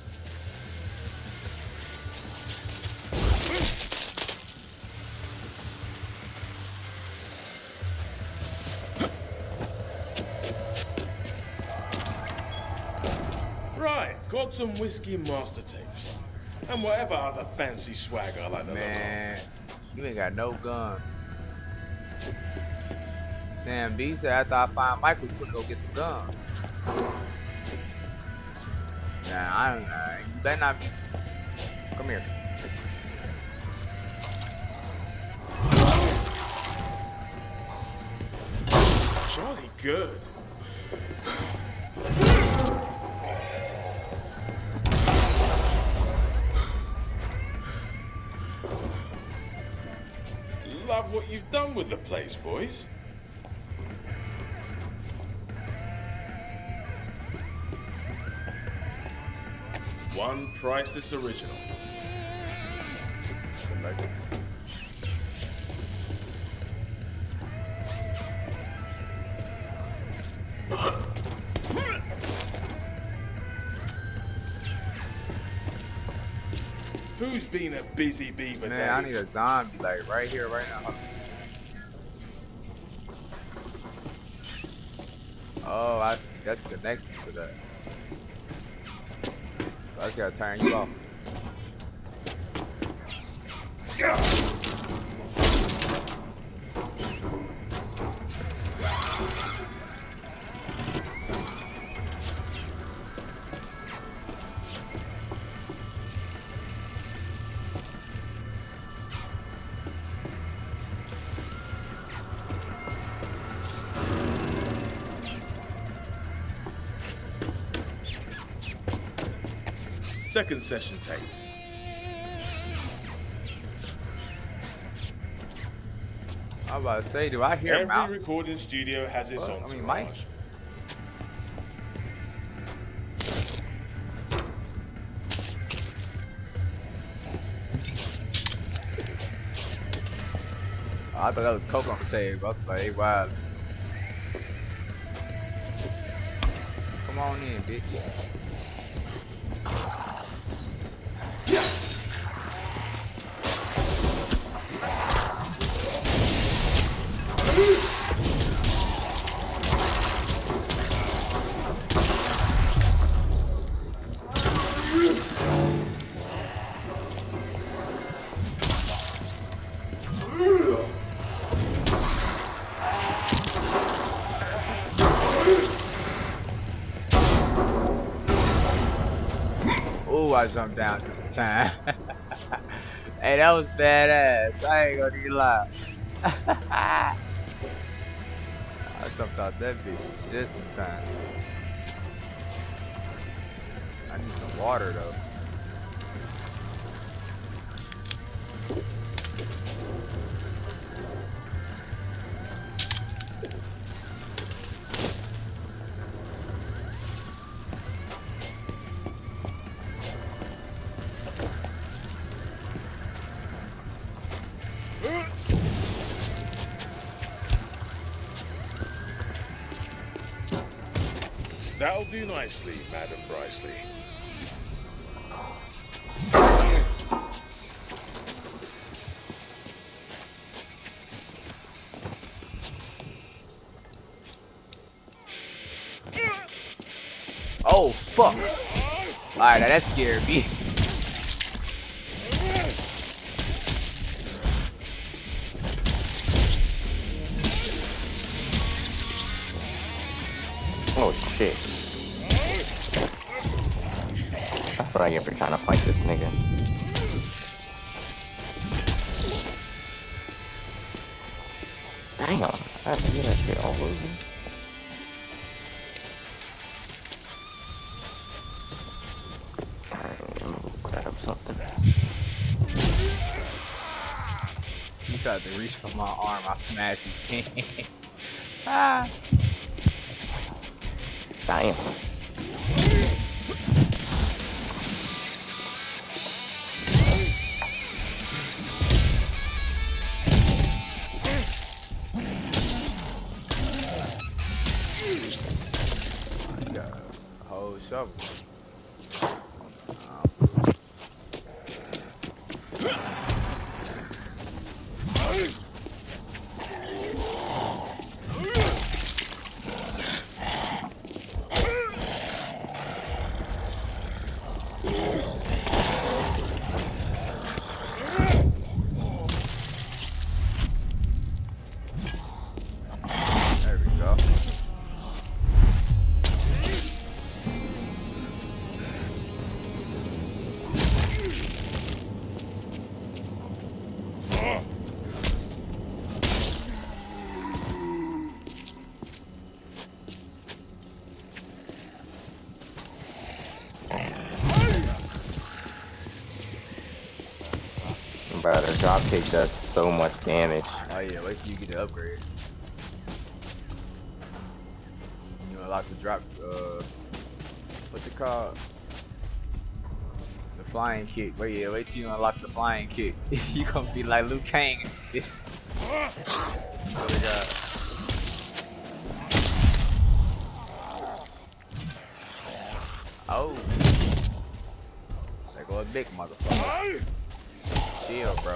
Right, got some whiskey master tapes. And whatever other fancy swag I like to look Man, you ain't got no gun. Sam B said after I find Michael, you could go get some guns. Nah, you better not be. Come here. Jolly good. Love what you've done with the place, boys. One priceless original. Who's been a busy beaver day? Man, I need a zombie like right here, right now. Oh, that's connected to that. So I just gotta turn you off. Second session tape. I'm about to say, do I hear mouse? Every recording studio has its own mice. Oh, I thought that was coke on the table. I was like, hey, wow. Come on in, bitch. Ooh, I jumped down just in time. Hey, that was badass. I ain't gonna even lie. I jumped out that bitch just in time. I need some water though. That'll do nicely, Madam Brysley. Oh, fuck. Alright, now that scared me. Oh shit. That's what I get for trying to fight this nigga. Damn, I have to do that shit all over. Alright, let me grab something. He tried to reach for my arm, I smashed his hand. Ah. Damn. I got a whole shovel. Bro, the dropkick does so much damage. Oh yeah, wait till you get the upgrade. You unlock the drop, what's it called? The flying kick. Wait till you unlock the flying kick. You gonna be like Liu Kang. Oh my god. Oh. There go a big motherfucker. Chill, bro.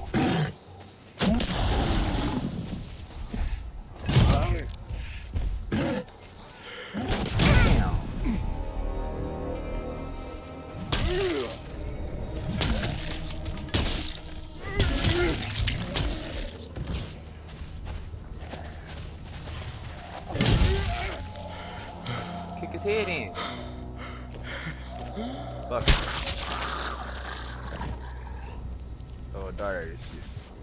Damn. Kick his head in. Fuck it. Throw a dart at this shit.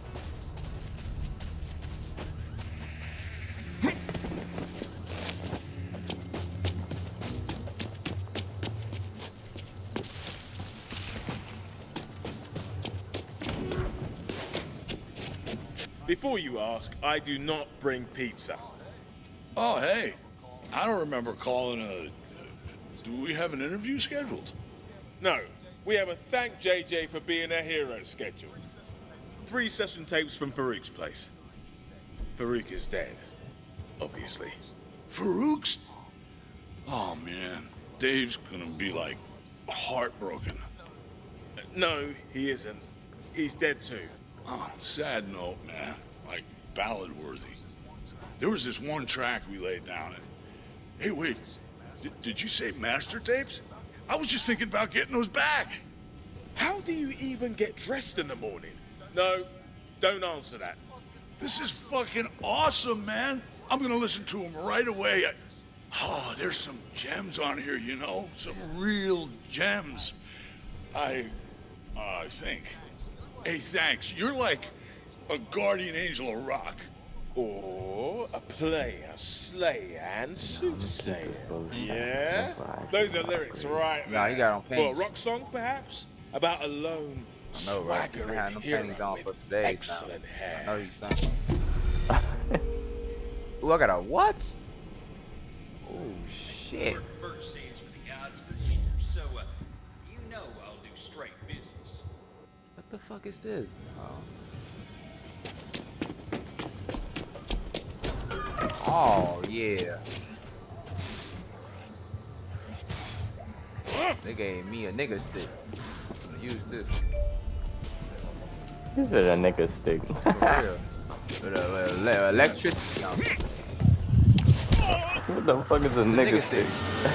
Before you ask, I do not bring pizza. Oh, hey. I don't remember calling a... Do we have an interview scheduled? No. We have a thank JJ for being a hero schedule. 3 session tapes from Farouk's place. Farouk is dead, obviously. Farouk's? Oh, man. Dave's gonna be, like, heartbroken. No, he isn't. He's dead too. Oh, sad note, man. Like, ballad-worthy. There was this one track we laid down and... Hey, wait. Did you say master tapes? I was just thinking about getting those back. How do you even get dressed in the morning? No, don't answer that. This is fucking awesome, man. I'm gonna listen to them right away. Oh, there's some gems on here, you know? Some real gems. I think. Hey, thanks. You're like a guardian angel of rock. Or a player, slayer, and soothsayer. Yeah? Those are lyrics, right, Nah, you got on For a paintings. rock song, perhaps? About a lone, I know, right? You been having them paintings on for some days excellent now. hair. I know you son. Ooh, I got a what? Oh shit. Bird stands for the gods of the year, so you know I'll do straight business. What the fuck is this? Oh yeah. They gave me a nigga stick. I'm gonna use this. Is it a nigga stick? For real. With electricity on it. What the fuck is a nigga stick?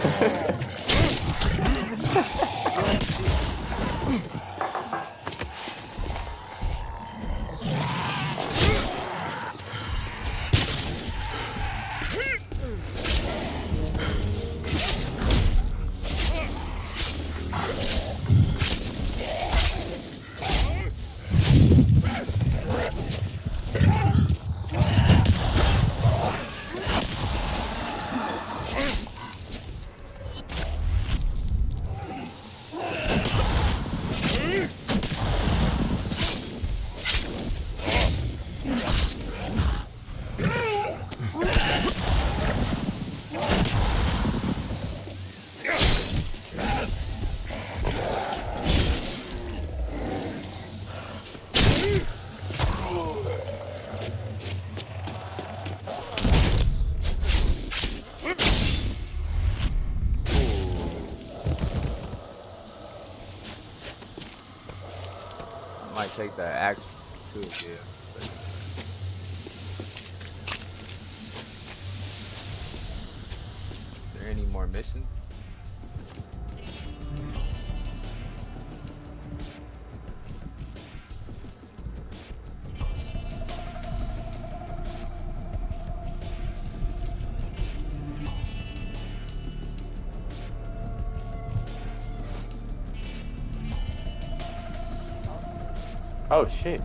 Might take that action too, yeah. Is there any more missions? Oh shit.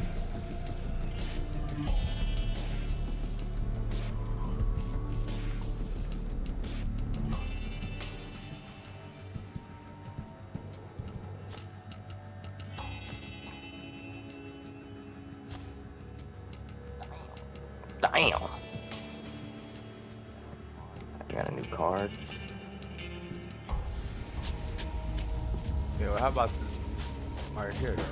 Damn. I got a new card. Yeah, well, how about this right here though?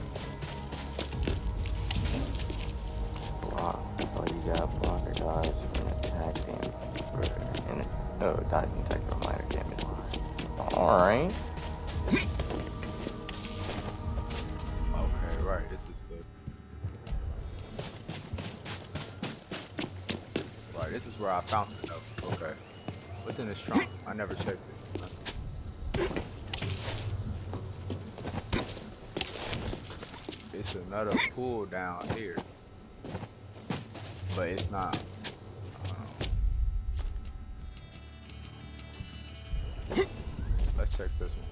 Block. That's all you got. Block or dodge and attack damage. Oh, dodge and attack for minor damage. Alright. Okay, right. This is the. Right, this is where I found it though. Okay. What's in this trunk? I never checked it. It's another pool down here. But it's not. Let's check this one.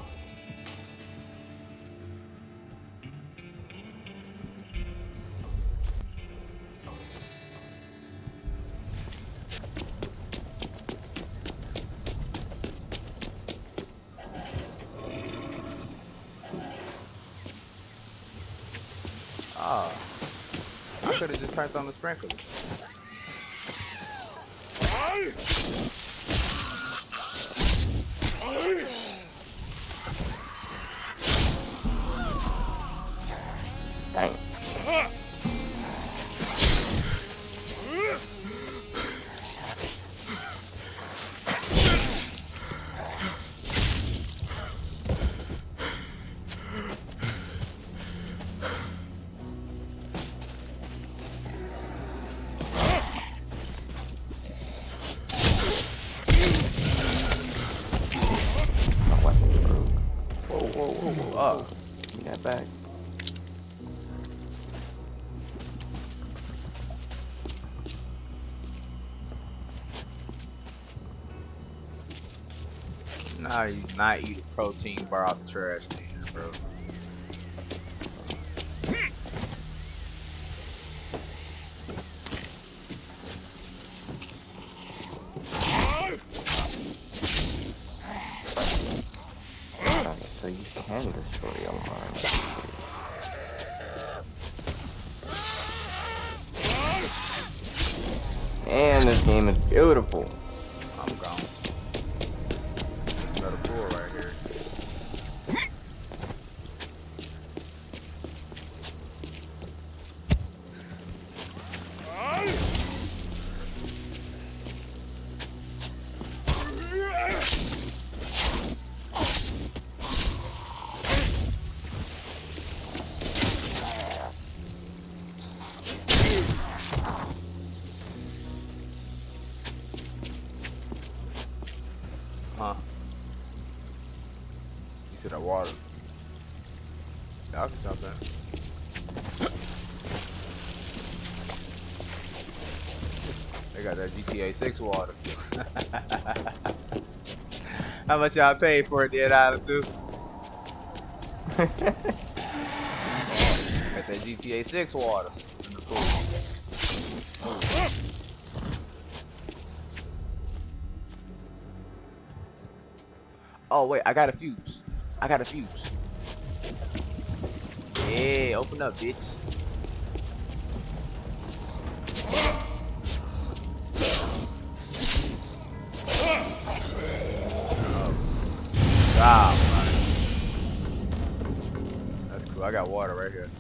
Ah. I could have just turned on the sprinklers. Dang. Oh, give me that back. Nah, you not eat a protein bar out the trash can. bro. So you can destroy alarms. And this game is beautiful. I'm gone. Another pool right here. Huh? You see that water? Yeah, I can jump in. They got that GTA 6 water. How much y'all paid for it, Dead Island 2? Got that GTA 6 water in the pool. Oh wait, I got a fuse. I got a fuse. Yeah, open up, bitch. Wow, man. That's cool. I got water right here.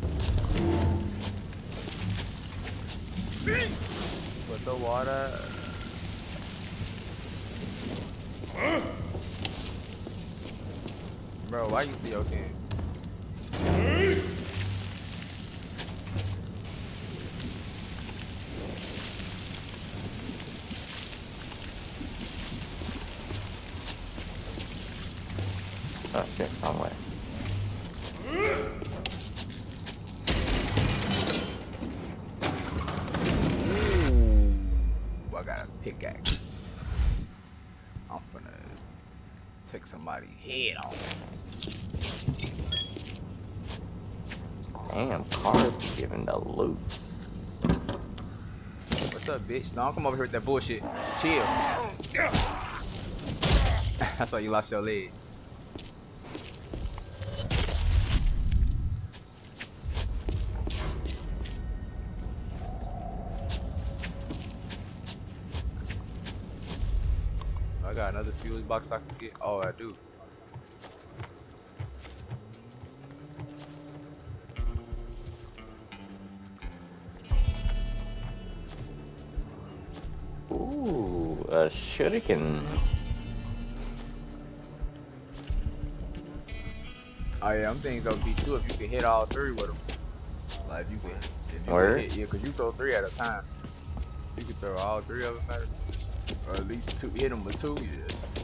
Put the water. Bro, why you see your king? Oh shit, wrong way. Ooh, I got a pickaxe. I'm finna take somebody's head off. Damn, car's giving the loot. What's up, bitch? Don't come over here with that bullshit. Chill. That's why you lost your leg. I got another fuse box I can get. Oh, I do. Ooh, a shuriken. Oh yeah, I'm thinking OP too if you can hit all three with them. Like if you can hit, yeah, cause you throw 3 at a time. You can throw all 3 of them at a time. Or at least 2, hit them with 2, yeah.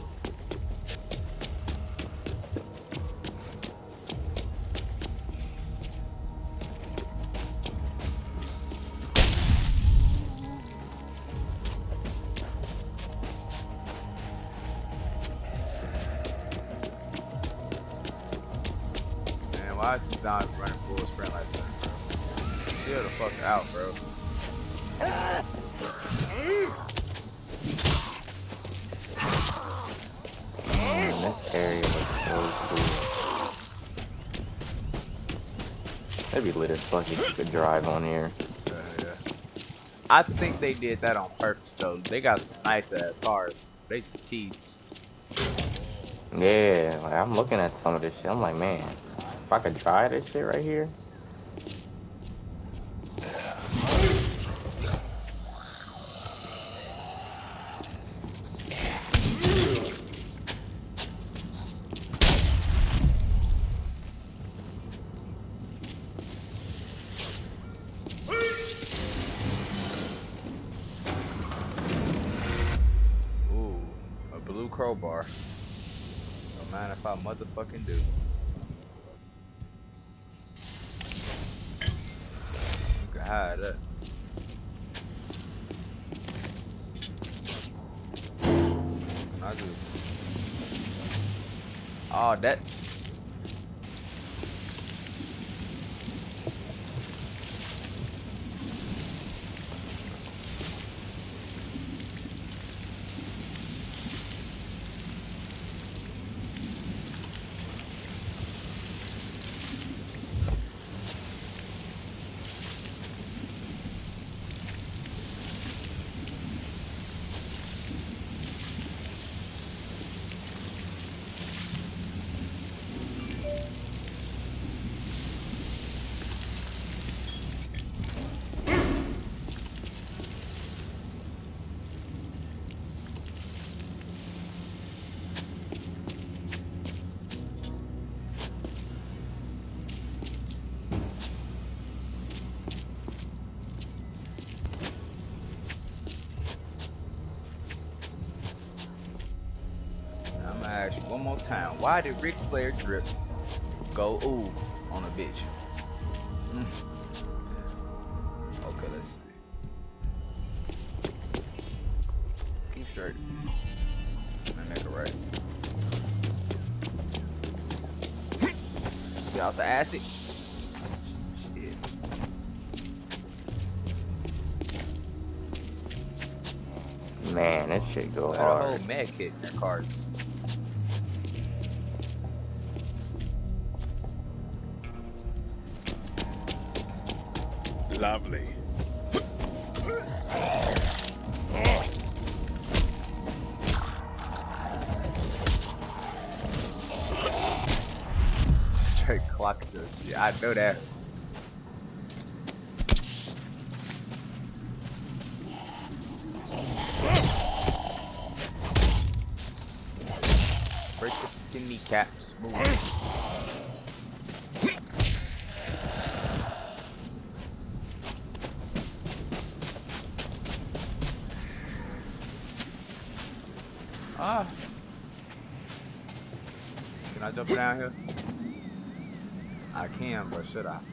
Man, why is this Don running full sprint like that, bro? Chill the fuck out, bro. This area looks so cool. That'd be lit as fuck if you could drive on here. Yeah. I think they did that on purpose, though. They got some nice ass cars. They just teased. Yeah, like I'm looking at some of this shit. I'm like, man, if I could try this shit right here. Ooh, a blue crowbar. Don't mind if I motherfucking do. You can hide that. I do. Oh, that. more time. Why did Ric Flair drip go ooh on a bitch? Okay, let's see. Keep straight. And make it right. Get out the acid. Shit. Man, this shit go Got hard. a whole med kit in that car. Lovely. Straight clock to shit. I know that. Break the kneecaps. Move. Ah. Can I jump down here? I can, but should I?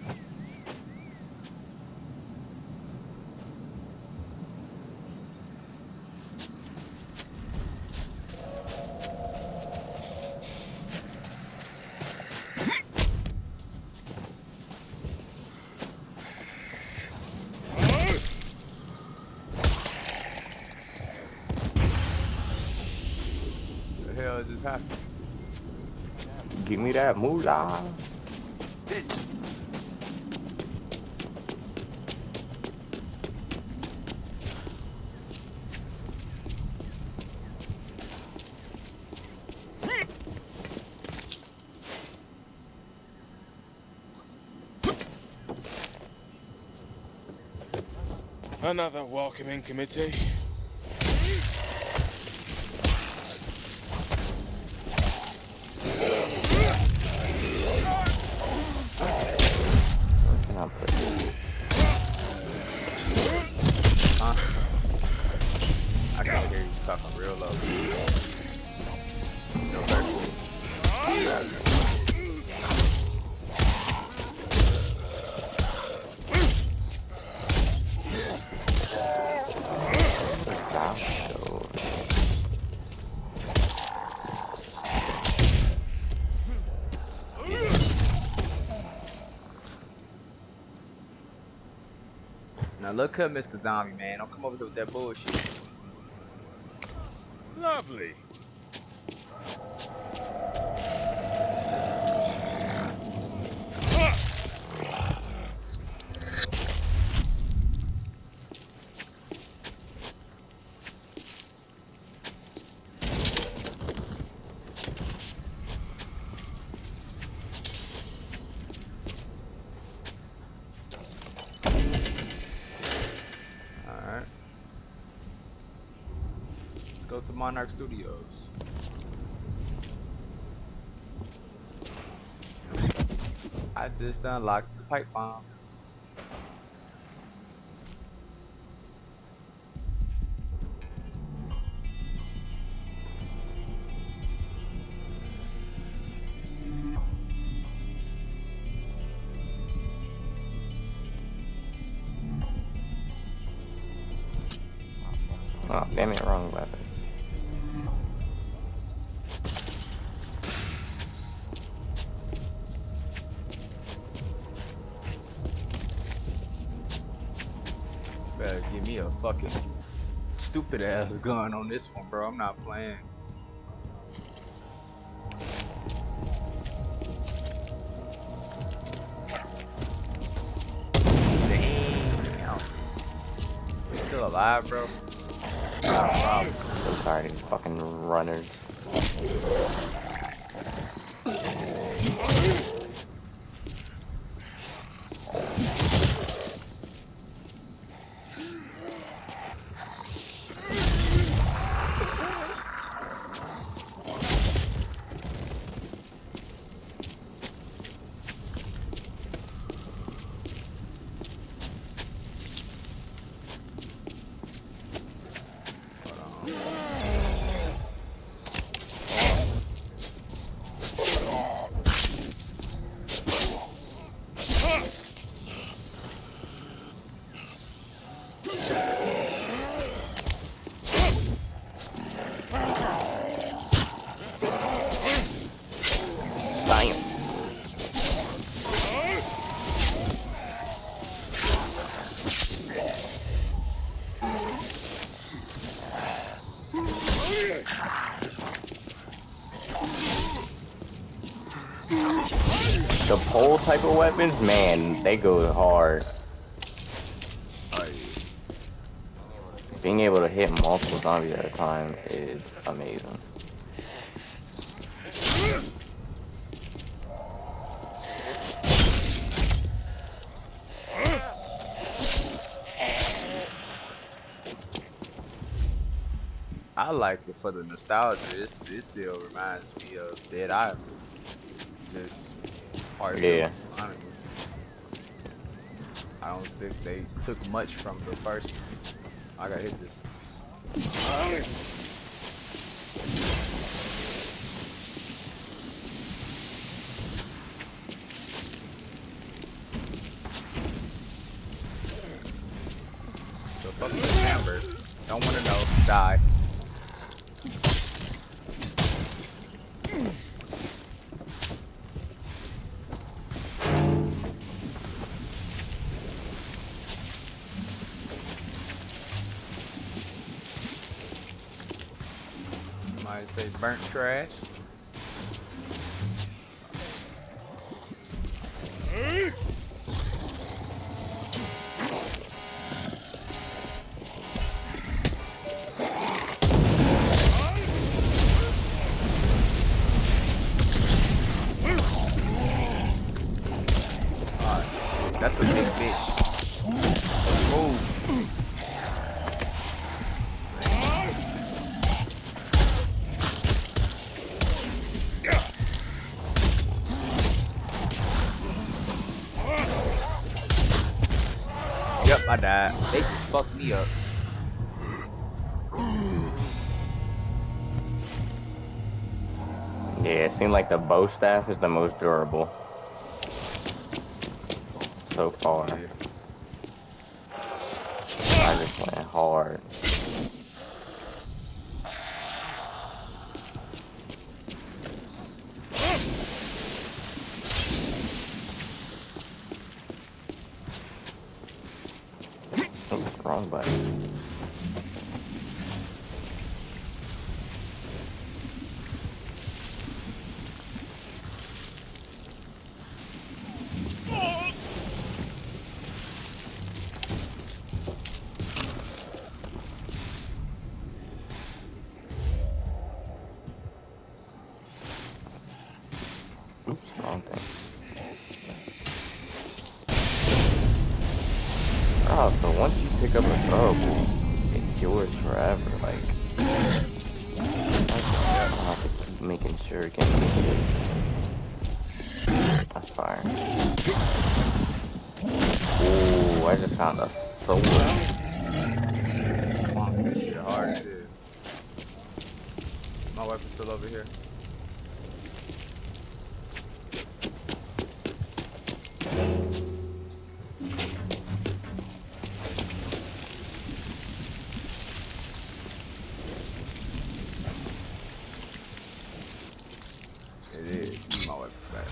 What the hell just happened? Give me that moolah. Bitch. Another welcoming committee. Huh? I can't hear you talking real low. Now look up, Mr. Zombie, man. Don't come over here with that bullshit. Lovely. Alright. Let's go to Monarch Studios. I just unlocked the pipe bomb. Oh, damn it, wrong weapon. Better give me a fucking stupid ass gun on this one, bro. I'm not playing. Damn. You still alive, bro? Not a problem. So sorry, these fucking runners. The pole type of weapons, man, they go hard. Oh, yeah. Being able to hit multiple zombies at a time is amazing. I like it for the nostalgia. This still reminds me of Dead Island. Just part two. Yeah. Honestly. I don't think they took much from the first one. I gotta hit this. So fucking Amber. Don't wanna know. Die. Somebody say burnt trash. That's a big fish. Oh. Yep, I died. They just fucked me up. Yeah, it seemed like the bow staff is the most durable so far. I just went hard. Oops, wrong button. Oops, wrong thing. Oh, so once you pick up a throw, it's yours forever. Like, I'll have to keep making sure it gets me. That's fire. Ooh, I just found a sword. Fuck, this shit hard as shit. My weapon's still over here. It is. My weapon's back.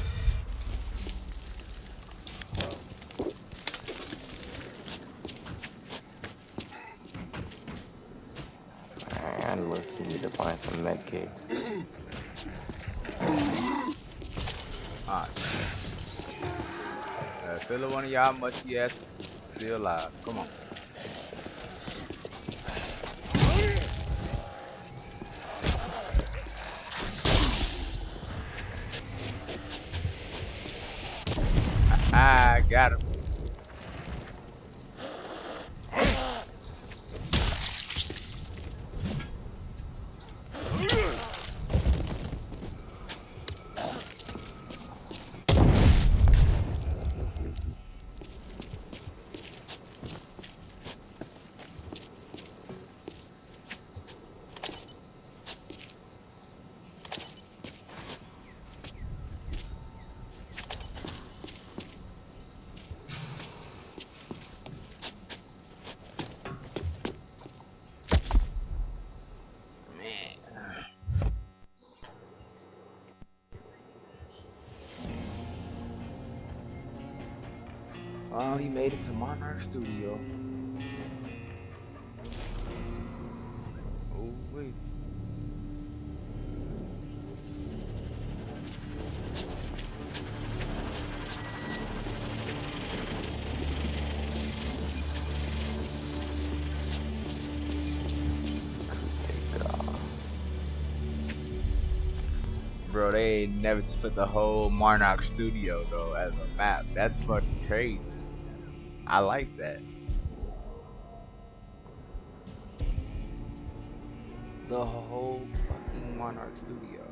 Alright, I look, you need to find some med kits. Alright. Feel one of y'all musty ass still alive. Come on. I got him. Finally made it to Monarch Studio. Oh wait. They ain't never just put the whole Monarch Studio though as a map. That's fucking crazy. I like that. The whole fucking Monarch Studio.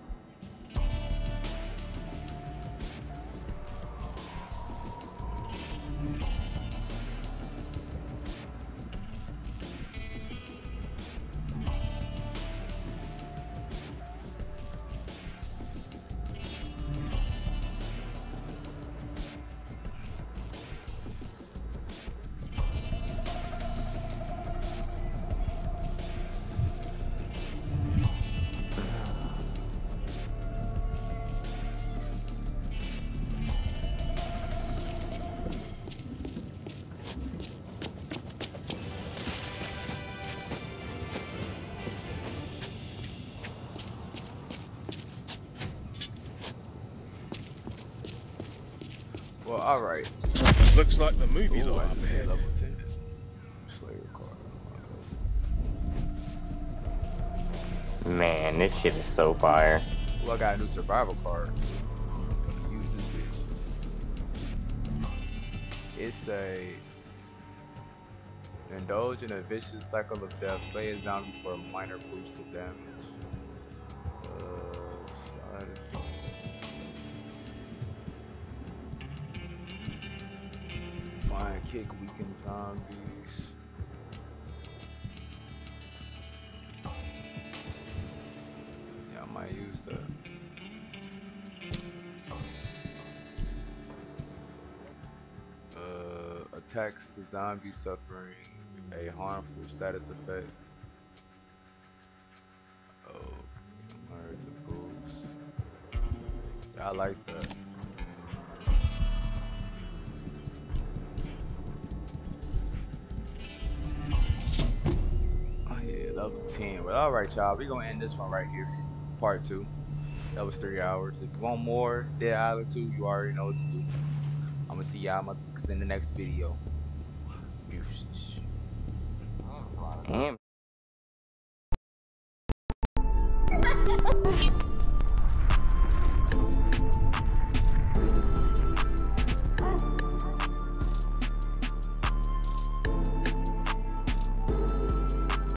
Well, alright. Looks like the movie lot up ahead. Level 10. Slayer card. Man, this shit is so fire. Well, I got a new survival card. I'm gonna use this bitch. It's a indulge in a vicious cycle of death. Slay a zombie for a minor boost of damage. Fine kick weaken zombies. Yeah, I might use that. Attacks the zombie suffering a harmful status effect. Oh, it's a boost. Yeah, I like that. Level 10. But alright, y'all, we're gonna end this one right here. Part 2. That was 3 hours. If you want more Dead Island 2, you already know what to do. I'm gonna see y'all in the next video. Damn.